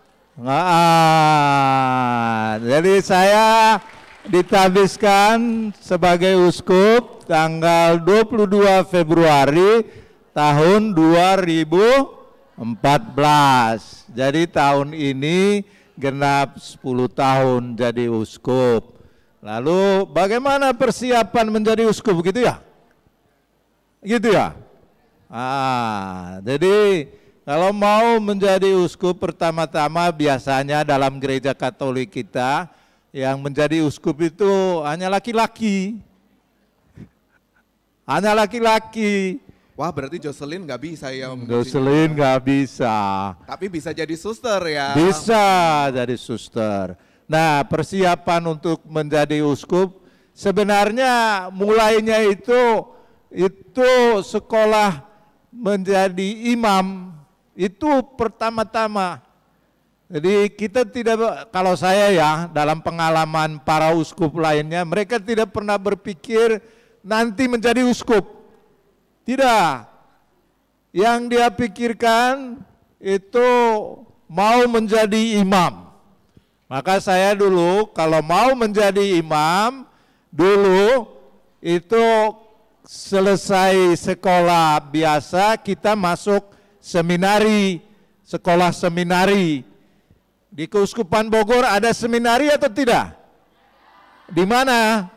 [SPEAKER 15] Nah, jadi saya ditabiskan sebagai uskup tanggal dua puluh dua Februari tahun dua ribu empat belas. Jadi tahun ini genap sepuluh tahun jadi uskup. Lalu bagaimana persiapan menjadi uskup, gitu ya? Gitu ya? Ah, jadi kalau mau menjadi uskup pertama-tama biasanya dalam gereja Katolik kita yang menjadi uskup itu hanya laki-laki. Hanya laki-laki.
[SPEAKER 10] Wah, berarti Jocelyn nggak bisa ya?
[SPEAKER 15] Jocelyn nggak bisa.
[SPEAKER 10] Tapi bisa jadi suster ya?
[SPEAKER 15] Bisa jadi suster. Nah, persiapan untuk menjadi uskup sebenarnya mulainya itu itu sekolah menjadi imam itu pertama-tama. Jadi kita tidak, kalau saya ya dalam pengalaman para uskup lainnya, mereka tidak pernah berpikir nanti menjadi uskup. Tidak. Yang dia pikirkan itu mau menjadi imam. Maka saya dulu kalau mau menjadi imam, dulu itu selesai sekolah biasa kita masuk seminari, sekolah seminari. Di Keuskupan Bogor ada seminari atau tidak? Di mana?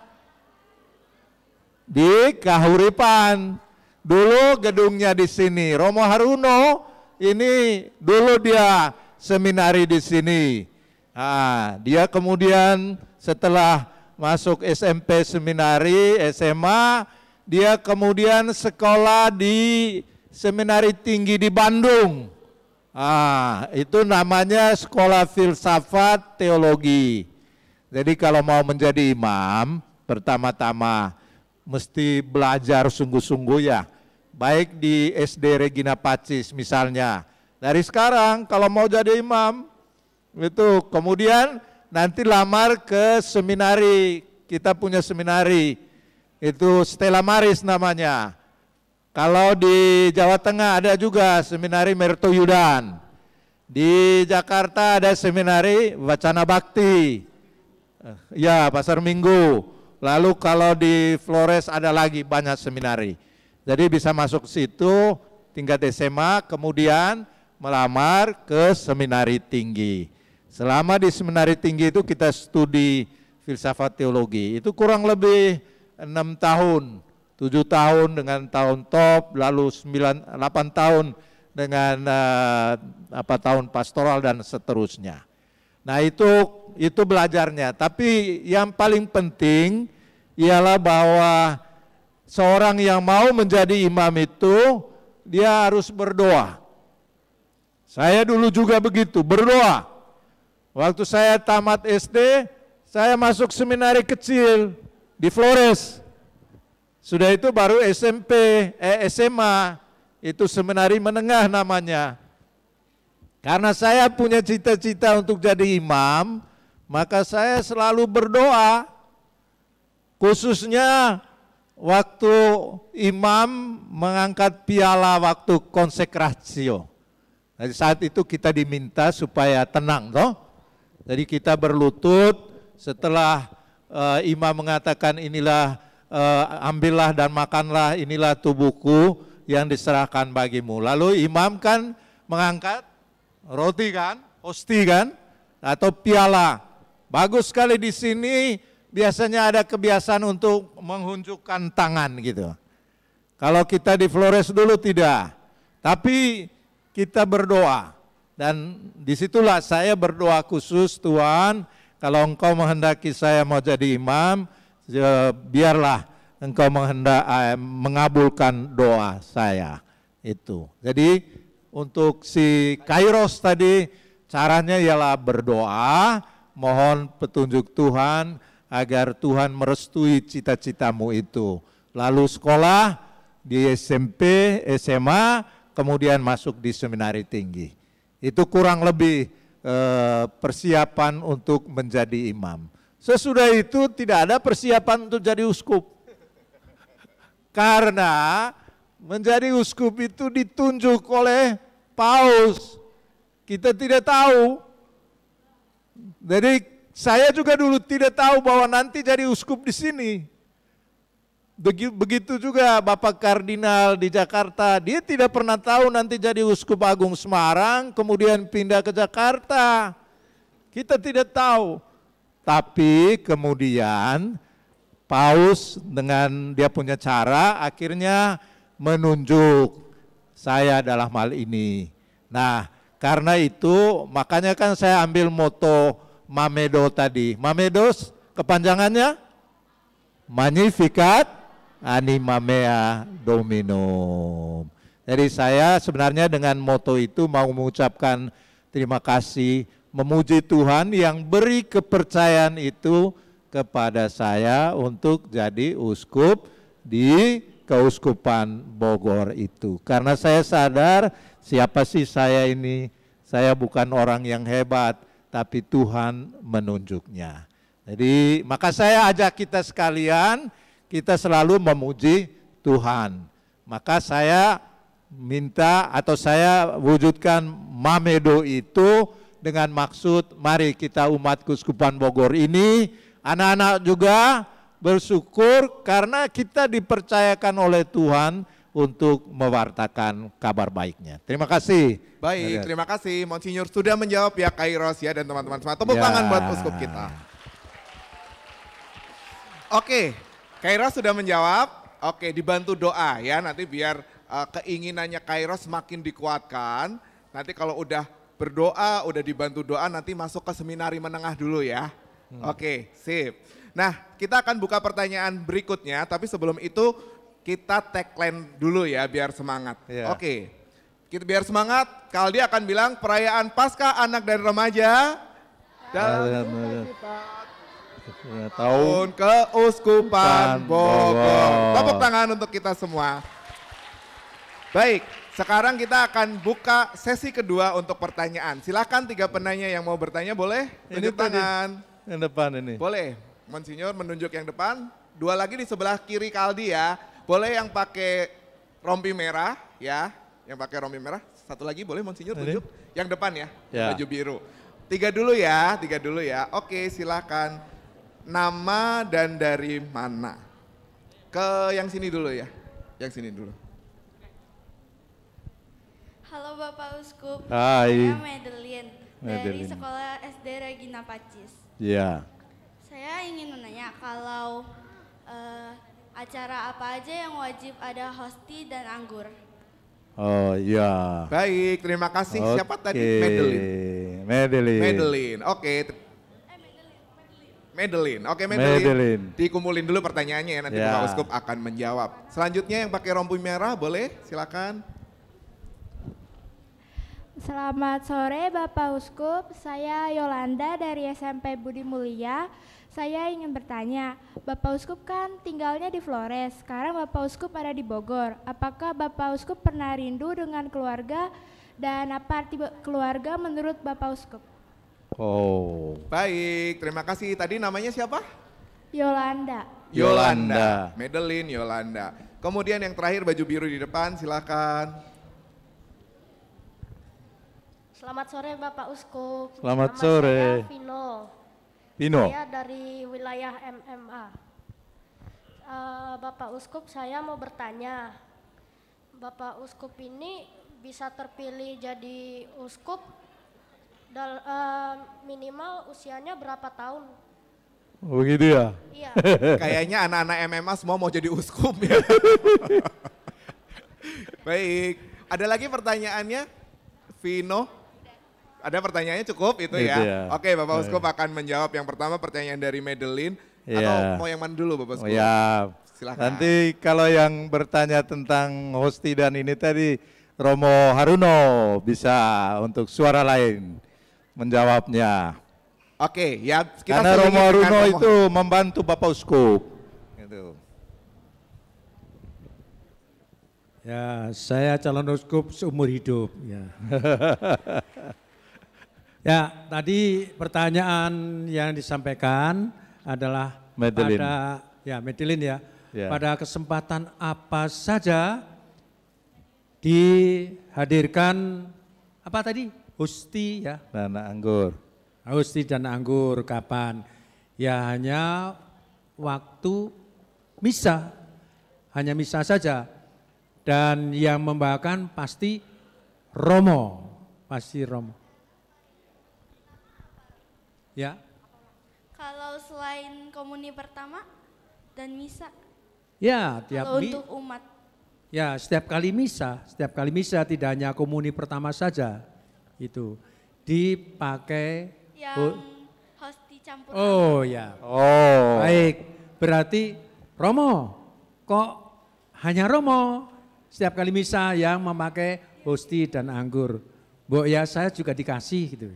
[SPEAKER 15] Di Kahuripan. Dulu gedungnya di sini. Romo Haruno ini dulu dia seminari di sini. Nah, dia kemudian setelah masuk S M P seminari, S M A, dia kemudian sekolah di Seminari Tinggi di Bandung. Ah, itu namanya Sekolah Filsafat Teologi. Jadi kalau mau menjadi imam, pertama-tama mesti belajar sungguh-sungguh ya. Baik di S D Regina Pacis misalnya. Dari sekarang kalau mau jadi imam, itu kemudian nanti lamar ke seminari. Kita punya seminari, itu Stella Maris namanya. Kalau di Jawa Tengah ada juga seminari Mertoyudan. Di Jakarta ada seminari Wacana Bakti. Ya, Pasar Minggu. Lalu kalau di Flores ada lagi banyak seminari. Jadi bisa masuk situ tingkat S M A, kemudian melamar ke seminari tinggi. Selama di seminari tinggi itu kita studi filsafat teologi. Itu kurang lebih enam tahun. tujuh tahun dengan tahun top, lalu sembilan, delapan tahun dengan uh, apa tahun pastoral dan seterusnya. Nah itu itu belajarnya. Tapi yang paling penting ialah bahwa seorang yang mau menjadi imam itu dia harus berdoa. Saya dulu juga begitu, berdoa. Waktu saya tamat S D, saya masuk seminari kecil di Flores. Sudah itu baru S M P, eh, S M A, itu seminari menengah namanya. Karena saya punya cita-cita untuk jadi imam, maka saya selalu berdoa. Khususnya waktu imam mengangkat piala waktu konsekrasio. Jadi saat itu kita diminta supaya tenang, toh. Jadi kita berlutut setelah uh, imam mengatakan inilah Uh, ambillah dan makanlah, inilah tubuhku yang diserahkan bagimu. Lalu imam kan mengangkat roti kan, hosti kan, atau piala. Bagus sekali di sini biasanya ada kebiasaan untuk menghunjukkan tangan gitu. Kalau kita di Flores dulu tidak, tapi kita berdoa. Dan disitulah saya berdoa khusus, Tuhan kalau Engkau menghendaki saya mau jadi imam, biarlah Engkau menghendak eh, mengabulkan doa saya itu. Jadi untuk si Kairos tadi caranya ialah berdoa, mohon petunjuk Tuhan agar Tuhan merestui cita-citamu itu. Lalu sekolah di S M P, S M A, kemudian masuk di seminari tinggi. Itu kurang lebih eh, persiapan untuk menjadi imam. Sesudah itu tidak ada persiapan untuk jadi uskup. Karena menjadi uskup itu ditunjuk oleh paus. Kita tidak tahu. Jadi saya juga dulu tidak tahu bahwa nanti jadi uskup di sini. Begitu juga Bapak Kardinal di Jakarta, dia tidak pernah tahu nanti jadi uskup agung Semarang, kemudian pindah ke Jakarta. Kita tidak tahu. Tapi kemudian paus dengan dia punya cara akhirnya menunjuk saya dalam hal ini. Nah, karena itu makanya kan saya ambil moto Mamedo tadi. Mamedos kepanjangannya Magnificat Anima Mea Dominum. Jadi saya sebenarnya dengan moto itu mau mengucapkan terima kasih, memuji Tuhan yang beri kepercayaan itu kepada saya untuk jadi uskup di Keuskupan Bogor itu. Karena saya sadar siapa sih saya ini, saya bukan orang yang hebat, tapi Tuhan menunjuknya. Jadi maka saya ajak kita sekalian, kita selalu memuji Tuhan. Maka saya minta atau saya wujudkan Mamedo itu dengan maksud mari kita umat Keuskupan Bogor ini, anak-anak juga bersyukur karena kita dipercayakan oleh Tuhan untuk mewartakan kabar baiknya. Terima kasih.
[SPEAKER 10] Baik, terima kasih Monsinyur sudah menjawab ya Kairos ya dan teman-teman semua. Tepuk
[SPEAKER 15] Ya.
[SPEAKER 10] tangan buat uskup kita. Oke, Kairos sudah menjawab. Oke, dibantu doa ya nanti biar uh, keinginannya Kairos semakin dikuatkan. Nanti kalau udah berdoa, udah dibantu doa, nanti masuk ke seminari menengah dulu ya. Hmm. Oke, sip. Nah, kita akan buka pertanyaan berikutnya, tapi sebelum itu kita tagline dulu ya, biar semangat.
[SPEAKER 15] Ya.
[SPEAKER 10] Oke, kita biar semangat, Kaldi akan bilang perayaan Paskah anak dan remaja dalam tahun Keuskupan Bogor. Tepuk tangan untuk kita semua. Baik. Sekarang kita akan buka sesi kedua untuk pertanyaan. Silakan tiga penanya yang mau bertanya boleh tunjuk
[SPEAKER 15] Ini
[SPEAKER 10] tangan.
[SPEAKER 15] Yang depan ini.
[SPEAKER 10] Boleh, Monsinyur menunjuk yang depan. Dua lagi di sebelah kiri Kaldi ya. Boleh yang pakai rompi merah ya. Yang pakai rompi merah. Satu lagi boleh Monsinyur tunjuk. Yang depan ya,
[SPEAKER 15] Ya.
[SPEAKER 10] baju biru. Tiga dulu ya, tiga dulu ya. Oke silakan. Nama dan dari mana? Ke yang sini dulu ya. Yang sini dulu.
[SPEAKER 12] Halo Bapak Uskup,
[SPEAKER 15] Hai.
[SPEAKER 12] saya Madeline, dari
[SPEAKER 15] Madeline.
[SPEAKER 12] Sekolah S D Regina Pacis.
[SPEAKER 15] Iya.
[SPEAKER 12] Saya ingin menanya kalau eh, acara apa aja yang wajib ada hosti dan anggur?
[SPEAKER 15] Oh iya.
[SPEAKER 10] Baik, terima kasih. Siapa tadi?
[SPEAKER 15] Oke.
[SPEAKER 10] Madeline.
[SPEAKER 15] Madeline.
[SPEAKER 10] Madeline, oke. Madeline, oke Madeline.
[SPEAKER 15] Madeline.
[SPEAKER 10] Dikumpulin dulu pertanyaannya ya, nanti
[SPEAKER 15] Ya.
[SPEAKER 10] Bapak Uskup akan menjawab. Selanjutnya yang pakai rompi merah boleh, silakan.
[SPEAKER 16] Selamat sore Bapak Uskup, saya Yolanda dari S M P Budi Mulia. Saya ingin bertanya, Bapak Uskup kan tinggalnya di Flores, sekarang Bapak Uskup ada di Bogor. Apakah Bapak Uskup pernah rindu dengan keluarga dan apa arti keluarga menurut Bapak Uskup?
[SPEAKER 15] Oh.
[SPEAKER 10] Baik, terima kasih. Tadi namanya siapa?
[SPEAKER 16] Yolanda.
[SPEAKER 10] Yolanda. Madeline Yolanda. Kemudian yang terakhir baju biru di depan, silakan.
[SPEAKER 14] Selamat sore Bapak Uskup.
[SPEAKER 15] Selamat
[SPEAKER 14] Nama
[SPEAKER 15] sore.
[SPEAKER 14] Saya Vino.
[SPEAKER 15] Vino.
[SPEAKER 14] Saya dari wilayah M M A. Uh, Bapak Uskup, saya mau bertanya. Bapak Uskup ini bisa terpilih jadi uskup dal, uh, minimal usianya berapa tahun?
[SPEAKER 15] Oh begitu ya?
[SPEAKER 14] Iya.
[SPEAKER 10] Kayaknya anak-anak M M A semua mau jadi uskup ya. Baik, ada lagi pertanyaannya? Vino? Ada pertanyaannya cukup itu
[SPEAKER 15] Itu
[SPEAKER 10] ya?
[SPEAKER 15] ya.
[SPEAKER 10] Oke, Bapak
[SPEAKER 15] Baik.
[SPEAKER 10] Uskup akan menjawab yang pertama pertanyaan dari Madeline.
[SPEAKER 15] Iya.
[SPEAKER 10] Atau mau yang mana dulu Bapak
[SPEAKER 15] Oh
[SPEAKER 10] Uskup?
[SPEAKER 15] ya,
[SPEAKER 10] Silakan.
[SPEAKER 15] nanti kalau yang bertanya tentang hosti dan ini tadi Romo Haruno bisa untuk suara lain menjawabnya.
[SPEAKER 10] Oke, ya kita
[SPEAKER 15] Karena Romo
[SPEAKER 10] selingi dengan
[SPEAKER 15] Haruno
[SPEAKER 10] Romo-
[SPEAKER 15] itu membantu Bapak Uskup. Gitu.
[SPEAKER 1] Ya, saya calon uskup seumur hidup. Ya. Ya, tadi pertanyaan yang disampaikan adalah
[SPEAKER 15] Madeline.
[SPEAKER 1] pada ya Madeline ya,
[SPEAKER 15] Ya.
[SPEAKER 1] pada kesempatan apa saja dihadirkan apa tadi? Hosti ya.
[SPEAKER 15] Dan anggur.
[SPEAKER 1] Hosti dan anggur kapan? Ya hanya waktu misa, hanya misa saja. Dan yang membawakan pasti Romo, pasti Romo. Ya,
[SPEAKER 12] Kalau selain komuni pertama dan misa,
[SPEAKER 1] ya tiap
[SPEAKER 12] kalau
[SPEAKER 1] mi-
[SPEAKER 12] untuk umat,
[SPEAKER 1] ya setiap kali misa, setiap kali misa tidak hanya komuni pertama saja, itu dipakai.
[SPEAKER 12] yang
[SPEAKER 1] oh,
[SPEAKER 12] hosti campur
[SPEAKER 1] oh ya,
[SPEAKER 15] Oh.
[SPEAKER 1] baik. Berarti Romo, kok hanya Romo setiap kali misa yang memakai hosti dan anggur. Bu ya saya juga dikasih gitu.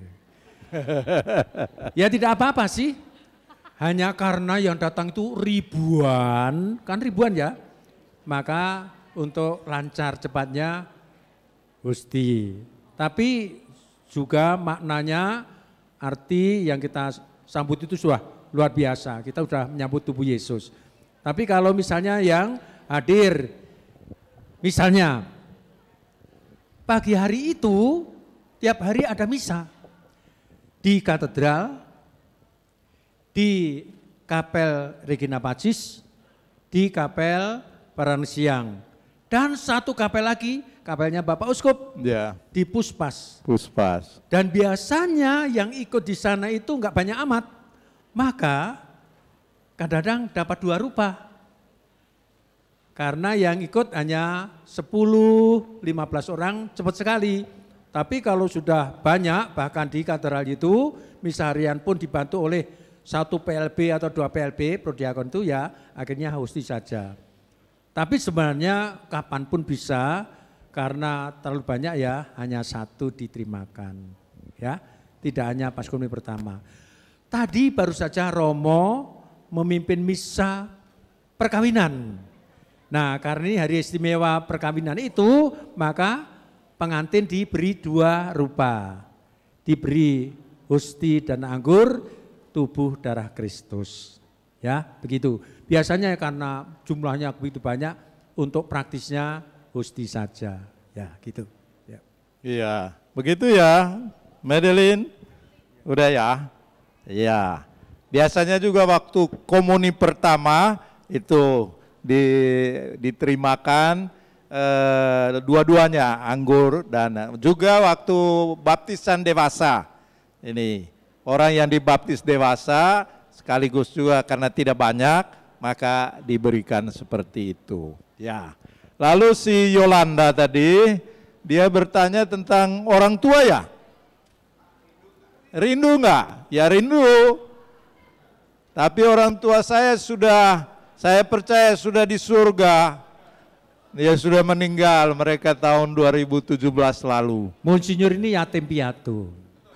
[SPEAKER 1] Ya tidak apa-apa sih. Hanya karena yang datang itu ribuan, kan ribuan ya. Maka untuk lancar cepatnya hosti. Tapi juga maknanya arti yang kita sambut itu sudah luar biasa. Kita sudah menyambut tubuh Yesus. Tapi kalau misalnya yang hadir, misalnya pagi hari itu tiap hari ada misa. Di katedral, di Kapel Regina Pacis, di Kapel Paran Siang, dan satu kapel lagi, kapelnya Bapak Uskup
[SPEAKER 15] Ya.
[SPEAKER 1] di Puspas.
[SPEAKER 15] Puspas.
[SPEAKER 1] Dan biasanya yang ikut di sana itu enggak banyak amat, maka kadang-kadang dapat dua rupa. Karena yang ikut hanya sepuluh lima belas orang cepat sekali. Tapi kalau sudah banyak, bahkan di katedral itu, misa harian pun dibantu oleh satu P L B atau dua P L B, prodiakon itu ya akhirnya hosti saja. Tapi sebenarnya kapanpun bisa, karena terlalu banyak ya hanya satu diterimakan. Ya, tidak hanya pas komuni pertama. Tadi baru saja Romo memimpin misa perkawinan. Nah karena ini hari istimewa perkawinan itu, maka pengantin diberi dua rupa, diberi hosti dan anggur tubuh darah Kristus. Ya, begitu. Biasanya karena jumlahnya begitu banyak, untuk praktisnya hosti saja. Ya, gitu. Ya.
[SPEAKER 15] Iya, begitu ya, Madeline. Udah ya? Iya. Biasanya juga waktu komuni pertama itu di, diterimakan Uh, dua-duanya anggur dan juga waktu baptisan dewasa. Ini orang yang dibaptis dewasa sekaligus juga karena tidak banyak maka diberikan seperti itu. Ya. Lalu si Yolanda tadi dia bertanya tentang orang tua ya. Rindu enggak? Ya rindu. Tapi orang tua saya sudah, saya percaya sudah di surga. Dia sudah meninggal, mereka tahun dua ribu tujuh belas lalu.
[SPEAKER 1] Monsinyur ini yatim piatu.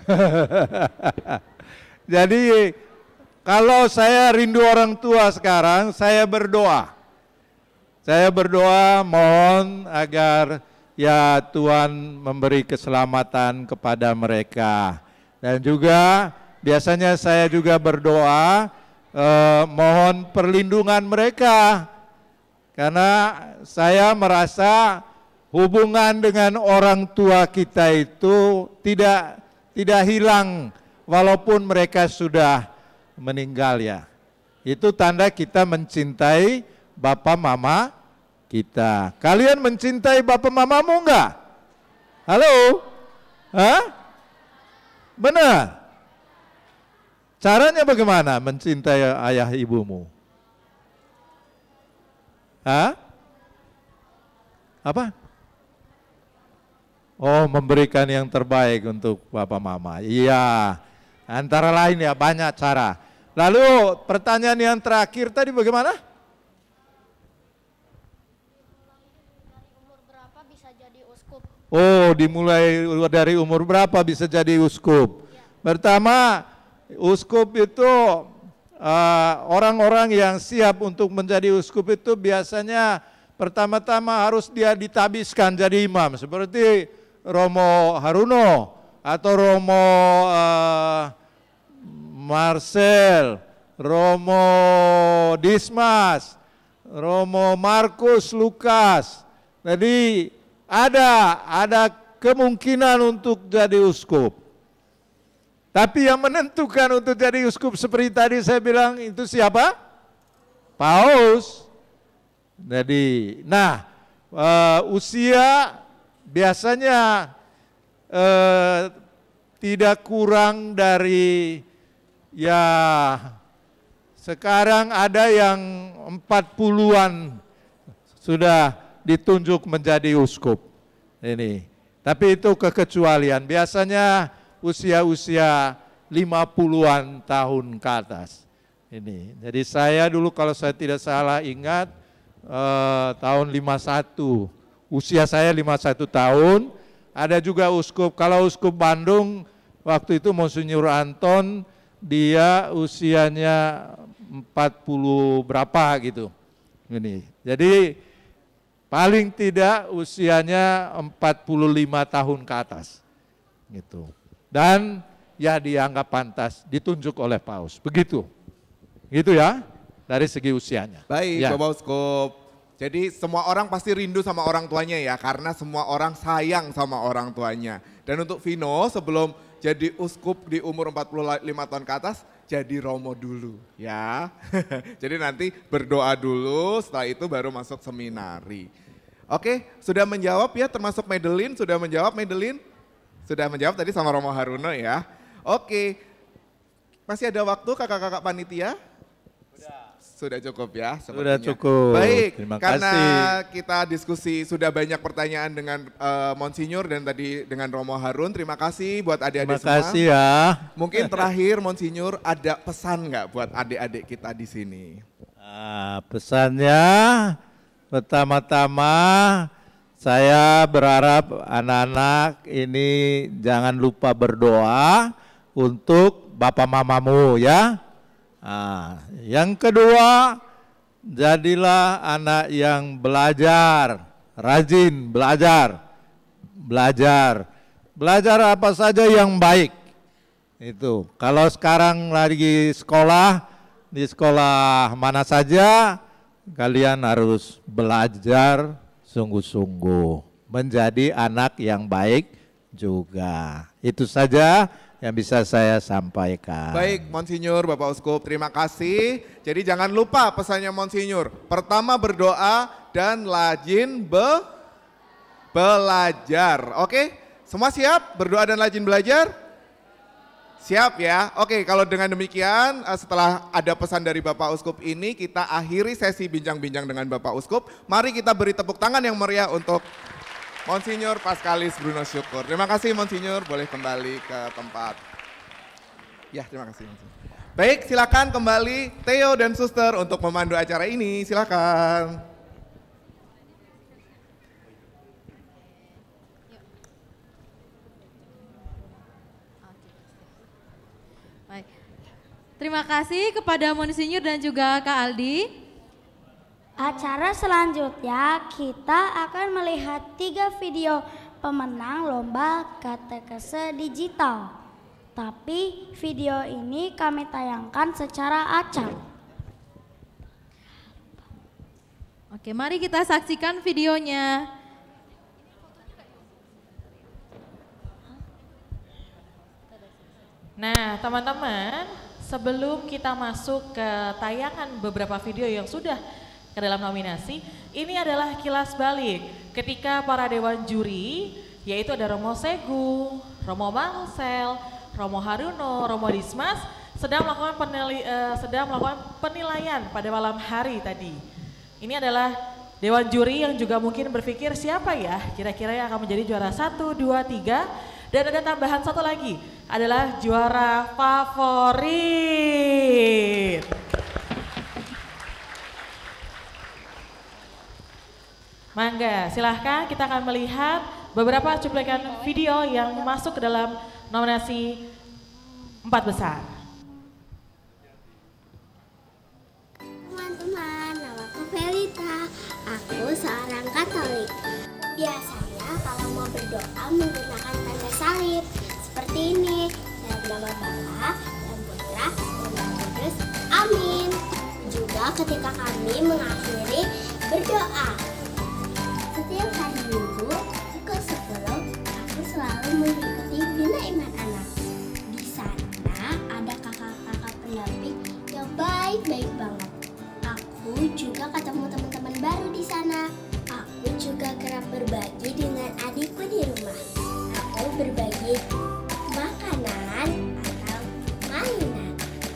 [SPEAKER 15] Jadi kalau saya rindu orang tua sekarang, saya berdoa. Saya berdoa mohon agar ya Tuhan memberi keselamatan kepada mereka. Dan juga biasanya saya juga berdoa eh, mohon perlindungan mereka. Karena saya merasa hubungan dengan orang tua kita itu tidak tidak hilang walaupun mereka sudah meninggal ya. Itu tanda kita mencintai Bapak Mama kita. Kalian mencintai Bapak Mamamu enggak? Halo? Hah? Benar? Caranya bagaimana mencintai ayah ibumu? Hah? Apa? Oh, memberikan yang terbaik untuk Bapak Mama. Iya, antara lain ya banyak cara. Lalu pertanyaan yang terakhir tadi bagaimana? Oh, dimulai dari umur berapa bisa jadi uskup? Pertama, uskup itu orang-orang uh, yang siap untuk menjadi uskup itu biasanya pertama-tama harus dia ditabiskan jadi imam. Seperti Romo Haruno atau Romo uh, Marcel, Romo Dismas, Romo Markus Lukas. Jadi ada ada kemungkinan untuk jadi uskup. Tapi yang menentukan untuk jadi uskup seperti tadi saya bilang itu siapa? Paus. Jadi, nah uh, usia biasanya uh, tidak kurang dari ya sekarang ada yang empat puluhan sudah ditunjuk menjadi uskup. Ini. Tapi itu kekecualian. Biasanya usia-usia lima puluhan tahun ke atas. Ini. Jadi saya dulu kalau saya tidak salah ingat eh, tahun lima puluh satu. Usia saya lima puluh satu tahun. Ada juga uskup, kalau uskup Bandung waktu itu Monsinyur Anton, dia usianya empat puluh berapa gitu. Ini. Jadi paling tidak usianya empat puluh lima tahun ke atas. Gitu. Dan ya dianggap pantas ditunjuk oleh Paus. Begitu. Gitu ya dari segi usianya.
[SPEAKER 10] Baik,
[SPEAKER 15] ya.
[SPEAKER 10] Bapak Uskup. Jadi semua orang pasti rindu sama orang tuanya ya, karena semua orang sayang sama orang tuanya. Dan untuk Vino sebelum jadi uskup di umur empat puluh lima tahun ke atas, jadi romo dulu ya. Jadi nanti berdoa dulu, setelah itu baru masuk seminari. Oke, sudah menjawab ya, termasuk Madeline, sudah menjawab Madeline? Sudah menjawab tadi sama Romo Haruno ya. Oke, masih ada waktu kakak-kakak panitia? Sudah cukup ya sepertinya.
[SPEAKER 15] Sudah cukup.
[SPEAKER 10] Baik,
[SPEAKER 15] terima
[SPEAKER 10] karena
[SPEAKER 15] kasih.
[SPEAKER 10] kita diskusi sudah banyak pertanyaan dengan uh, Monsinyur dan tadi dengan Romo Harun. Terima kasih buat adik-adik semua.
[SPEAKER 15] Terima kasih ya.
[SPEAKER 10] Mungkin terakhir Monsinyur ada pesan nggak buat adik-adik kita di sini?
[SPEAKER 15] Nah, pesannya pertama-tama saya berharap anak-anak ini jangan lupa berdoa untuk bapak mamamu ya. Nah, yang kedua, jadilah anak yang belajar, rajin belajar, belajar, belajar apa saja yang baik. Itu, kalau sekarang lagi sekolah, di sekolah mana saja, kalian harus belajar sungguh-sungguh, menjadi anak yang baik juga. Itu saja yang bisa saya sampaikan.
[SPEAKER 10] Baik, Monsinyur, Bapak Uskup, terima kasih. Jadi jangan lupa pesannya Monsinyur. Pertama berdoa dan rajin be belajar. Oke, semua siap berdoa dan rajin belajar? Siap ya? Oke, kalau dengan demikian setelah ada pesan dari Bapak Uskup ini, kita akhiri sesi bincang-bincang dengan Bapak Uskup. Mari kita beri tepuk tangan yang meriah untuk Monsinyur Paskalis Bruno Syukur. Terima kasih Monsinyur, boleh kembali ke tempat. Ya, terima kasih Monsinyur. Baik, silakan kembali Theo dan Suster untuk memandu acara ini. Silakan.
[SPEAKER 5] Baik. Terima kasih kepada Monsinyur dan juga Kak Aldi.
[SPEAKER 2] Acara selanjutnya kita akan melihat tiga video pemenang lomba katekese digital. Tapi video ini kami tayangkan secara acak.
[SPEAKER 5] Oke, mari kita saksikan videonya.
[SPEAKER 11] Nah, teman-teman, sebelum kita masuk ke tayangan beberapa video yang sudah ke dalam nominasi, ini adalah kilas balik ketika para dewan juri, yaitu ada Romo Segu, Romo Marcel, Romo Haruno, Romo Dismas, sedang melakukan penili, uh, sedang melakukan penilaian pada malam hari tadi. Ini adalah dewan juri yang juga mungkin berpikir siapa ya kira-kira yang akan menjadi juara satu, dua, tiga, dan ada tambahan satu lagi adalah juara favorit. Mangga, silahkan kita akan melihat beberapa cuplikan video yang masuk ke dalam nominasi empat besar.
[SPEAKER 17] Aku seorang Katolik. Biasanya kalau mau berdoa menggunakan tanda salib seperti ini. Dalam nama Bapa dan Putra dan Roh Kudus. Amin. Juga ketika kami mengakhiri berdoa. Setiap hari Minggu pukul sepuluh aku selalu mengikuti Bina Iman Anak. Di sana ada kakak-kakak pendamping yang baik-baik banget. Aku juga ketemu teman-teman baru di sana. Aku juga kerap berbagi dengan adikku di rumah. Aku berbagi makanan atau mainan.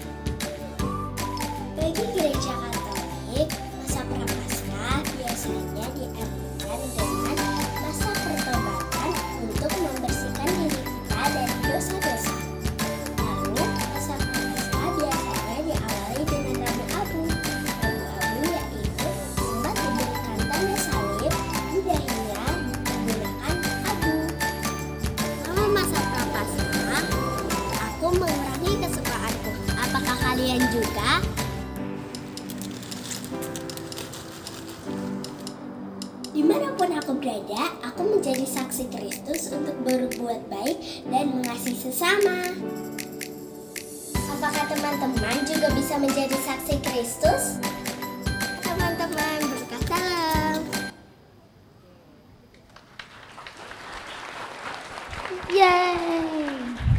[SPEAKER 17] Bagi gereja Katolik, masa prapaskah biasanya diartikan dengan masa pertobatan untuk membersihkan diri kita dari dosa-dosa. Lalu, masa prapaskah biasanya diawali dengan Rabu Abu. Rabu Abu yaitu umat diberikan tanda salib, budayanya menggunakan abu. Selama masa prapaskah, aku mengurangi kesukaanku. Apakah kalian juga? Dimanapun aku berada, aku menjadi saksi Kristus untuk berbuat baik dan mengasihi sesama. Apakah teman-teman juga bisa menjadi saksi Kristus? Teman-teman, berkat dalam. Yeay!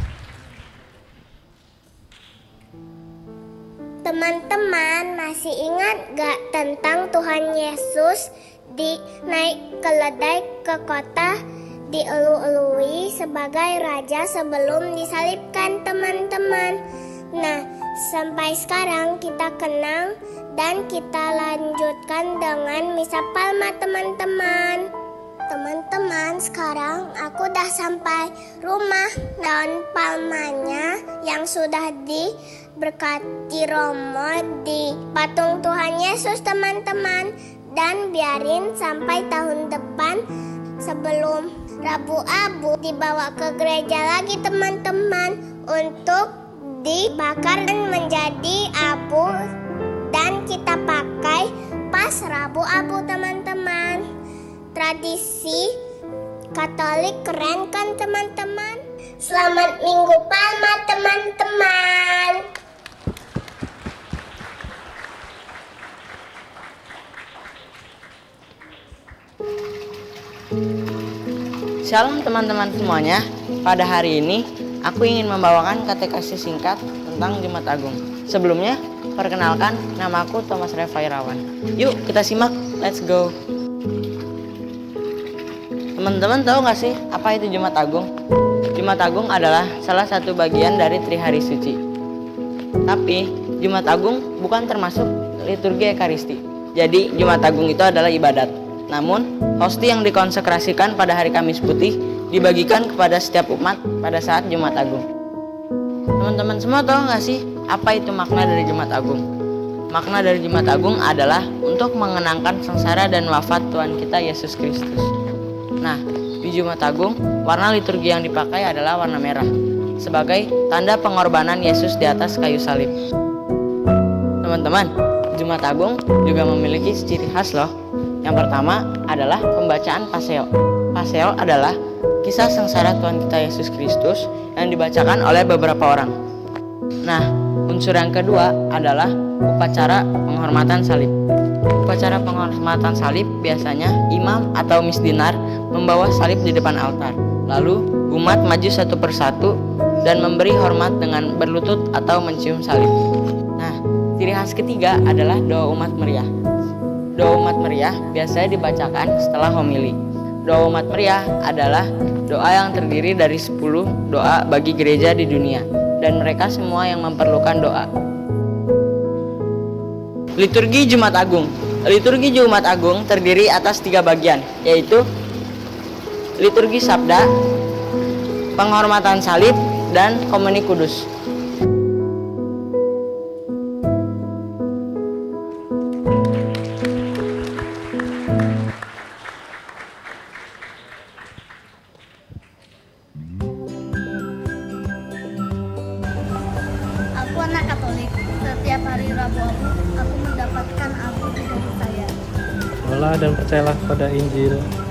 [SPEAKER 17] Teman-teman masih ingat gak tentang Tuhan Yesus di naik keledai ke kota, dielu-elui sebagai raja sebelum disalibkan, teman-teman. Nah, sampai sekarang kita kenang dan kita lanjutkan dengan misa Palma, teman-teman. Teman-teman, sekarang aku udah sampai rumah. Daun palmanya yang sudah diberkati Romo di patung Tuhan Yesus, teman-teman. Dan biarin sampai tahun depan sebelum Rabu Abu dibawa ke gereja lagi, teman-teman, untuk dibakar dan menjadi abu dan kita pakai pas Rabu Abu, teman-teman. Tradisi Katolik keren kan, teman-teman? Selamat Minggu Palma, teman-teman.
[SPEAKER 18] Shalom teman-teman semuanya. Pada hari ini aku ingin membawakan katekesi singkat tentang Jumat Agung. Sebelumnya, perkenalkan, nama aku Thomas Reva Irawan. Yuk kita simak, let's go. Teman-teman tahu gak sih apa itu Jumat Agung? Jumat Agung adalah salah satu bagian dari Trihari Suci. Tapi Jumat Agung bukan termasuk liturgi Ekaristi. Jadi Jumat Agung itu adalah ibadat. Namun, hosti yang dikonsekrasikan pada hari Kamis Putih dibagikan kepada setiap umat pada saat Jumat Agung. Teman-teman semua tahu nggak sih apa itu makna dari Jumat Agung? Makna dari Jumat Agung adalah untuk mengenangkan sengsara dan wafat Tuhan kita Yesus Kristus. Nah, di Jumat Agung, warna liturgi yang dipakai adalah warna merah, sebagai tanda pengorbanan Yesus di atas kayu salib. Teman-teman, Jumat Agung juga memiliki ciri khas loh. Yang pertama adalah pembacaan Paseo. Paseo adalah kisah sengsara Tuhan kita Yesus Kristus yang dibacakan oleh beberapa orang. Nah, unsur yang kedua adalah upacara penghormatan salib. Upacara penghormatan salib biasanya imam atau misdinar membawa salib di depan altar. Lalu umat maju satu persatu dan memberi hormat dengan berlutut atau mencium salib. Nah, ciri khas ketiga adalah doa umat meriah. Doa umat meriah biasanya dibacakan setelah homili. Doa umat meriah adalah doa yang terdiri dari sepuluh doa bagi gereja di dunia, dan mereka semua yang memerlukan doa. Liturgi Jumat Agung. Liturgi Jumat Agung terdiri atas tiga bagian, yaitu liturgi sabda, penghormatan salib, dan komuni kudus.
[SPEAKER 17] Aku anak Katolik. Setiap hari Rabu Abu, aku mendapatkan abu di dahi saya.
[SPEAKER 19] Berdoalah dan percayalah pada Injil.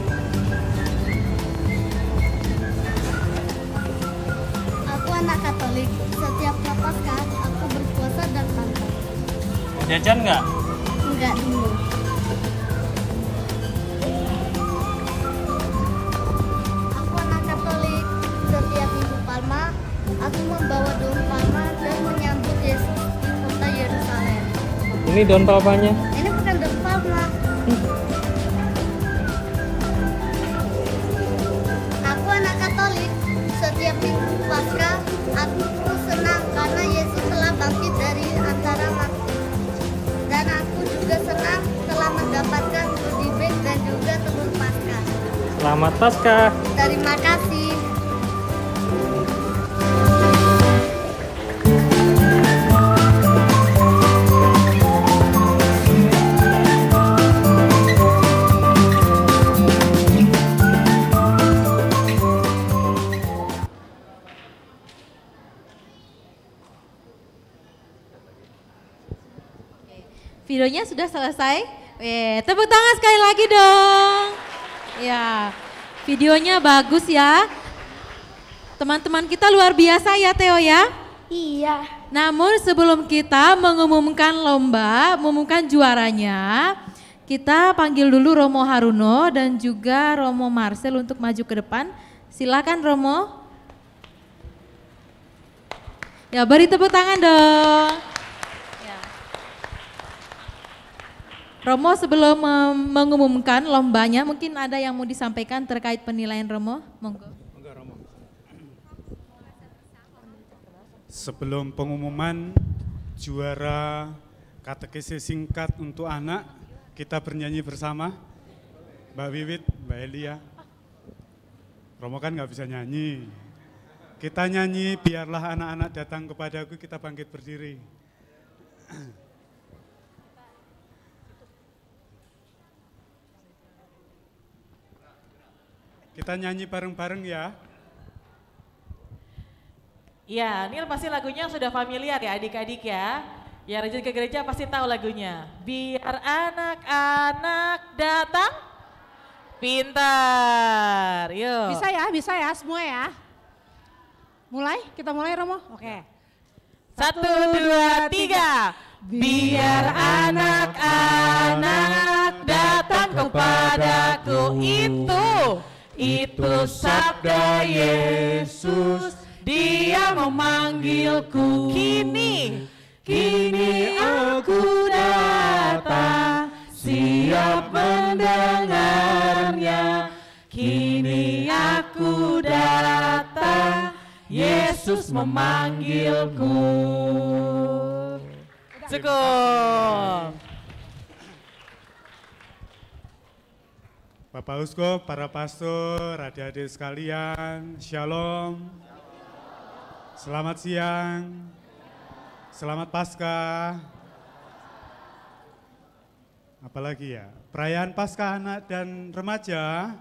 [SPEAKER 17] Aku anak Katolik. Setiap Prapaskah aku berpuasa dan makan.
[SPEAKER 19] Jajan nggak?
[SPEAKER 17] Enggak dulu. Aku anak Katolik. Setiap Minggu Palma, aku membawa daun palma dan menyambut Yesus di kota Yerusalem.
[SPEAKER 19] Ini daun palmanya.
[SPEAKER 17] Ini bukan daun palma. Aku anak Katolik. Setiap Minggu Paskah, aku senang karena Yesus telah bangkit dari antara mati. Dan aku juga senang telah mendapatkan goodie bag dan juga telur Paskah.
[SPEAKER 19] Selamat Paskah.
[SPEAKER 17] Terima kasih.
[SPEAKER 5] Videonya sudah selesai. Weh, tepuk tangan sekali lagi dong. Ya, videonya bagus ya. Teman-teman kita luar biasa ya Theo ya.
[SPEAKER 14] Iya.
[SPEAKER 5] Namun sebelum kita mengumumkan lomba, mengumumkan juaranya, kita panggil dulu Romo Haruno dan juga Romo Marcel untuk maju ke depan. Silakan Romo. Ya, beri tepuk tangan dong. Romo sebelum mengumumkan lombanya, mungkin ada yang mau disampaikan terkait penilaian Romo? Monggo.
[SPEAKER 20] Sebelum pengumuman juara katekesi singkat untuk anak, kita bernyanyi bersama. Mbak Wiwit, Mbak Elia. Romo kan nggak bisa nyanyi. Kita nyanyi, biarlah anak-anak datang kepadaku, kita bangkit berdiri. Kita nyanyi bareng-bareng ya.
[SPEAKER 11] Ya, ini pasti lagunya sudah familiar ya adik-adik ya. Ya rajin ke gereja pasti tahu lagunya. Biar anak-anak datang pintar. Yuk.
[SPEAKER 21] Bisa ya, bisa ya semua ya. Mulai, kita mulai Romo. Oke.
[SPEAKER 11] Satu, dua, tiga. Biar anak-anak datang kepadaku itu. Itu sabda Yesus, Dia memanggilku. Kini, kini aku datang, siap mendengarnya. Kini aku datang, Yesus memanggilku. Cukup.
[SPEAKER 20] Bapak Uskup, para pastor, adik-adik sekalian, Shalom. Selamat siang. Selamat Paskah. Apalagi ya, perayaan Paskah anak dan remaja.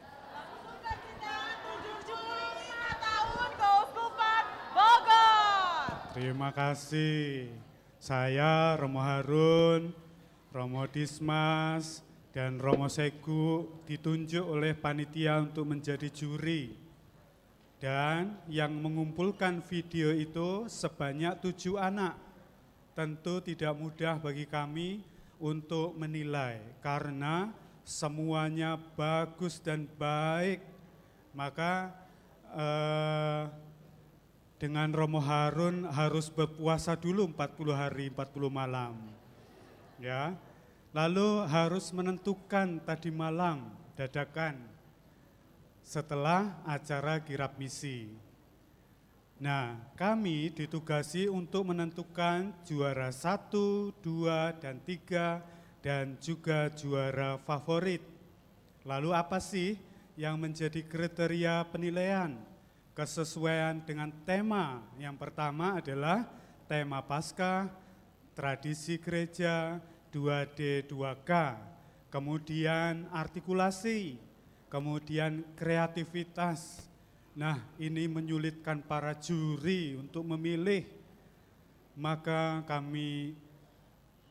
[SPEAKER 20] Terima kasih. Saya Romo Harun, Romo Dismas, dan Romo Segu ditunjuk oleh panitia untuk menjadi juri. Dan yang mengumpulkan video itu sebanyak tujuh anak. Tentu tidak mudah bagi kami untuk menilai karena semuanya bagus dan baik. Maka eh, dengan Romo Harun harus berpuasa dulu empat puluh hari, empat puluh malam. Ya. Lalu harus menentukan tadi malam, dadakan, setelah acara kirab misi. Nah, kami ditugasi untuk menentukan juara satu, dua, dan tiga, dan juga juara favorit. Lalu apa sih yang menjadi kriteria penilaian? Kesesuaian dengan tema. Yang pertama adalah tema Paskah, tradisi gereja, dua D dua K, kemudian artikulasi, kemudian kreativitas. Nah, ini menyulitkan para juri untuk memilih. Maka kami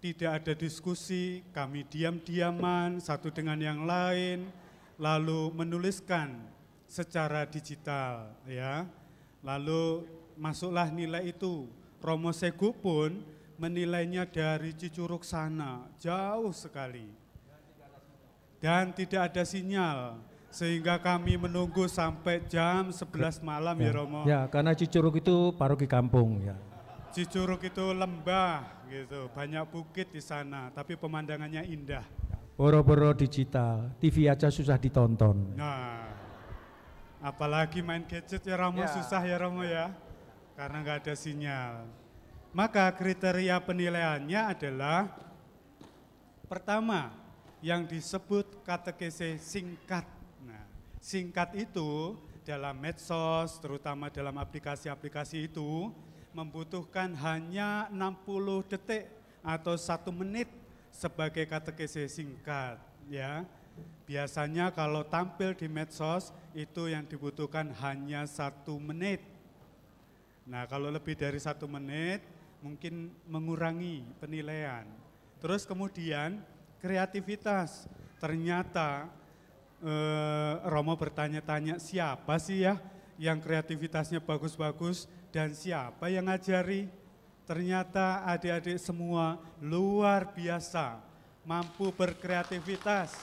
[SPEAKER 20] tidak ada diskusi, kami diam-diaman satu dengan yang lain, lalu menuliskan secara digital, ya. Lalu masuklah nilai itu. Romo Segu pun menilainya dari Cicurug sana, jauh sekali. Dan tidak ada sinyal, sehingga kami menunggu sampai jam sebelas malam ya, ya Romo.
[SPEAKER 1] Ya, karena Cicurug itu paroki kampung ya.
[SPEAKER 20] Cicurug itu lembah gitu, banyak bukit di sana, tapi pemandangannya indah.
[SPEAKER 1] Boro-boro digital, T V aja susah ditonton.
[SPEAKER 20] Nah, apalagi main gadget ya Romo,
[SPEAKER 1] Ya.
[SPEAKER 20] susah ya Romo ya, karena nggak ada sinyal. Maka kriteria penilaiannya adalah pertama yang disebut katekese singkat. Nah, singkat itu dalam medsos, terutama dalam aplikasi-aplikasi itu membutuhkan hanya enam puluh detik atau satu menit sebagai katekese singkat, ya. Biasanya kalau tampil di medsos itu yang dibutuhkan hanya satu menit. Nah, kalau lebih dari satu menit mungkin mengurangi penilaian. Terus kemudian kreativitas. Ternyata eh, Romo bertanya-tanya siapa sih ya yang kreativitasnya bagus-bagus dan siapa yang ngajari. Ternyata adik-adik semua luar biasa, mampu berkreativitas.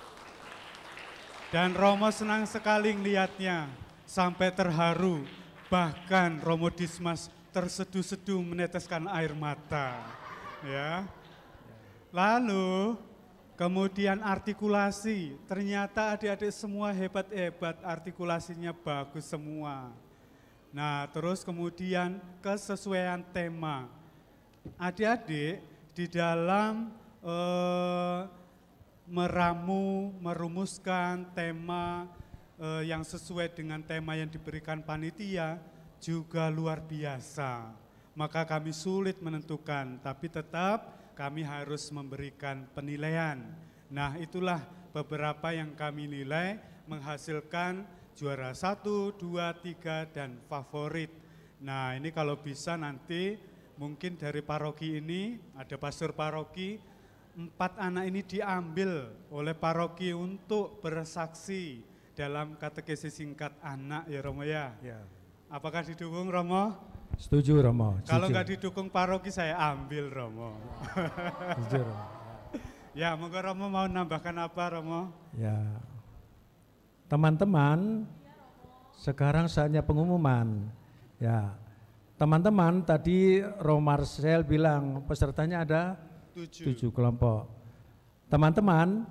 [SPEAKER 20] Dan Romo senang sekali melihatnya, sampai terharu. Bahkan Romo Dismas terseduh-seduh meneteskan air mata. Ya. Lalu kemudian artikulasi, ternyata adik-adik semua hebat-hebat, artikulasinya bagus semua. Nah, terus kemudian kesesuaian tema. Adik-adik di dalam eh, meramu, merumuskan tema eh, yang sesuai dengan tema yang diberikan panitia juga luar biasa. Maka kami sulit menentukan, tapi tetap kami harus memberikan penilaian. Nah, itulah beberapa yang kami nilai menghasilkan juara satu, dua, tiga, dan favorit. Nah, ini kalau bisa nanti mungkin dari paroki ini, ada pastor paroki, empat anak ini diambil oleh paroki untuk bersaksi dalam katekesi singkat anak ya Romo ya.
[SPEAKER 1] Ya.
[SPEAKER 20] Apakah didukung Romo?
[SPEAKER 1] Setuju Romo.
[SPEAKER 20] Kalau nggak didukung paroki saya ambil Romo.
[SPEAKER 1] Setuju Romo.
[SPEAKER 20] Ya, monggo Romo mau nambahkan apa Romo?
[SPEAKER 1] Ya. Teman-teman, sekarang saatnya pengumuman. Ya, teman-teman tadi Romo Marcel bilang pesertanya ada
[SPEAKER 20] tujuh,
[SPEAKER 1] tujuh kelompok. Teman-teman,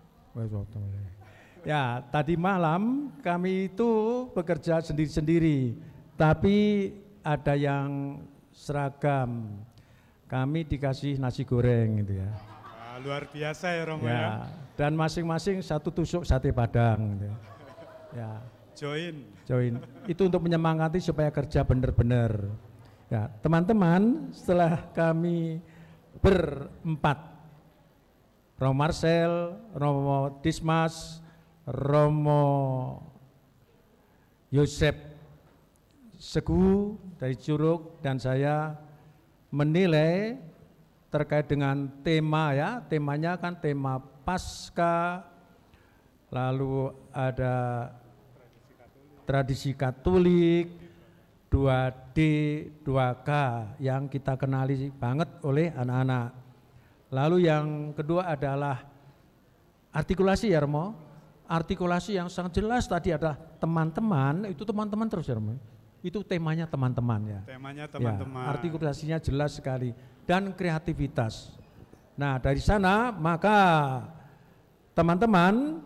[SPEAKER 1] ya tadi malam kami itu bekerja sendiri-sendiri, tapi ada yang seragam. Kami dikasih nasi goreng gitu ya.
[SPEAKER 20] Nah, luar biasa ya Romo ya.
[SPEAKER 1] Ya, dan masing-masing satu tusuk sate padang. Gitu. Ya.
[SPEAKER 20] Join.
[SPEAKER 1] Join. Itu untuk menyemangati supaya kerja benar-benar. Ya, teman-teman, setelah kami berempat, Romo Marcel, Romo Dismas, Romo Yosep Segu dari Curug dan saya menilai terkait dengan tema ya, temanya kan tema Pasca, lalu ada tradisi Katolik, dua D, dua K yang kita kenali banget oleh anak-anak. Lalu yang kedua adalah artikulasi ya Romo, artikulasi yang sangat jelas tadi ada teman-teman, itu teman-teman terus ya Romo. Itu temanya teman-teman ya.
[SPEAKER 20] Temanya teman-teman.
[SPEAKER 1] Ya, artikulasinya jelas sekali dan kreativitas. Nah, dari sana maka teman-teman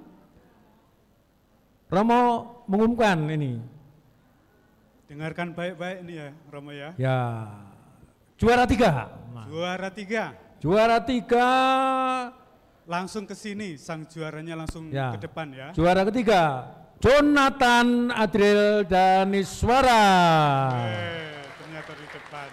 [SPEAKER 1] Romo mengumumkan ini.
[SPEAKER 20] Dengarkan baik-baik ini ya Romo ya.
[SPEAKER 1] Ya. Juara tiga.
[SPEAKER 20] Juara tiga.
[SPEAKER 1] Juara tiga.
[SPEAKER 20] Langsung ke sini, sang juaranya langsung
[SPEAKER 1] Ya.
[SPEAKER 20] ke depan ya.
[SPEAKER 1] Juara ketiga, Jonathan Adriel Daniswara.
[SPEAKER 20] Eh, ternyata di depan.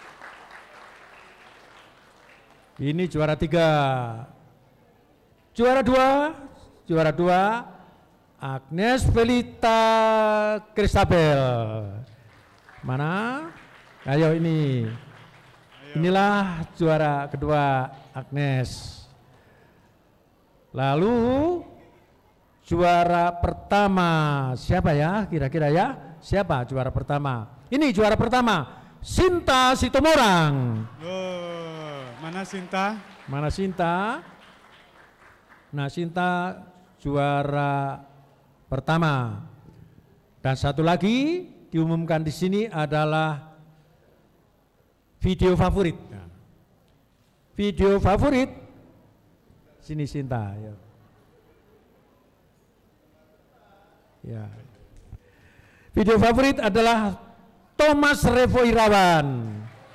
[SPEAKER 1] Ini juara tiga. Juara dua, juara dua, Agnes Felita Kristabel. Mana? Ayo ini. Inilah juara kedua Agnes. Lalu juara pertama siapa ya kira-kira ya? Siapa juara pertama? Ini juara pertama, Sinta Sitomorang.
[SPEAKER 20] Oh, mana Sinta?
[SPEAKER 1] Mana Sinta? Nah, Sinta juara pertama. Dan satu lagi diumumkan di sini adalah video favorit. Nah, video favorit, sini Sinta. Ya. Ya. Video favorit adalah Thomas Revo Irawan.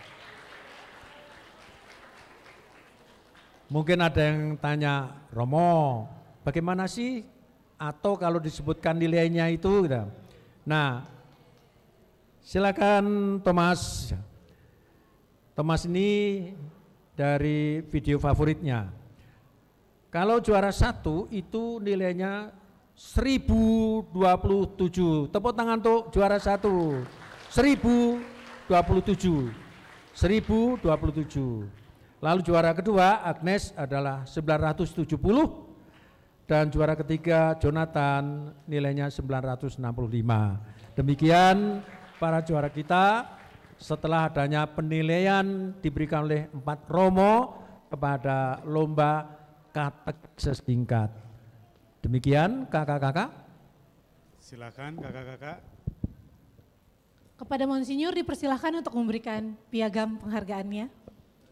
[SPEAKER 1] Mungkin ada yang tanya, Romo, bagaimana sih? Atau kalau disebutkan nilainya itu, gitu. Nah, silakan Thomas. Thomas ini dari video favoritnya. Kalau juara satu itu nilainya seribu dua puluh tujuh. Tepuk tangan untuk juara satu. seribu dua puluh tujuh. seribu dua puluh tujuh. Lalu juara kedua Agnes adalah sembilan ratus tujuh puluh dan juara ketiga Jonathan nilainya sembilan ratus enam puluh lima. Demikian para juara kita setelah adanya penilaian diberikan oleh empat Romo kepada lomba katekese singkat. Demikian kakak-kakak.
[SPEAKER 20] Silakan kakak-kakak.
[SPEAKER 21] Kepada Monsinyur dipersilahkan untuk memberikan piagam penghargaannya.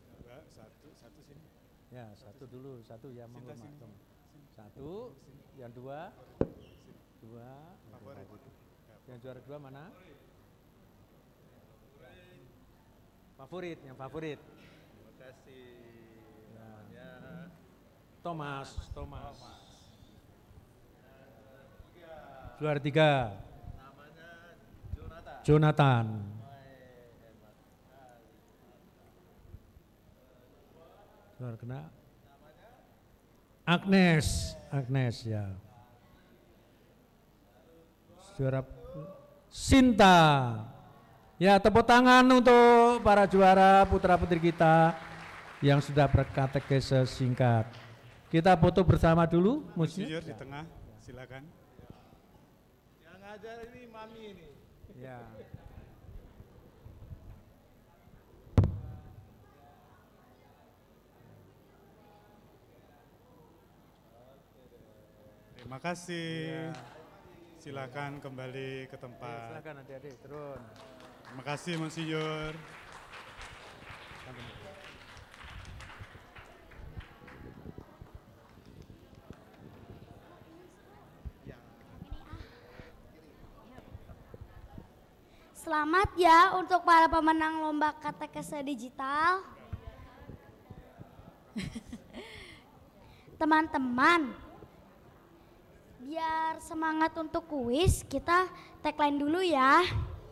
[SPEAKER 1] Ya, satu dulu, satu ya monggo Mas. Satu, yang dua, dua, yang juara dua mana? Favorit, yang favorit.
[SPEAKER 7] Terima kasih.
[SPEAKER 1] Ya. Thomas, Thomas. Juara tiga.
[SPEAKER 7] Namanya Jonathan.
[SPEAKER 1] Jonathan. Juara kena. Agnes, Agnes ya. Juara Sinta. Ya, tepuk tangan untuk para juara putra-putri kita yang sudah berkatekese singkat. Kita foto bersama dulu,
[SPEAKER 20] Monsinyur di tengah, silakan.
[SPEAKER 7] Yang ngajar ini Mami ini.
[SPEAKER 1] Ya.
[SPEAKER 20] Terima kasih. Silakan kembali ke tempat.
[SPEAKER 1] Ya, silakan adik-adik turun.
[SPEAKER 20] Terima kasih Monsinyur.
[SPEAKER 17] Selamat ya untuk para pemenang lomba katekese digital. Teman-teman, biar semangat untuk kuis, kita tagline dulu ya.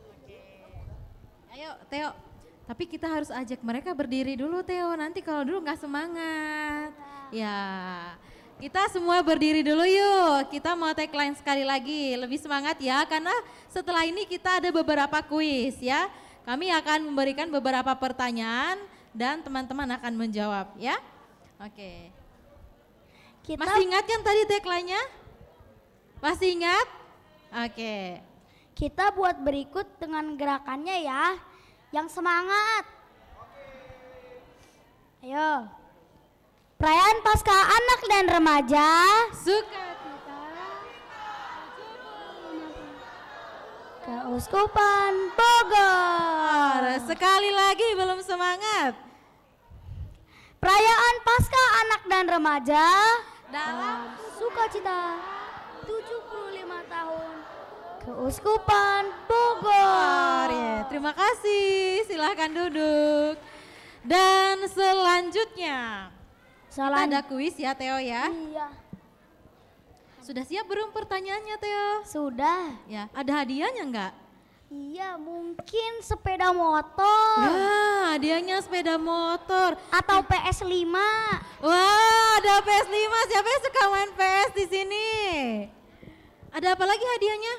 [SPEAKER 5] Ayo Theo, tapi kita harus ajak mereka berdiri dulu Theo, nanti kalau dulu nggak semangat. Ya, kita semua berdiri dulu yuk, kita mau tagline sekali lagi, lebih semangat ya, karena setelah ini kita ada beberapa kuis ya. Kami akan memberikan beberapa pertanyaan dan teman-teman akan menjawab ya. Oke. Kita... Masih ingat kan tadi tagline-nya? Masih ingat? Oke.
[SPEAKER 17] Kita buat berikut dengan gerakannya ya, yang semangat. Ayo. Perayaan Paskah Anak dan Remaja.
[SPEAKER 5] Sukacita.
[SPEAKER 17] Keuskupan Bogor.
[SPEAKER 5] Sekali lagi belum semangat.
[SPEAKER 17] Perayaan Paskah Anak dan Remaja.
[SPEAKER 5] Dalam
[SPEAKER 17] sukacita tujuh puluh lima tahun Keuskupan Bogor.
[SPEAKER 5] Ya, terima kasih, silahkan duduk. Dan selanjutnya Selan... kita ada kuis ya Theo ya.
[SPEAKER 17] Iya.
[SPEAKER 5] Sudah siap belum pertanyaannya Theo?
[SPEAKER 17] Sudah.
[SPEAKER 5] Ya, ada hadiahnya enggak?
[SPEAKER 17] Iya, mungkin sepeda motor.
[SPEAKER 5] Wah, hadiahnya sepeda motor.
[SPEAKER 17] Atau P S lima.
[SPEAKER 5] Wah, ada P S lima. Siapa yang suka main P S di sini? Ada apa lagi hadiahnya?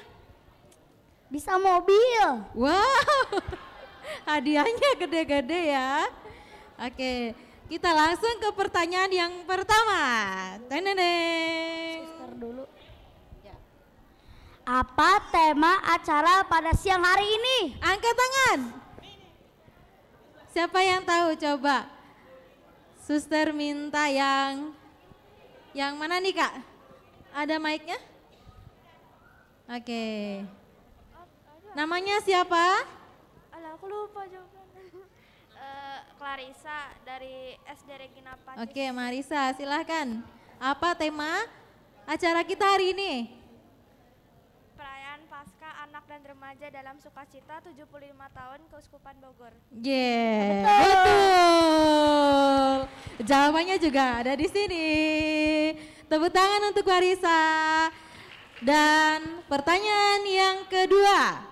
[SPEAKER 17] Bisa mobil.
[SPEAKER 5] Wow, hadiahnya gede-gede ya. Oke, kita langsung ke pertanyaan yang pertama. Teneneng.
[SPEAKER 2] Suster dulu. Apa tema acara pada siang hari ini?
[SPEAKER 5] Angkat tangan. Siapa yang tahu coba? Suster minta yang yang mana nih Kak? Ada mic-nya? Oke. Namanya siapa?
[SPEAKER 12] Alah, aku lupa jawabannya. uh, Clarissa dari S D Regina Pacis.
[SPEAKER 5] Oke, Marisa, silahkan. Apa tema acara kita hari ini?
[SPEAKER 12] Perayaan Pasca Anak dan Remaja dalam Sukacita tujuh puluh lima tahun Keuskupan Bogor.
[SPEAKER 5] Yeah, betul. betul. Jawabannya juga ada di sini. Tepuk tangan untuk Marisa. Dan pertanyaan yang kedua.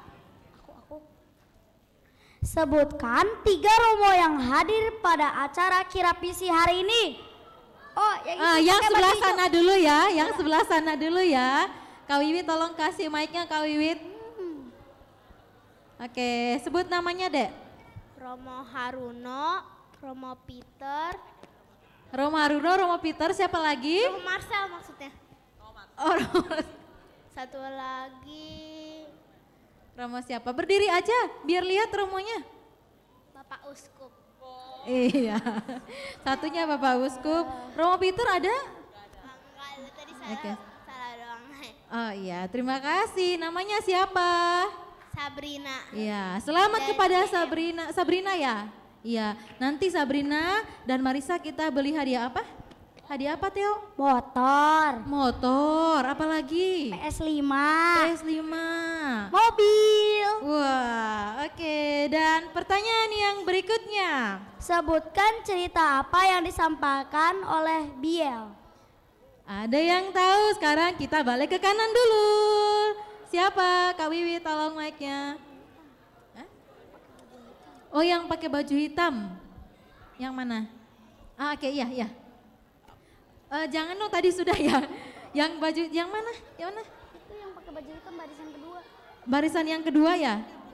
[SPEAKER 2] Sebutkan tiga romo yang hadir pada acara kirapisi hari ini. Oh, yang, itu
[SPEAKER 5] ah, yang
[SPEAKER 2] pakai
[SPEAKER 5] sebelah
[SPEAKER 2] baju
[SPEAKER 5] sana
[SPEAKER 2] hijau.
[SPEAKER 5] dulu ya, yang sebelah sana dulu ya. Kak Wiwit tolong kasih mic-nya Kak Wiwit. Hmm. Oke, sebut namanya Dek.
[SPEAKER 12] Romo Haruno, Romo Peter.
[SPEAKER 5] Romo Haruno, Romo Peter, siapa lagi?
[SPEAKER 12] Romo Marcel maksudnya.
[SPEAKER 5] Oh, Romo.
[SPEAKER 12] Satu lagi.
[SPEAKER 5] Romo siapa? Berdiri aja biar lihat romonya.
[SPEAKER 12] Bapak Uskup.
[SPEAKER 5] Iya. Satunya Bapak Uskup. Romo Peter ada?
[SPEAKER 12] Enggak, tadi saya
[SPEAKER 5] Oke.
[SPEAKER 12] salah doang.
[SPEAKER 5] Oh iya, terima kasih. Namanya siapa?
[SPEAKER 12] Sabrina.
[SPEAKER 5] Iya, selamat
[SPEAKER 12] Dan
[SPEAKER 5] kepada Sabrina. Sabrina ya? Iya, nanti Sabrina dan Marisa kita beli hadiah apa? Hadiah apa Theo?
[SPEAKER 2] Motor.
[SPEAKER 5] Motor, apalagi?
[SPEAKER 2] P S lima.
[SPEAKER 5] P S lima.
[SPEAKER 2] Mobil.
[SPEAKER 5] Wah, oke. Dan pertanyaan yang berikutnya.
[SPEAKER 2] Sebutkan cerita apa yang disampaikan oleh Biel.
[SPEAKER 5] Ada yang tahu? Sekarang kita balik ke kanan dulu. Siapa? Kak Wiwi tolong mic-nya. Hah? Oh, yang pakai baju hitam. Yang mana? Ah, oke, iya, iya. Uh, jangan dong, tadi sudah ya. Yang baju, yang mana? Yang mana?
[SPEAKER 2] Itu yang pakai baju hitam barisan kedua.
[SPEAKER 5] Barisan yang kedua ya?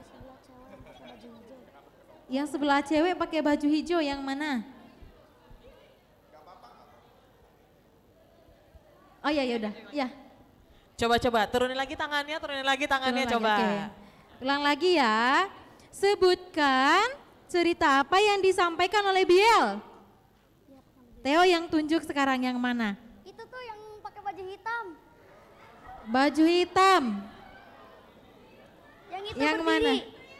[SPEAKER 5] Yang sebelah cewek pakai baju hijau yang mana? Oh ya, ya udah, ya.
[SPEAKER 11] Coba-coba, turunin lagi tangannya, turunin lagi tangannya,
[SPEAKER 5] Ulang
[SPEAKER 11] coba.
[SPEAKER 5] lagi, oke. Ulang lagi ya. Sebutkan cerita apa yang disampaikan oleh Biel. Theo yang tunjuk sekarang yang mana?
[SPEAKER 2] Itu tuh yang pakai baju hitam.
[SPEAKER 5] Baju hitam.
[SPEAKER 2] Yang itu
[SPEAKER 5] Yang
[SPEAKER 2] berdiri.
[SPEAKER 5] mana?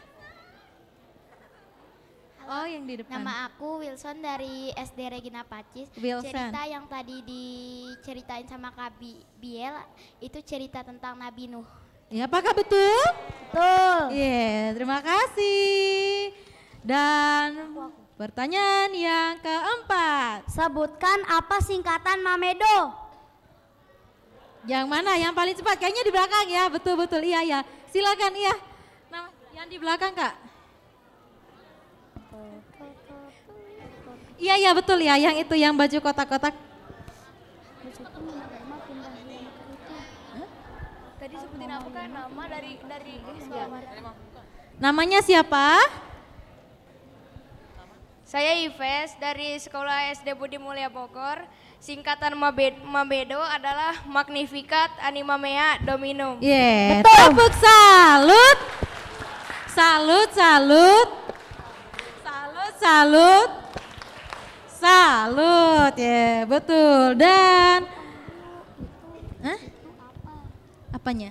[SPEAKER 5] Oh, yang di depan.
[SPEAKER 12] Nama aku Wilson dari S D Regina Pacis.
[SPEAKER 5] Wilson.
[SPEAKER 12] Cerita yang tadi diceritain sama Kak Bi- Biel itu cerita tentang Nabi Nuh.
[SPEAKER 5] Ya, apakah betul?
[SPEAKER 2] Betul.
[SPEAKER 5] Iya, terima kasih. Dan pertanyaan yang keempat.
[SPEAKER 2] Sebutkan apa singkatan Mamedo.
[SPEAKER 5] Yang mana? Yang paling cepat? Kayaknya di belakang ya. Betul-betul. Iya, ya. Silakan, iya. Nah, yang di belakang, Kak. Iya, iya betul ya. Yang itu yang baju kotak-kotak.
[SPEAKER 12] Tadi sebutin apa kan nama dari dari
[SPEAKER 5] Namanya siapa?
[SPEAKER 12] Saya Ives dari Sekolah S D Budi Mulia Bogor. Singkatan Mabe- Mabedo adalah Magnificat Anima Mea Dominum.
[SPEAKER 5] Yeah. Tepuk salut. Salut, salut. Salut, salut. Salut, ya yeah, betul. Dan, Hah? Apanya?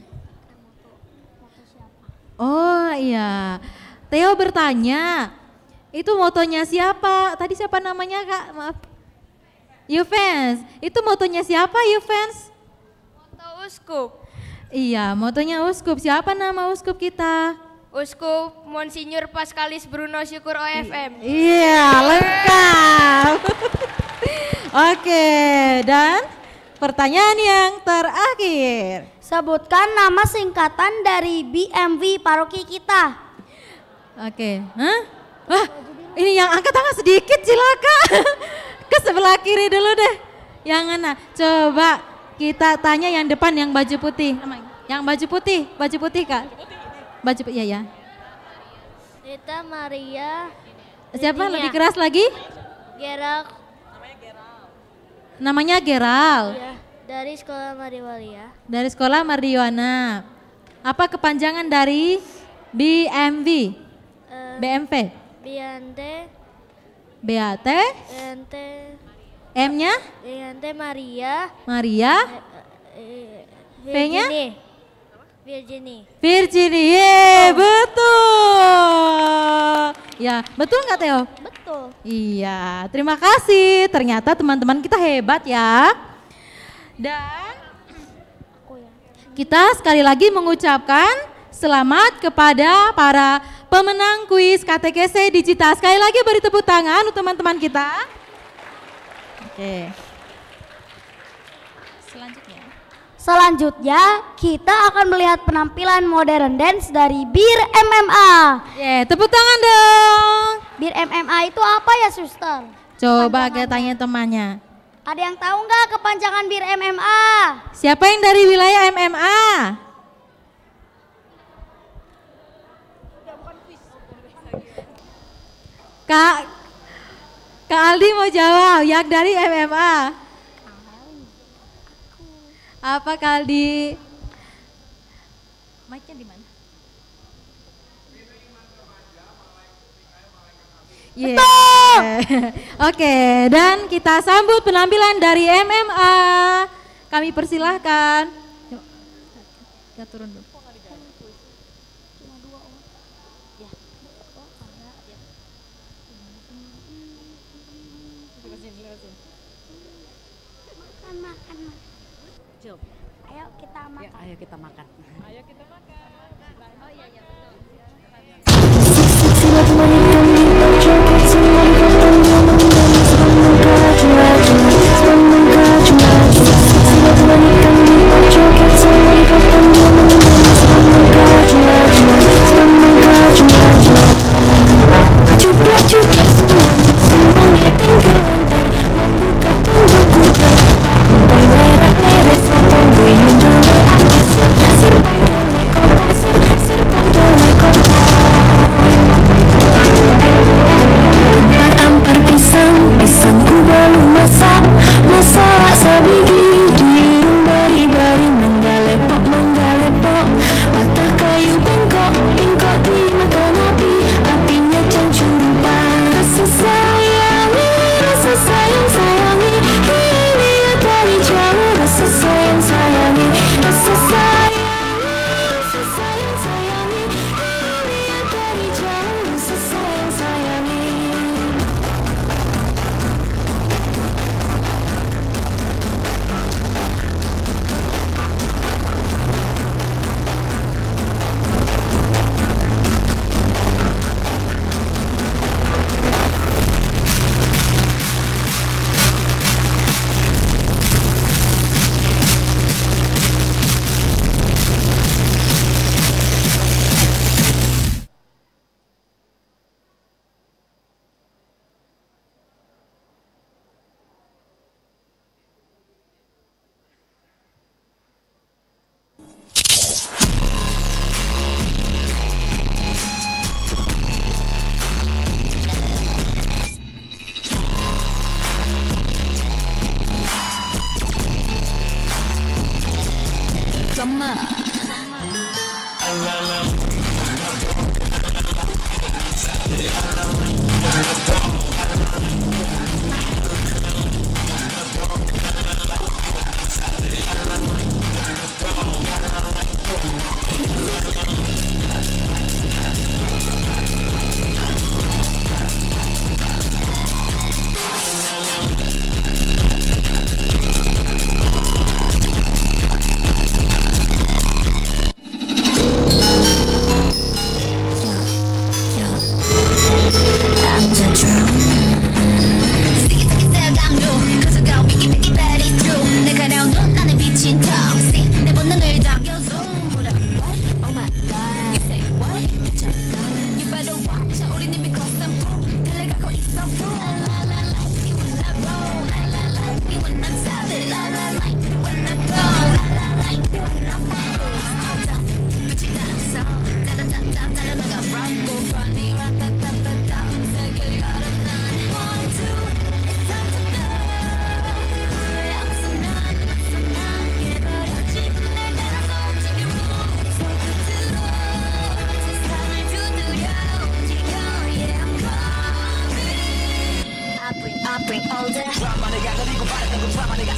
[SPEAKER 5] Oh iya, Theo bertanya, itu motonya siapa? Tadi siapa namanya Kak? Maaf. Yufens, itu motonya siapa Yufens?
[SPEAKER 12] Moto Uskup.
[SPEAKER 5] Iya, motonya Uskup. Siapa nama Uskup kita?
[SPEAKER 12] Uskup Monsinyur Pascalis Bruno Syukur O F M.
[SPEAKER 5] Iya, lengkap. Oke, dan pertanyaan yang terakhir.
[SPEAKER 2] Sebutkan nama singkatan dari B M W paroki kita.
[SPEAKER 5] Oke, hah? Wah, ini yang angkat tangan sedikit silakan. Ke sebelah kiri dulu deh. Yang mana? Coba kita tanya yang depan yang baju putih. Yang baju putih, baju putih Kak. Baju putih, iya ya.
[SPEAKER 12] Rita Maria.
[SPEAKER 5] Siapa?
[SPEAKER 12] Virginia.
[SPEAKER 5] Lebih keras lagi?
[SPEAKER 2] Gerak.
[SPEAKER 5] Namanya Geral.
[SPEAKER 2] Ya, dari sekolah Mariwalia.
[SPEAKER 5] Dari sekolah Mardiwana. Apa kepanjangan dari B M W?
[SPEAKER 2] Eh,
[SPEAKER 5] B M W.
[SPEAKER 2] Biante.
[SPEAKER 5] B A T.
[SPEAKER 2] Biante.
[SPEAKER 5] M-nya?
[SPEAKER 2] Biante Maria.
[SPEAKER 5] Maria.
[SPEAKER 2] Eh,
[SPEAKER 5] V-nya?
[SPEAKER 2] Virginie. Virginie.
[SPEAKER 5] Virginie, Yeay, betul. Ya, betul nggak Theo?
[SPEAKER 2] Betul.
[SPEAKER 5] Iya, terima kasih. Ternyata teman-teman kita hebat ya. Dan kita sekali lagi mengucapkan selamat kepada para pemenang kuis K T K S Digital. Sekali lagi beri tepuk tangan untuk teman-teman kita. Oke. Selanjutnya.
[SPEAKER 4] Selanjutnya kita akan melihat penampilan modern dance dari Bir M M A.
[SPEAKER 5] Ye, tepuk tangan dong.
[SPEAKER 4] Bir M M A itu apa ya, Suster?
[SPEAKER 5] Coba kita tanya temannya.
[SPEAKER 4] Ada yang tahu nggak kepanjangan Bir M M A?
[SPEAKER 5] Siapa yang dari wilayah M M A? Kak, Kak Aldi mau jawab, yang dari M M A. Apa Kak Aldi? Mic-nya di mana? Yeah.
[SPEAKER 4] Betul.
[SPEAKER 5] Oke, dan kita sambut penampilan dari M M A. Kami persilahkan. Yuk, kita turun dulu.
[SPEAKER 4] Makan, makan, makan. Ayo kita makan.
[SPEAKER 21] Ayo kita makan. Ayo kita makan.
[SPEAKER 4] Oh iya, iya betul.
[SPEAKER 17] Thank you.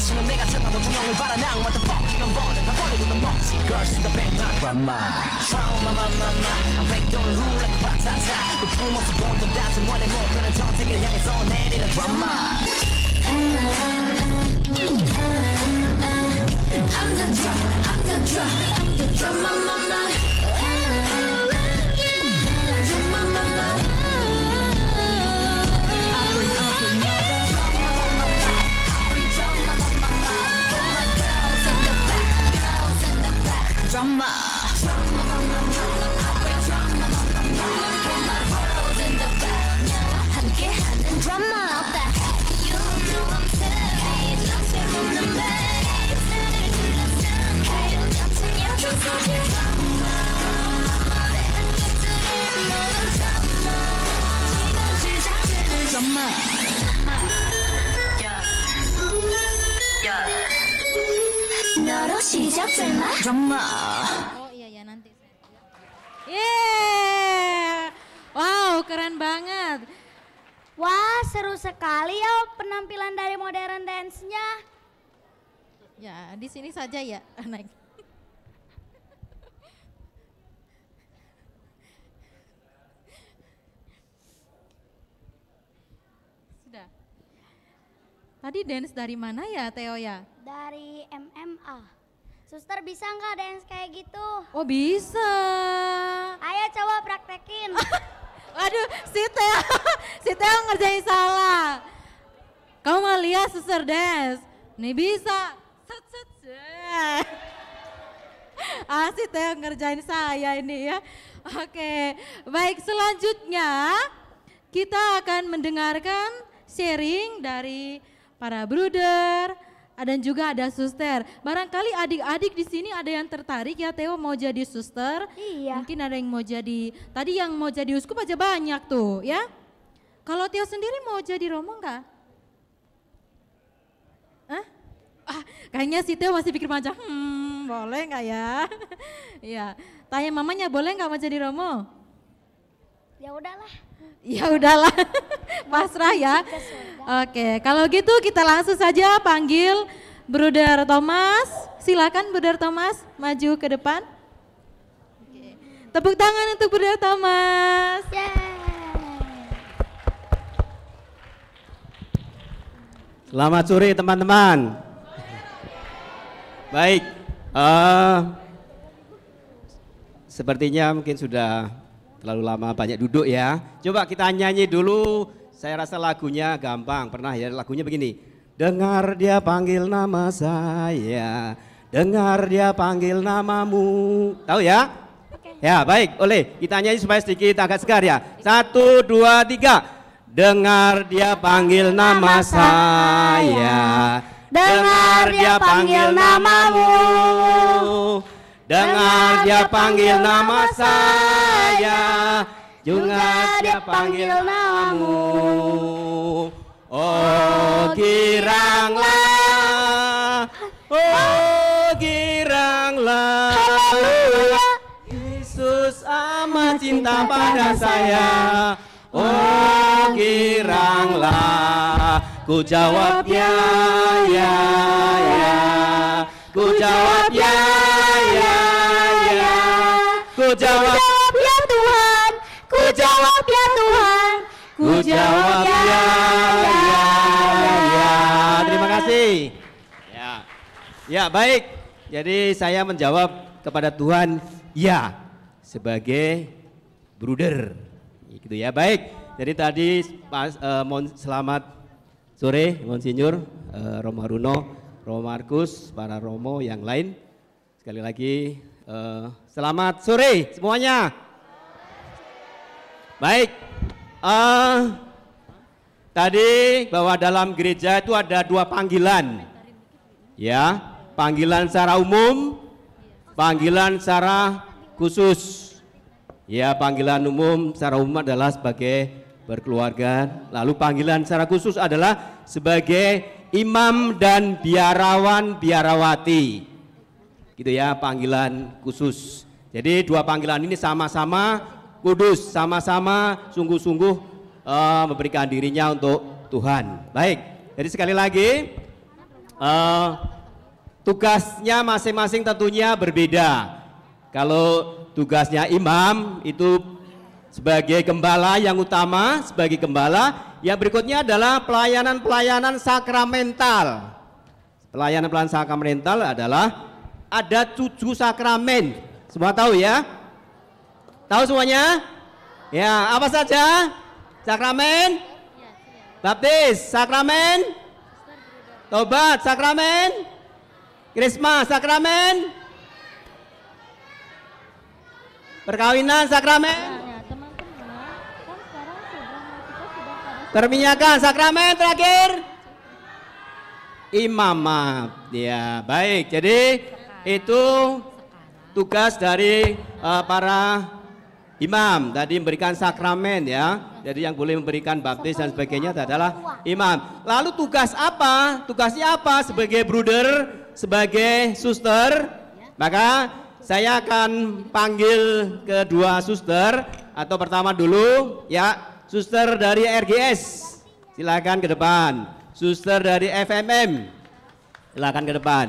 [SPEAKER 6] 다시는 내가 정하고 조명을 바라 낭 What the fuck 이런 버릇 다 버리고 넌 멋지 Girls in the band not drama Trauma mama mama 백도를 rule like a batata 그 품어서 본던 다짐 원해 못 그런 정책을 향해서 내리는 drama I'm the drama I'm the drama I'm the drama mama Drama mama I bring up another drama. 너로 시작됐나? drama.
[SPEAKER 5] Oh iya ya nanti. Yeay, wow keren banget.
[SPEAKER 4] Wah seru sekali ya penampilan dari modern dance-nya.
[SPEAKER 5] Ya di sini saja ya naik. Sudah. Tadi dance dari mana ya Theo ya?
[SPEAKER 4] Dari M M A. Suster bisa nggak dance kayak gitu?
[SPEAKER 5] Oh bisa.
[SPEAKER 4] Ayo coba praktekin.
[SPEAKER 5] Waduh, si Theo, si Theo ngerjain salah. Kamu mau lihat suster dance? Nih bisa. Set, set, set. Ah, si Theo ngerjain saya ini ya. Oke, baik selanjutnya kita akan mendengarkan sharing dari para bruder, dan juga ada suster. Barangkali adik-adik di sini ada yang tertarik ya Theo mau jadi suster.
[SPEAKER 4] Iya.
[SPEAKER 5] Mungkin ada yang mau jadi, tadi yang mau jadi uskup aja banyak tuh ya. Kalau Theo sendiri mau jadi romo enggak? Hah? Ah, kayaknya si Theo masih pikir panjang, hmm boleh enggak ya? Iya, tanya mamanya boleh enggak mau jadi romo?
[SPEAKER 4] Ya udahlah.
[SPEAKER 5] Ya udahlah, pasrah ya. Oke, kalau gitu kita langsung saja panggil Bruder Thomas. Silakan Bruder Thomas maju ke depan. Oke. Tepuk tangan untuk Bruder Thomas.
[SPEAKER 22] Selamat sore teman-teman. Baik, uh, sepertinya mungkin sudah terlalu lama banyak duduk ya. Coba kita nyanyi dulu. Saya rasa lagunya gampang. Pernah ya lagunya begini. Dengar dia panggil nama saya. Dengar dia panggil namamu. Tahu ya? Okay. Ya baik. Oleh kita nyanyi supaya sedikit agak segar ya. Satu, dua, tiga. Dengar dia panggil nama saya. Dengar dia panggil namamu. Dengar dia panggil nama saya, juga dia panggil namamu. Oh giranglah, oh giranglah, Yesus amat cinta pada saya. Oh giranglah, ku jawab ya, ya, ya, ku jawab ya. Ku jawab ya Tuhan, ku jawab ya Tuhan, ku jawab ya, ya, ya, ya. Terima kasih. Ya, ya baik. Jadi saya menjawab kepada Tuhan ya sebagai bruder, gitu ya. Baik. Jadi tadi pas uh, mohon selamat sore Monsinyur uh, Romo Haruno, Romo Markus, para Romo yang lain. Sekali lagi. Uh, selamat sore semuanya. Baik, uh, tadi bahwa dalam gereja itu ada dua panggilan, ya, panggilan secara umum, panggilan secara khusus. Ya, panggilan umum secara umum adalah sebagai berkeluarga, lalu panggilan secara khusus adalah sebagai imam dan biarawan biarawati. Gitu ya, panggilan khusus. Jadi dua panggilan ini sama-sama kudus, sama-sama sungguh-sungguh uh, memberikan dirinya untuk Tuhan. Baik, jadi sekali lagi uh, tugasnya masing-masing tentunya berbeda. Kalau tugasnya imam itu sebagai gembala yang utama, sebagai gembala, yang berikutnya adalah pelayanan-pelayanan sakramental. Pelayanan-pelayanan sakramental adalah ada tujuh sakramen. Semua tahu ya? Tahu semuanya? Ya, apa saja? Sakramen? Baptis, sakramen? Tobat, sakramen? Krisma, sakramen? Perkawinan, sakramen? Perminyakan, sakramen terakhir? Imamat. Ya, baik. Jadi itu tugas dari uh, para imam. Tadi memberikan sakramen ya. Jadi yang boleh memberikan baptis dan sebagainya adalah imam. Lalu tugas apa? Tugasnya apa sebagai bruder, sebagai suster? Maka saya akan panggil kedua suster, atau pertama dulu ya, suster dari R G S, silakan ke depan. Suster dari F M M, silakan ke depan.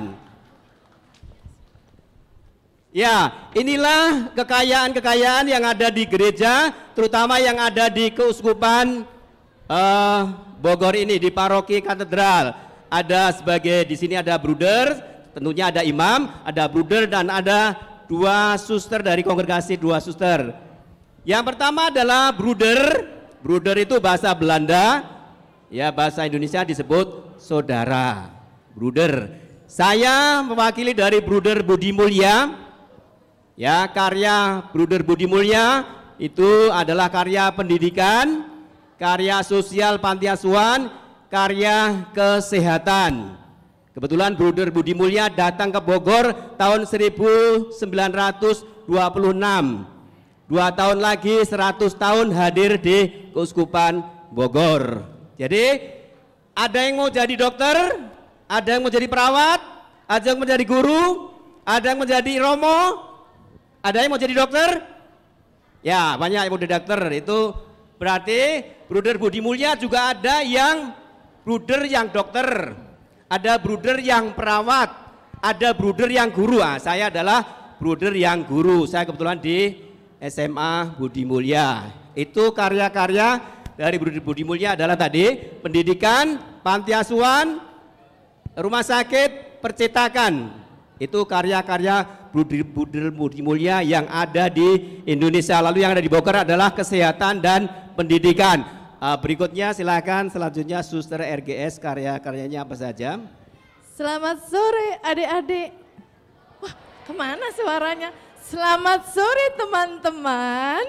[SPEAKER 22] Ya, inilah kekayaan-kekayaan yang ada di gereja, terutama yang ada di Keuskupan uh, Bogor ini, di Paroki Katedral. Ada sebagai di sini ada bruder, tentunya ada imam, ada bruder dan ada dua suster dari kongregasi, dua suster. Yang pertama adalah bruder. Bruder itu bahasa Belanda, ya bahasa Indonesia disebut saudara. Bruder. Saya mewakili dari Bruder Budi Mulya. Ya, karya Bruder Budi Mulya itu adalah karya pendidikan, karya sosial panti asuhan, karya kesehatan. Kebetulan Bruder Budi Mulya datang ke Bogor tahun seribu sembilan ratus dua puluh enam. Dua tahun lagi seratus tahun hadir di Keuskupan Bogor. Jadi ada yang mau jadi dokter, ada yang mau jadi perawat, ada yang mau jadi guru, ada yang mau jadi romo, ada yang mau jadi dokter. Ya, banyak yang mau jadi dokter. Itu berarti Bruder Budi Mulya juga ada yang bruder yang dokter. Ada bruder yang perawat, ada bruder yang guru. Ah, saya adalah bruder yang guru. Saya kebetulan di S M A Budi Mulya. Itu karya-karya dari Bruder Budi Mulya adalah tadi pendidikan, panti asuhan, rumah sakit, percetakan. Itu karya-karya Bruder Budi Mulya yang ada di Indonesia. Lalu yang ada di Bogor adalah kesehatan dan pendidikan. Uh, berikutnya silakan selanjutnya Suster R G S, karya-karyanya apa saja?
[SPEAKER 3] Selamat sore adik-adik. Wah, kemana suaranya? Selamat sore teman-teman.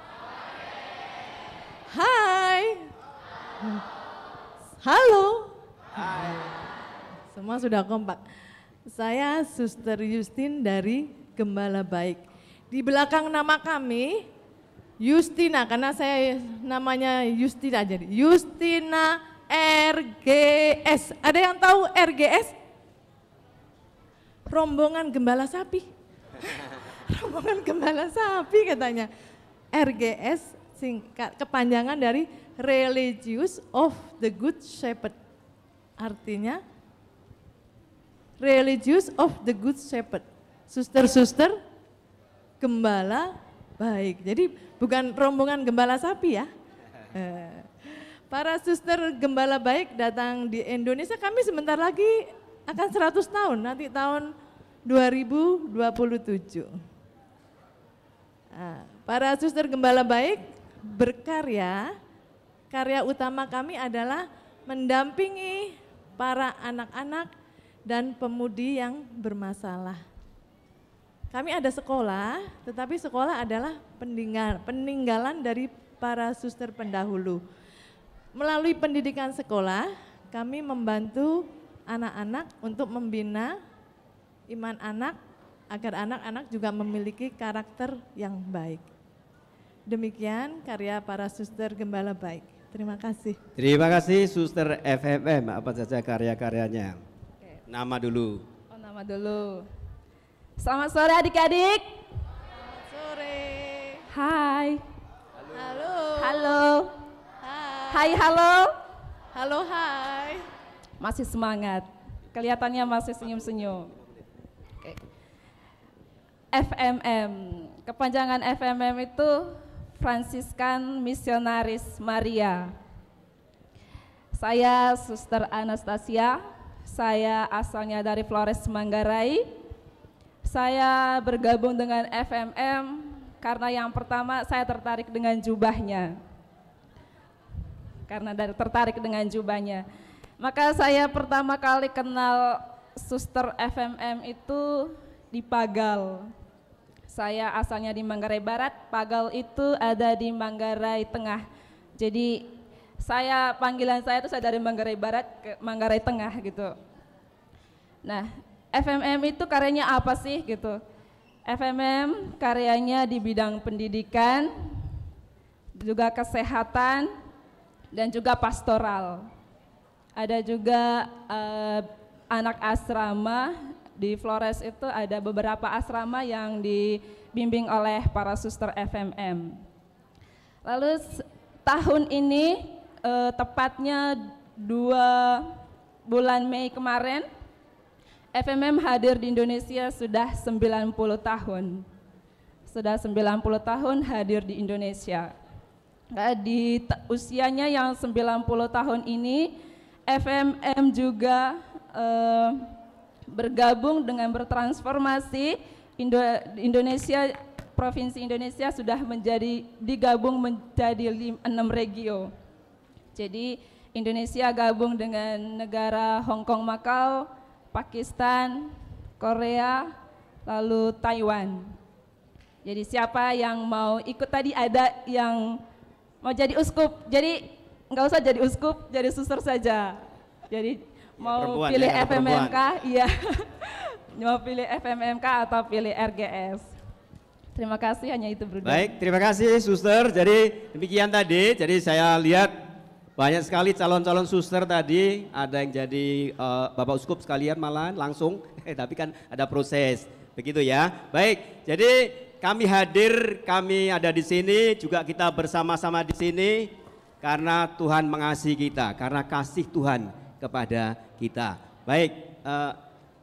[SPEAKER 3] Hai. Halo. Hai. Semua sudah kompak. Saya Suster Justin dari Gembala Baik. Di belakang nama kami Justina, karena saya namanya Justina jadi Justina R G S. Ada yang tahu R G S? Rombongan Gembala Sapi. Rombongan Gembala Sapi katanya. R G S singkat kepanjangan dari Religious of the Good Shepherd. Artinya Religious of the Good Shepherd. Suster-suster Gembala Baik. Jadi bukan rombongan gembala sapi ya. Para suster Gembala Baik datang di Indonesia, kami sebentar lagi akan seratus tahun, nanti tahun dua ribu dua puluh tujuh. Nah, para suster Gembala Baik berkarya, karya utama kami adalah mendampingi para anak-anak dan pemudi yang bermasalah. Kami ada sekolah, tetapi sekolah adalah peninggal, peninggalan dari para suster pendahulu. Melalui pendidikan sekolah, kami membantu anak-anak untuk membina iman anak, agar anak-anak juga memiliki karakter yang baik. Demikian karya para suster Gembala Baik. Terima kasih.
[SPEAKER 22] Terima kasih Suster F M M, apa saja karya-karyanya? Oke. Nama dulu.
[SPEAKER 3] Oh, nama dulu.
[SPEAKER 8] Selamat sore adik-adik.
[SPEAKER 3] Selamat sore.
[SPEAKER 8] Hai.
[SPEAKER 3] Halo.
[SPEAKER 8] Halo.
[SPEAKER 3] Hai.
[SPEAKER 8] Hai, halo.
[SPEAKER 3] Halo, hai.
[SPEAKER 8] Masih semangat. Kelihatannya masih senyum-senyum. Oke. F M M, kepanjangan F M M itu Franciscan Missionaris Maria. Saya Suster Anastasia, saya asalnya dari Flores Manggarai. Saya bergabung dengan F M M karena yang pertama saya tertarik dengan jubahnya. Karena dari tertarik dengan jubahnya. Maka saya pertama kali kenal Suster F M M itu di Pagal. Saya asalnya di Manggarai Barat, Pagal itu ada di Manggarai Tengah. Jadi saya panggilan saya itu saya dari Manggarai Barat ke Manggarai Tengah gitu. Nah, F M M itu karyanya apa sih gitu? F M M karyanya di bidang pendidikan, juga kesehatan, dan juga pastoral. Ada juga uh, anak asrama, di Flores itu ada beberapa asrama yang dibimbing oleh para suster F M M. Lalu tahun ini uh, tepatnya dua bulan Mei kemarin, F M M hadir di Indonesia sudah sembilan puluh tahun. Sudah sembilan puluh tahun hadir di Indonesia. Nah, di usianya yang sembilan puluh tahun ini, F M M juga eh, bergabung dengan bertransformasi. Indo Indonesia, Provinsi Indonesia sudah menjadi digabung menjadi enam regio. Jadi Indonesia gabung dengan negara Hong Kong, Macau, Pakistan, Korea, lalu Taiwan. Jadi siapa yang mau ikut, tadi ada yang mau jadi uskup, jadi nggak usah jadi uskup, jadi suster saja. Jadi mau
[SPEAKER 22] perempuan,
[SPEAKER 8] pilih
[SPEAKER 22] ya,
[SPEAKER 8] F M M K,
[SPEAKER 22] perempuan.
[SPEAKER 8] iya. Mau pilih F M M K atau pilih R G S. Terima kasih, hanya itu Bruder.
[SPEAKER 22] Baik, terima kasih suster. Jadi demikian tadi, jadi saya lihat banyak sekali calon-calon suster tadi, ada yang jadi uh, Bapak Uskup sekalian malahan langsung, eh, tapi kan ada proses, begitu ya. Baik, jadi kami hadir, kami ada di sini, juga kita bersama-sama di sini karena Tuhan mengasihi kita, karena kasih Tuhan kepada kita. Baik, uh,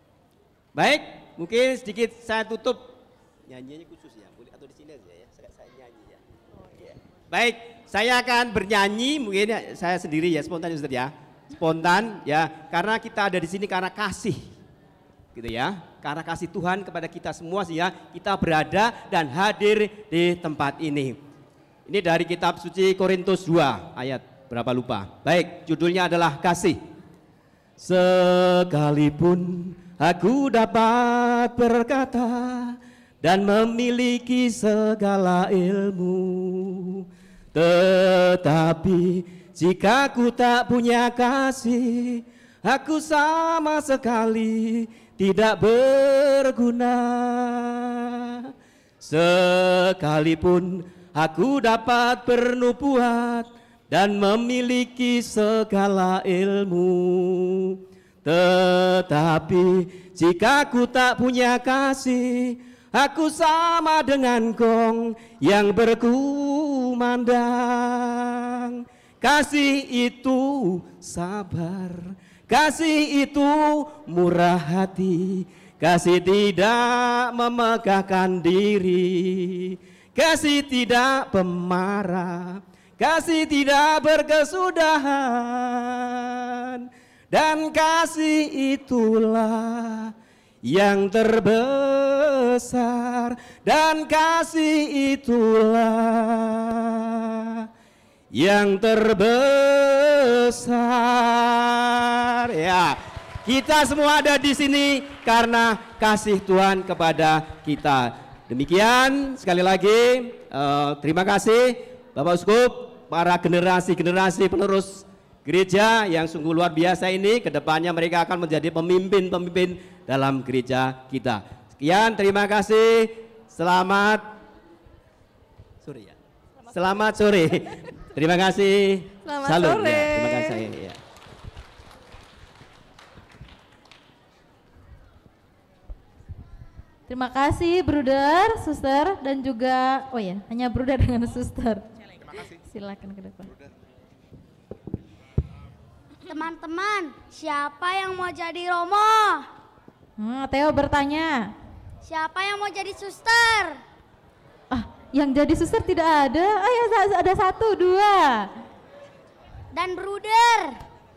[SPEAKER 22] baik, mungkin sedikit saya tutup nyanyinya khusus ya, boleh atau di sini aja ya, saya, saya nyanyi ya. Oh, iya. Baik, saya akan bernyanyi, mungkin saya sendiri ya, spontan Ustaz ya, spontan ya, karena kita ada di sini karena kasih, gitu ya, karena kasih Tuhan kepada kita semua sih ya, kita berada dan hadir di tempat ini. Ini dari kitab suci Korintus dua ayat berapa lupa. Baik, judulnya adalah kasih. Sekalipun aku dapat berkata dan memiliki segala ilmu, tetapi jika aku tak punya kasih, aku sama sekali tidak berguna. Sekalipun aku dapat bernubuat dan memiliki segala ilmu, tetapi jika aku tak punya kasih, aku sama dengan gong yang berkumandang. Kasih itu sabar, kasih itu murah hati, kasih tidak memegahkan diri, kasih tidak pemarah, kasih tidak berkesudahan, dan kasih itulah yang terbesar, dan kasih itulah yang terbesar. Ya, kita semua ada di sini karena kasih Tuhan kepada kita. Demikian sekali lagi, uh, terima kasih Bapak Uskup, para generasi-generasi penerus gereja yang sungguh luar biasa ini. Kedepannya mereka akan menjadi pemimpin-pemimpin dalam gereja kita. Sekian, terima kasih. Selamat sore ya. Selamat sore. Terima kasih.
[SPEAKER 3] Selamat
[SPEAKER 22] Salam,
[SPEAKER 3] sore.
[SPEAKER 22] ya. Terima kasih. Ya.
[SPEAKER 5] Terima kasih Bruder, Suster, dan juga, oh ya, hanya Bruder dengan Suster.
[SPEAKER 10] Terima kasih.
[SPEAKER 5] Silakan ke depan.
[SPEAKER 4] Teman-teman, siapa yang mau jadi Romo?
[SPEAKER 5] Hmm, Theo bertanya.
[SPEAKER 4] Siapa yang mau jadi suster?
[SPEAKER 5] Ah, yang jadi suster tidak ada. Ah ya, ada satu, dua.
[SPEAKER 4] Dan bruder.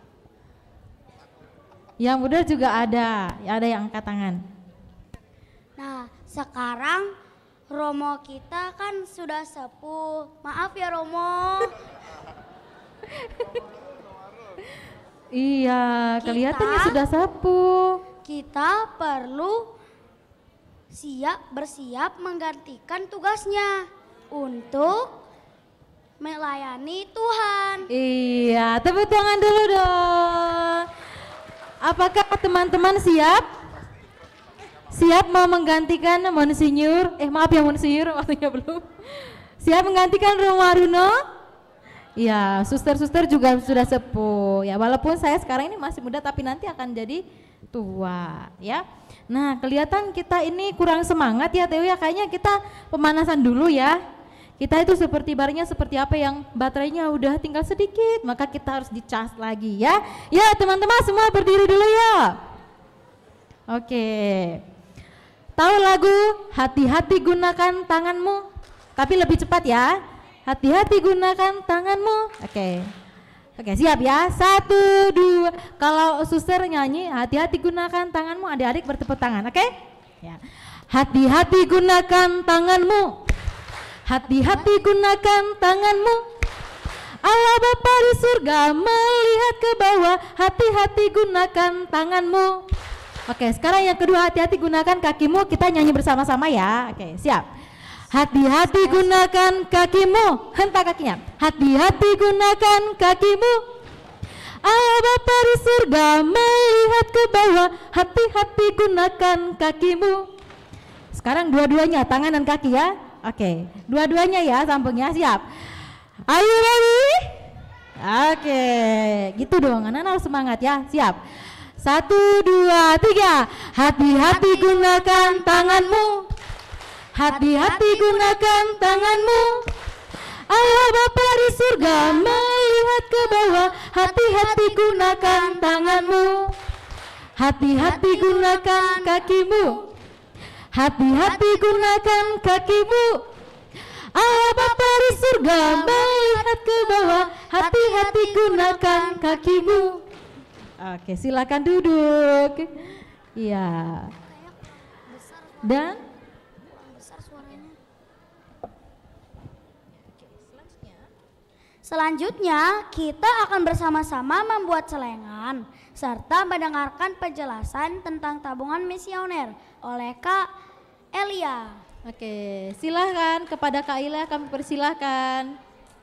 [SPEAKER 5] Yang bruder juga ada. Ada yang angkat tangan.
[SPEAKER 4] Nah, sekarang Romo kita kan sudah sepuh. Maaf ya Romo.
[SPEAKER 5] Iya, kelihatannya
[SPEAKER 4] Kita-
[SPEAKER 5] sudah sepuh.
[SPEAKER 4] Kita perlu siap bersiap menggantikan tugasnya untuk melayani Tuhan.
[SPEAKER 5] Iya, tepuk tangan dulu dong. Apakah teman-teman siap? Siap mau menggantikan Monsinyur? Eh maaf ya Monsinyur, waktunya belum. Siap menggantikan Romo Haruno? Ya, suster-suster juga sudah sepuh. Ya, walaupun saya sekarang ini masih muda tapi nanti akan jadi tua, ya. Nah, kelihatan kita ini kurang semangat ya Teo ya. Kayaknya kita pemanasan dulu ya. Kita itu seperti barangnya seperti apa yang baterainya udah tinggal sedikit, maka kita harus dicas lagi ya. Ya, teman-teman semua berdiri dulu ya. Oke. Tahu lagu Hati-hati gunakan tanganmu? Tapi lebih cepat ya. Hati-hati gunakan tanganmu. Oke. Oke, siap ya. Satu, dua. Kalau suster nyanyi, hati-hati gunakan tanganmu. Adik-adik bertepuk tangan, oke? Ya. Hati-hati gunakan tanganmu. Hati-hati gunakan tanganmu. Allah Bapa di surga melihat ke bawah. Hati-hati gunakan tanganmu. Oke, sekarang yang kedua, hati-hati gunakan kakimu. Kita nyanyi bersama-sama ya. Oke, siap. Hati-hati gunakan kakimu. Hentak kakinya. Hati-hati gunakan kakimu. Allah Bapa di surga melihat ke bawah. Hati-hati gunakan kakimu. Sekarang dua-duanya, tangan dan kaki ya. Oke, dua-duanya ya sambungnya, siap. Are you ready? Oke, gitu dong, anak-anak harus semangat ya, siap. Satu, dua, tiga. Hati-hati gunakan tanganmu. Hati-hati gunakan tanganmu. Allah Bapa di surga melihat ke bawah. Hati-hati gunakan tanganmu. Hati-hati gunakan kakimu. Hati-hati gunakan kakimu. Allah Bapa di surga melihat ke bawah. Hati-hati gunakan kakimu. Oke, silakan duduk. Iya. Dan
[SPEAKER 4] selanjutnya kita akan bersama-sama membuat celengan serta mendengarkan penjelasan tentang tabungan misioner oleh Kak Elia.
[SPEAKER 5] Oke, silahkan kepada Kak Elia kami persilahkan.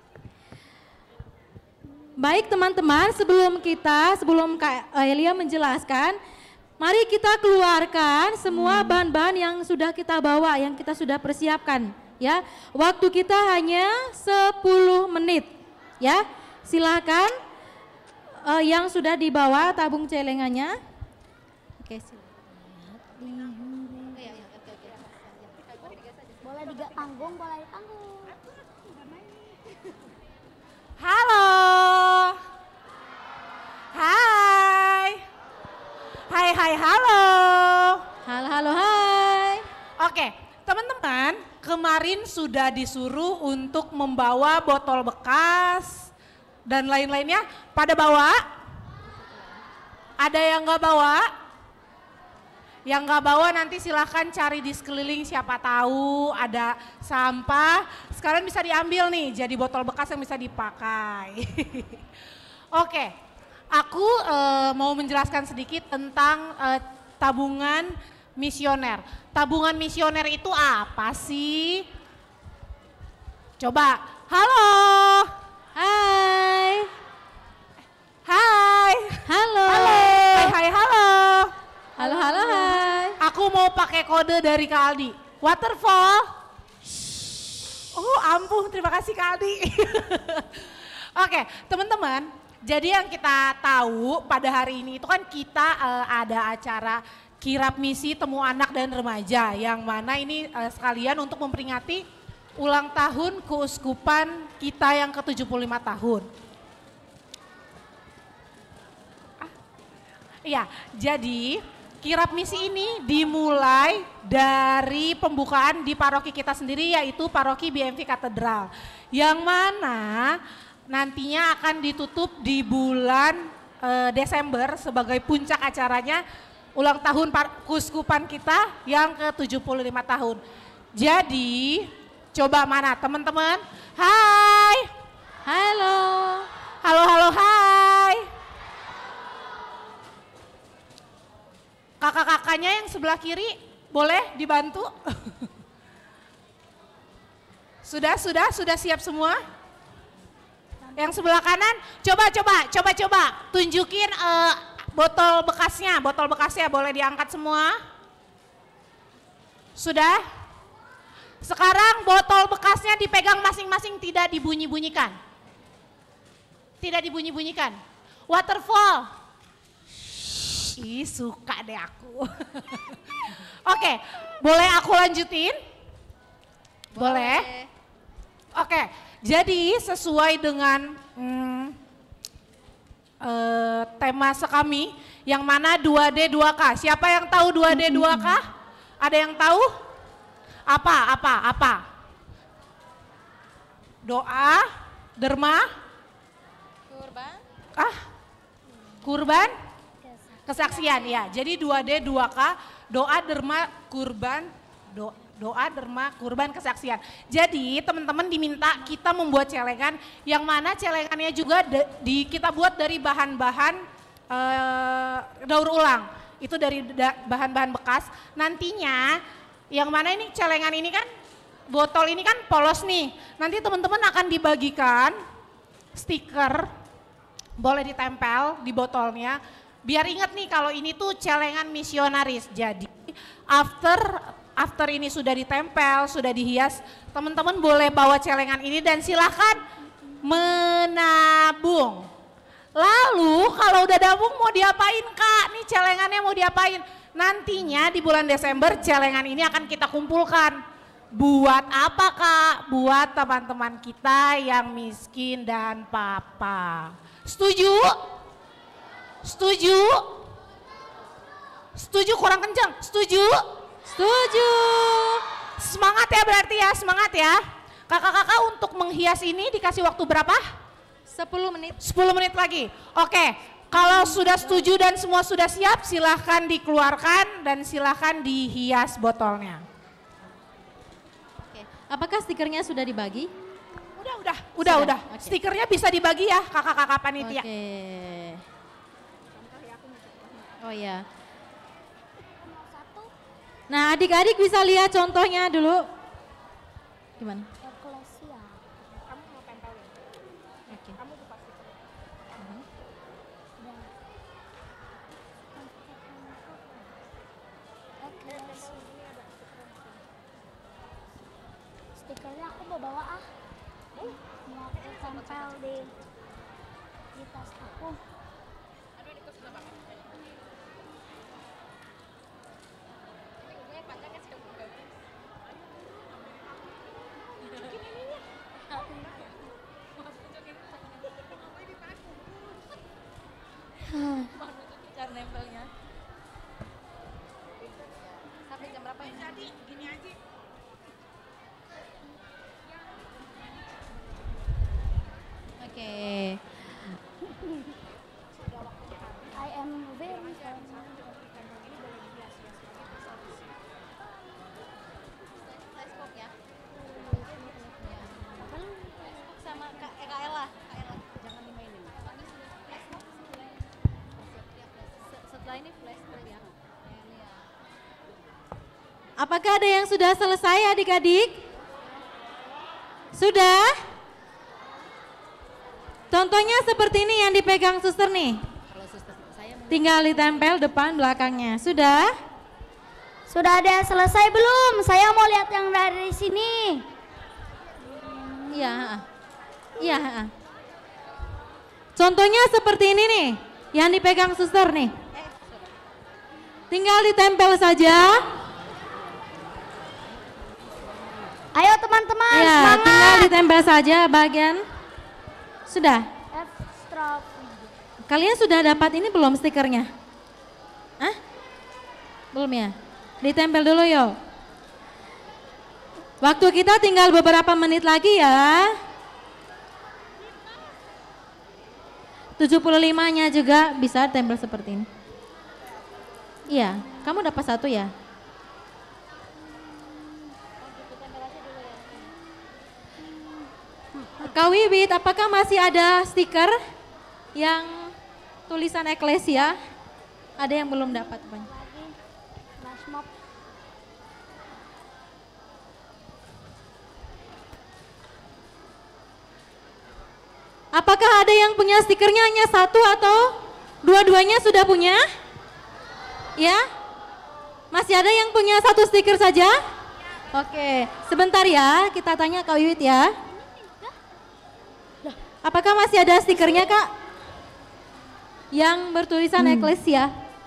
[SPEAKER 5] Baik teman-teman, sebelum kita, sebelum Kak Elia menjelaskan, mari kita keluarkan semua bahan-bahan yang sudah kita bawa, yang kita sudah persiapkan. Ya, waktu kita hanya sepuluh menit. Ya, silahkan uh, yang sudah dibawa tabung celengannya. Oke,
[SPEAKER 4] Boleh ditanggung, boleh ditanggung.
[SPEAKER 9] Halo. Hai. Hai hai halo.
[SPEAKER 5] Halo halo hai.
[SPEAKER 9] Oke, teman-teman, kemarin sudah disuruh untuk membawa botol bekas dan lain-lainnya. Pada bawa? Ada yang nggak bawa? Yang nggak bawa nanti silahkan cari di sekeliling, siapa tahu ada sampah. Sekarang bisa diambil nih, jadi botol bekas yang bisa dipakai. Oke, aku uh, mau menjelaskan sedikit tentang uh, tabungan misioner. Tabungan misioner itu apa sih? Coba, halo.
[SPEAKER 5] Hai.
[SPEAKER 9] Hai.
[SPEAKER 5] Halo.
[SPEAKER 9] Halo. Hai hai halo.
[SPEAKER 5] Halo halo hai.
[SPEAKER 9] Aku mau pakai kode dari Kak Aldi. Waterfall. Oh ampun, terima kasih Kak Aldi. Oke, teman-teman. Jadi yang kita tahu pada hari ini itu kan kita uh, ada acara kirap misi temu anak dan remaja. Yang mana ini uh, sekalian untuk memperingati ulang tahun keuskupan kita yang ke tujuh puluh lima tahun. Iya, jadi kirab misi ini dimulai dari pembukaan di paroki kita sendiri yaitu paroki B M V Katedral. Yang mana nantinya akan ditutup di bulan e, Desember sebagai puncak acaranya ulang tahun Kuskupan kita yang ke tujuh puluh lima tahun. Jadi coba mana teman-teman? Hai.
[SPEAKER 5] Halo.
[SPEAKER 9] Halo, halo, hai. Kakak-kakaknya yang sebelah kiri boleh dibantu? Sudah, sudah, sudah siap semua? Yang sebelah kanan, coba, coba, coba, coba, tunjukin uh, botol bekasnya, botol bekasnya boleh diangkat semua? Sudah? Sekarang botol bekasnya dipegang masing-masing, tidak dibunyi-bunyikan. Tidak dibunyi-bunyikan. Waterfall. Ih, suka deh aku. Oke, boleh aku lanjutin? Boleh? Oke, jadi sesuai dengan hmm, uh, tema sekami, yang mana dua D dua K. Siapa yang tahu dua D dua K? Ada yang tahu? Apa, apa, apa? Doa, derma,
[SPEAKER 11] Kurban.
[SPEAKER 9] ah, kurban, kesaksian ya. Jadi dua D dua K, doa, derma, kurban, do, doa, derma, kurban, kesaksian. Jadi teman-teman diminta kita membuat celengan, yang mana celengannya juga de, di, kita buat dari bahan-bahan e, daur ulang. Itu dari bahan-bahan bekas. Nantinya yang mana ini celengan ini kan, botol ini kan polos nih. Nanti teman-teman akan dibagikan stiker, boleh ditempel di botolnya. Biar ingat nih kalau ini tuh celengan misionaris. Jadi after after ini sudah ditempel, sudah dihias, teman-teman boleh bawa celengan ini dan silahkan menabung. Lalu kalau udah nabung mau diapain Kak? Nih celengannya mau diapain? Nantinya di bulan Desember celengan ini akan kita kumpulkan. Buat apa Kak? Buat teman-teman kita yang miskin dan papa. Setuju? Setuju? Setuju kurang kencang? Setuju?
[SPEAKER 5] Setuju.
[SPEAKER 9] Semangat ya berarti ya, semangat ya. Kakak-kakak untuk menghias ini dikasih waktu berapa?
[SPEAKER 5] sepuluh menit.
[SPEAKER 9] sepuluh menit lagi. Oke, kalau sudah setuju dan semua sudah siap silahkan dikeluarkan dan silahkan dihias botolnya.
[SPEAKER 5] Oke. Apakah stikernya sudah dibagi?
[SPEAKER 9] Udah, udah, udah,
[SPEAKER 5] Sudah?
[SPEAKER 9] udah.
[SPEAKER 5] Oke.
[SPEAKER 9] Stikernya bisa dibagi ya kakak-kakak panitia.
[SPEAKER 5] Oke. Oh ya. Nah adik-adik bisa lihat contohnya dulu. Gimana?
[SPEAKER 17] Eklesia.
[SPEAKER 9] Kamu mau tempelin?
[SPEAKER 5] Oke.
[SPEAKER 9] Kamu buka stiker.
[SPEAKER 5] Uh-huh.
[SPEAKER 17] Stikernya aku mau bawa ah. Mau aku tempel di di tas aku.
[SPEAKER 11] Aduh, ini kok sudah pakai. Ini ujungnya panjang kan sih bukan? Masukin ininya. Masukin ngapain dipakai? Mau nutupin cara nempelnya. Sampai jam berapa ya?
[SPEAKER 9] Jadi gini aja.
[SPEAKER 5] Oke.
[SPEAKER 17] I am very sorry.
[SPEAKER 11] Flashmob ya. Sama Kak Eka Ella. Kak Ella, jangan dimainin. Setelah ini flashmob ya.
[SPEAKER 5] Apakah ada yang sudah selesai adik-adik? Sudah? Contohnya seperti ini yang dipegang suster nih. Tinggal ditempel depan belakangnya. Sudah?
[SPEAKER 4] Sudah ada yang selesai belum? Saya mau lihat yang dari sini.
[SPEAKER 5] Iya. Iya. Contohnya seperti ini nih. Yang dipegang suster nih. Tinggal ditempel saja.
[SPEAKER 4] Ayo teman-teman,
[SPEAKER 5] Ya,
[SPEAKER 4] semangat.
[SPEAKER 5] tinggal ditempel saja bagian. Sudah?
[SPEAKER 4] Extra.
[SPEAKER 5] Kalian sudah dapat ini belum stikernya? Hah? Belum ya? Ditempel dulu yuk. Waktu kita tinggal beberapa menit lagi ya. tujuh puluh lima-nya juga bisa tempel seperti ini. Iya, kamu dapat satu ya? Kak Wiwit, apakah masih ada stiker yang tulisan Eklesia? Ada yang belum dapat, Bang? Apakah ada yang punya stikernya hanya satu atau dua-duanya sudah punya? Ya? Masih ada yang punya satu stiker saja? Oke, sebentar ya, kita tanya Kak Wiwit ya. Apakah masih ada stikernya Kak? Yang bertulisan hmm. Eklesia.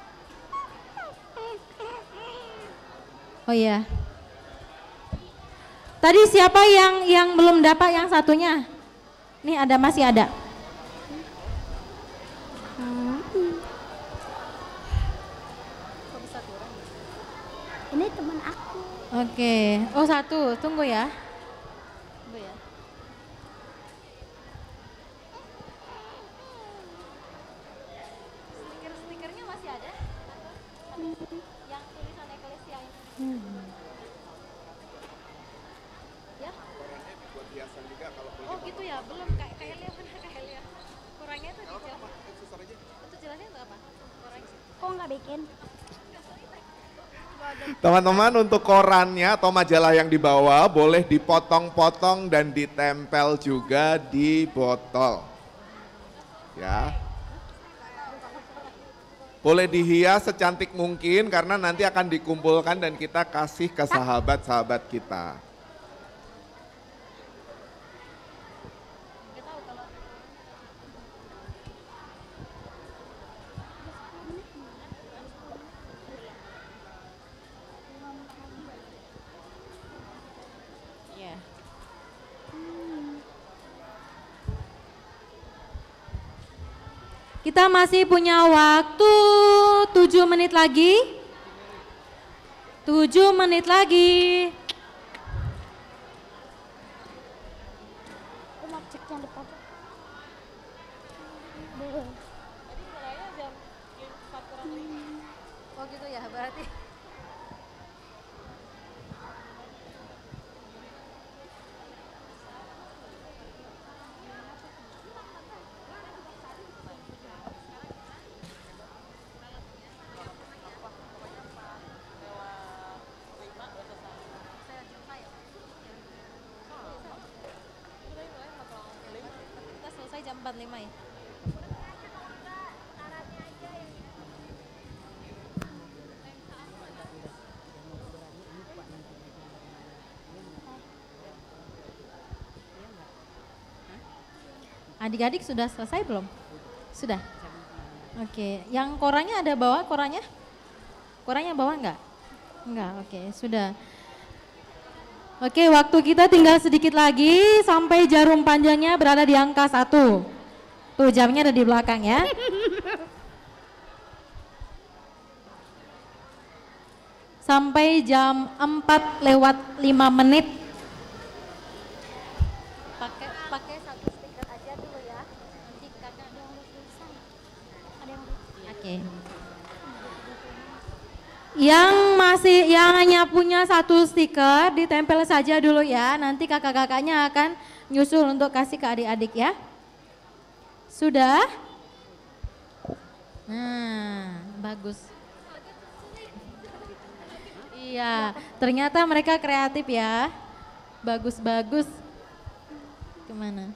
[SPEAKER 5] Oh iya. Tadi siapa yang yang belum dapat yang satunya? Nih ada, masih ada.
[SPEAKER 4] Ini teman aku.
[SPEAKER 5] Oke, oh satu, tunggu ya. Tunggu ya. Stiker-stikernya masih ada? Yang tulisan Eklesia ini. Hmm. Ya? Oh gitu ya, belum kayak kayak Elia benar kayak Elia. Kurangnya itu dijelas. Itu jelasnya untuk apa? Kurangnya.
[SPEAKER 4] Kok nggak bikin?
[SPEAKER 10] Teman-teman, untuk korannya atau majalah yang dibawa boleh dipotong-potong dan ditempel juga di botol. Ya. Boleh dihias secantik mungkin karena nanti akan dikumpulkan dan kita kasih ke sahabat-sahabat kita.
[SPEAKER 5] Kita masih punya waktu tujuh menit lagi. tujuh menit lagi.
[SPEAKER 4] Aku mau cek yang depan.
[SPEAKER 5] Oh gitu ya, berarti. Jam empat lima ya. Adik-adik sudah selesai belum? Sudah. Oke, yang korannya ada bawa korannya? Korannya bawa enggak? Enggak, oke, sudah. Oke, waktu kita tinggal sedikit lagi sampai jarum panjangnya berada di angka satu. Tuh jamnya ada di belakang ya. Sampai jam empat lewat lima menit. Pakai pakai satu stiker aja dulu ya. Nanti kakak ada yang tulisan. Ada yang Oke. Yang masih yang hanya punya satu stiker ditempel saja dulu ya. Nanti kakak-kakaknya akan nyusul untuk kasih ke adik-adik ya. Sudah? Nah, bagus. Iya, ternyata mereka kreatif ya. Bagus-bagus. Kemana?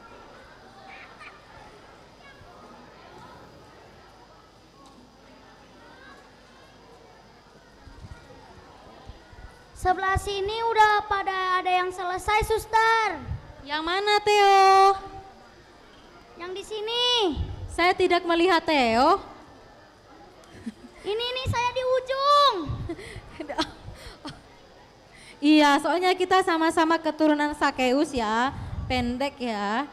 [SPEAKER 4] Sebelah sini udah pada ada yang selesai, Suster.
[SPEAKER 5] Yang mana, Theo?
[SPEAKER 4] Yang di sini.
[SPEAKER 5] Saya tidak melihat Theo.
[SPEAKER 4] Ini nih saya di ujung.
[SPEAKER 5] Iya, soalnya kita sama-sama keturunan Sakeus ya, pendek ya.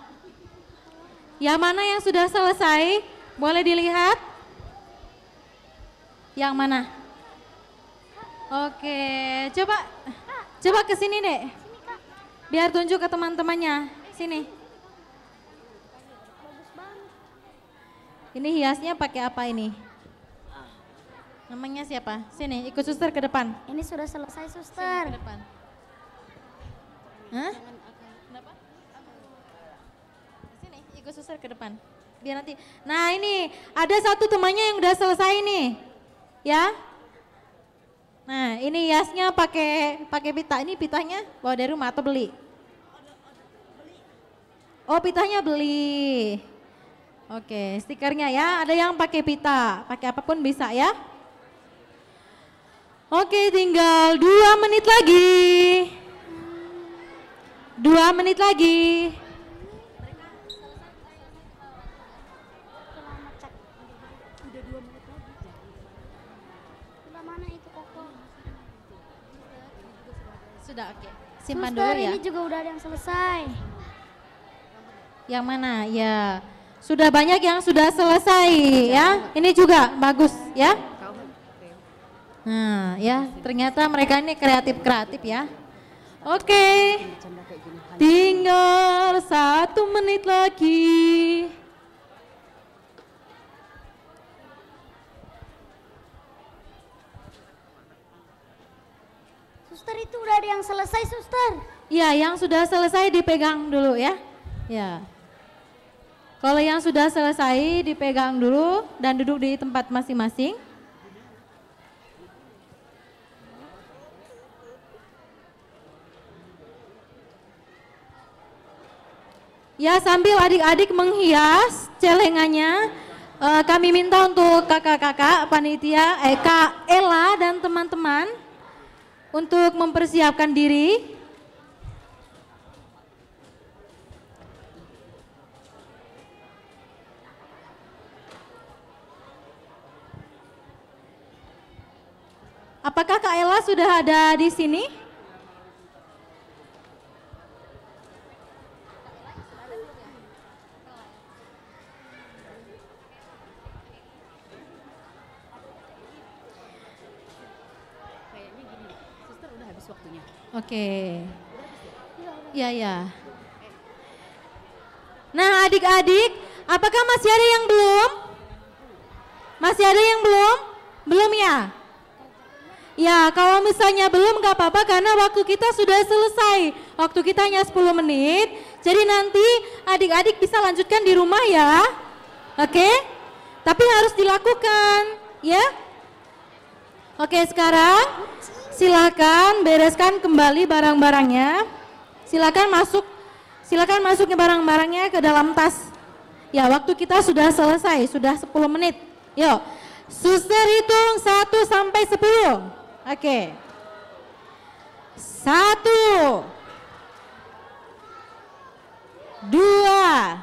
[SPEAKER 5] Yang mana yang sudah selesai? Boleh dilihat? Yang mana? Oke, coba coba ke sini dek. Biar tunjuk ke teman-temannya. Sini. Ini hiasnya pakai apa ini? Namanya siapa? Sini, ikut suster ke depan.
[SPEAKER 4] Ini sudah selesai, suster.
[SPEAKER 5] Sini, ke depan. Hah? Kenapa? Sini, ikut suster ke depan. Biar nanti. Nah ini, ada satu temannya yang udah selesai nih. Ya. Nah ini hiasnya pakai pakai pita. Ini pitanya bawa dari rumah atau beli? Oh pitanya beli. Oke, stikernya ya. Ada yang pakai pita, pakai apapun bisa ya. Oke, tinggal dua menit lagi. Dua menit lagi. Sudah oke. Simpan
[SPEAKER 4] Suster,
[SPEAKER 5] dulu ya.
[SPEAKER 4] ini juga udah ada yang selesai.
[SPEAKER 5] Yang mana? Ya. Sudah banyak yang sudah selesai ya. Ini juga bagus ya. Nah, ya, ternyata mereka ini kreatif-kreatif ya. Oke. Tinggal satu menit lagi.
[SPEAKER 4] Suster, itu udah ada yang selesai, suster.
[SPEAKER 5] Iya, yang sudah selesai dipegang dulu ya. Ya. Kalau yang sudah selesai dipegang dulu dan duduk di tempat masing-masing. Ya, sambil adik-adik menghias celengannya, eh, kami minta untuk kakak-kakak panitia, eh Kak Ella dan teman-teman untuk mempersiapkan diri. Apakah Kak Ella sudah ada di sini? Oke, ya ya. Nah adik-adik, apakah masih ada yang belum? Masih ada yang belum? Belum ya? Ya kalau misalnya belum gak apa-apa karena waktu kita sudah selesai. Waktu kita hanya sepuluh menit, jadi nanti adik-adik bisa lanjutkan di rumah ya. Oke, tapi harus dilakukan ya. Oke sekarang silakan bereskan kembali barang-barangnya. Silakan masuk, silakan masukin barang-barangnya ke dalam tas. Ya, waktu kita sudah selesai, sudah sepuluh menit. Yuk, suster hitung satu sampai sepuluh. Oke. Satu. Dua.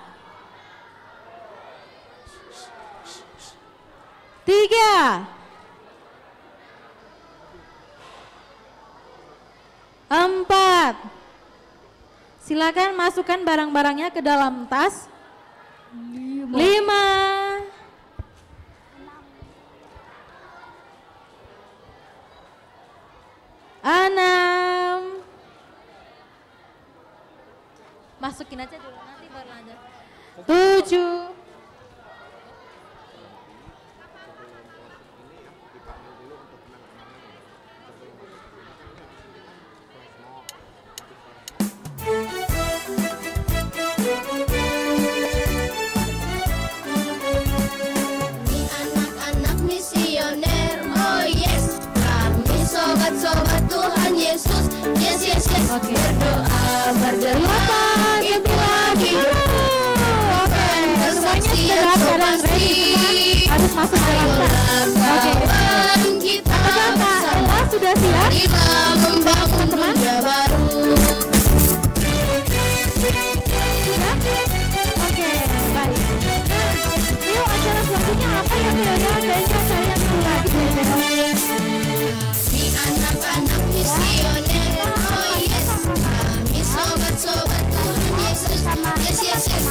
[SPEAKER 5] Tiga. Empat. Silakan masukkan barang-barangnya ke dalam tas. Lima. Lima. Enam. Masukin aja dulu nanti baru lanjut. Tujuh.
[SPEAKER 13] Anak-anak misioner, oh yes, kami sobat-sobat Tuhan Yesus, yes yes yes, berdoa berdoa lagi bukan kesaksian so pasti,
[SPEAKER 5] harus masuk dalam tas. Oke. Apakah Kak Ella sudah siap?
[SPEAKER 13] Kita membangun dunia baru.
[SPEAKER 5] Oke, baik. Yuk acara selanjutnya apa yang kira-kira kayaknya saya perlu lagi belajar.
[SPEAKER 13] Kami anak-anak misioner, oh yes, kami sobat-sobat Tuhan Yesus, yes yes yes,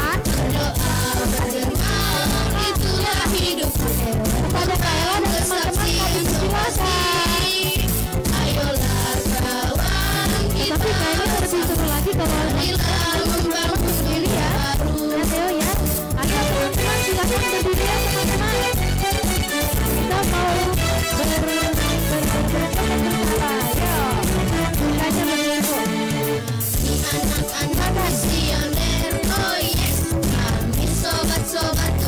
[SPEAKER 13] berdoa berdoa itulah hidup.
[SPEAKER 5] Kepada Kak Ella dan teman-teman kami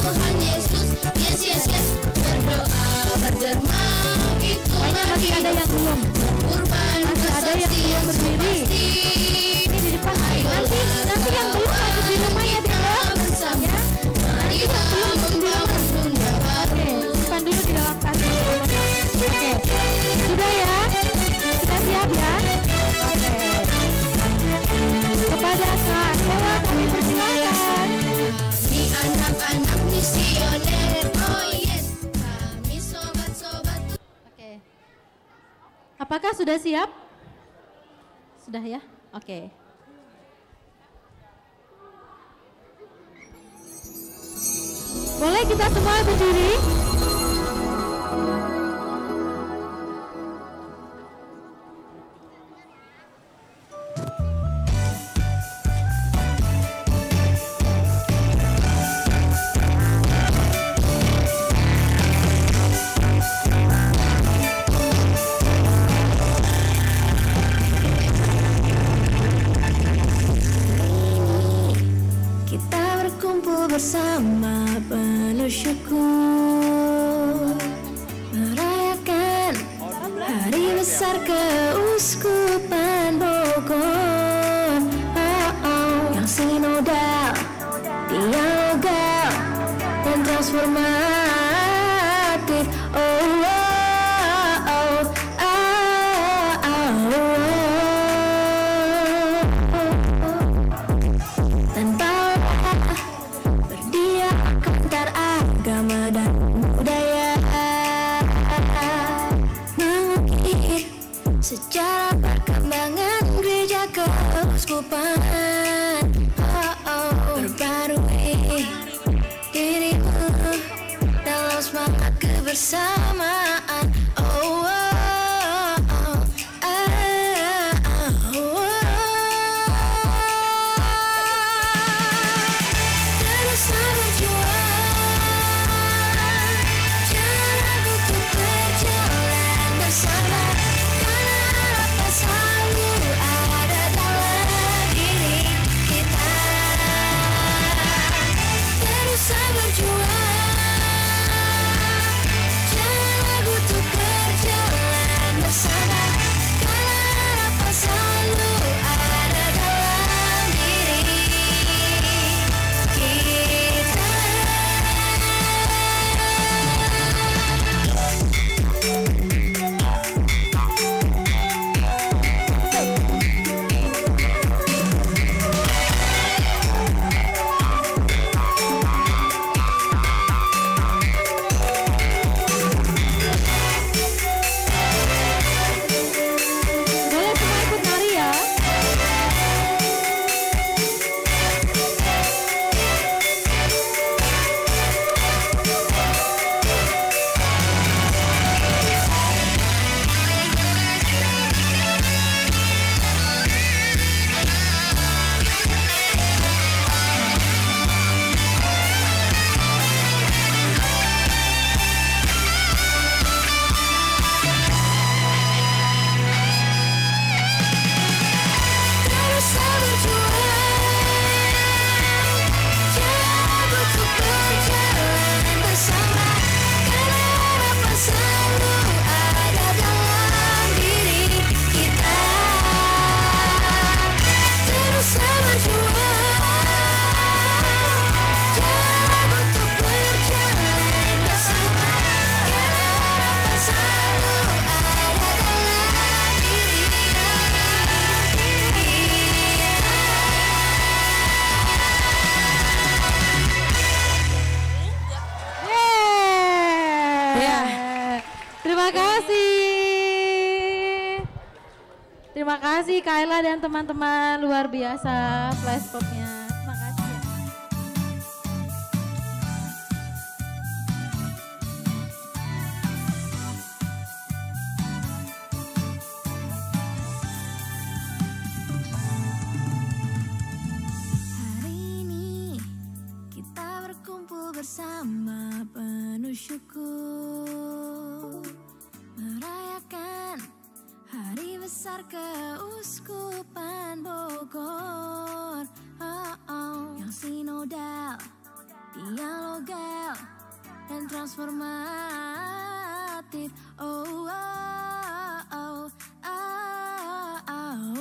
[SPEAKER 13] Tuhan Yesus. Yes, yes, yes. Berdoa berderma itu lagi.
[SPEAKER 5] Ada yang belum.
[SPEAKER 13] Kurban
[SPEAKER 5] ada yang belum berdiri. Ini di depan. Nanti nanti yang belum ada di rumahnya di dalam bersama. Nanti yang belum membangun dunia baru. Simpan dulu di dalam tas. Oke. Sudah ya? Kita siap ya? Oke. Kepada Kak Sheila kami persilakan.
[SPEAKER 13] Kami anak-anak misioner. Oh yes. Kami sobat-sobat.
[SPEAKER 5] Oke. Apakah sudah siap? Sudah ya? Oke. Boleh kita semua berdiri?
[SPEAKER 13] Kita berkumpul bersama penuh syukur, merayakan hari besar keuskupan Bogor. Oh, oh. Yang sinodal, dialogal, dan transformatif. Oh, oh, oh, oh, oh, oh. Tanpa berdia antar agama dan budaya, mengukir sejarah perkembangan gereja keuskupan. Oh, oh. Perbarui dirimu dalam semangat kebersamaan. Oh, oh, oh, oh, oh, oh. Teruslah berjuang, jangan ragu untuk berjalan bersama, karena harapan selalu ada dalam diri kita. Teruslah berjuang, jangan ragu untuk berjalan bersama, karena harapan selalu ada dalam diri kita.
[SPEAKER 5] Boleh semua ikut nari ya?
[SPEAKER 13] Teruslah berjuang, jangan ragu untuk berjalan bersama, karena harapan selalu ada dalam diri kita. Teruslah berjuang, jangan ragu untuk berjalan bersama, karena harapan selalu ada dalam diri kita.
[SPEAKER 5] Yeay. Terima kasih. Terima kasih Kayla dan teman-teman, luar biasa flashpopnya. Terima kasih ya.
[SPEAKER 13] Hari ini kita berkumpul bersama penuh syukur, merayakan hari besar keuskupan Bogor. Oh, oh. Yang sinodal,
[SPEAKER 15] dialogel dan transformatif. Oh, oh, oh, oh, oh,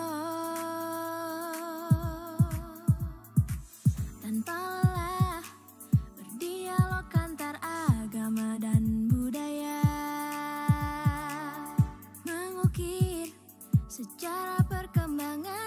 [SPEAKER 15] oh. Tanpa lelah berdialog antar agama dan budaya, mengukir sejarah perkembangan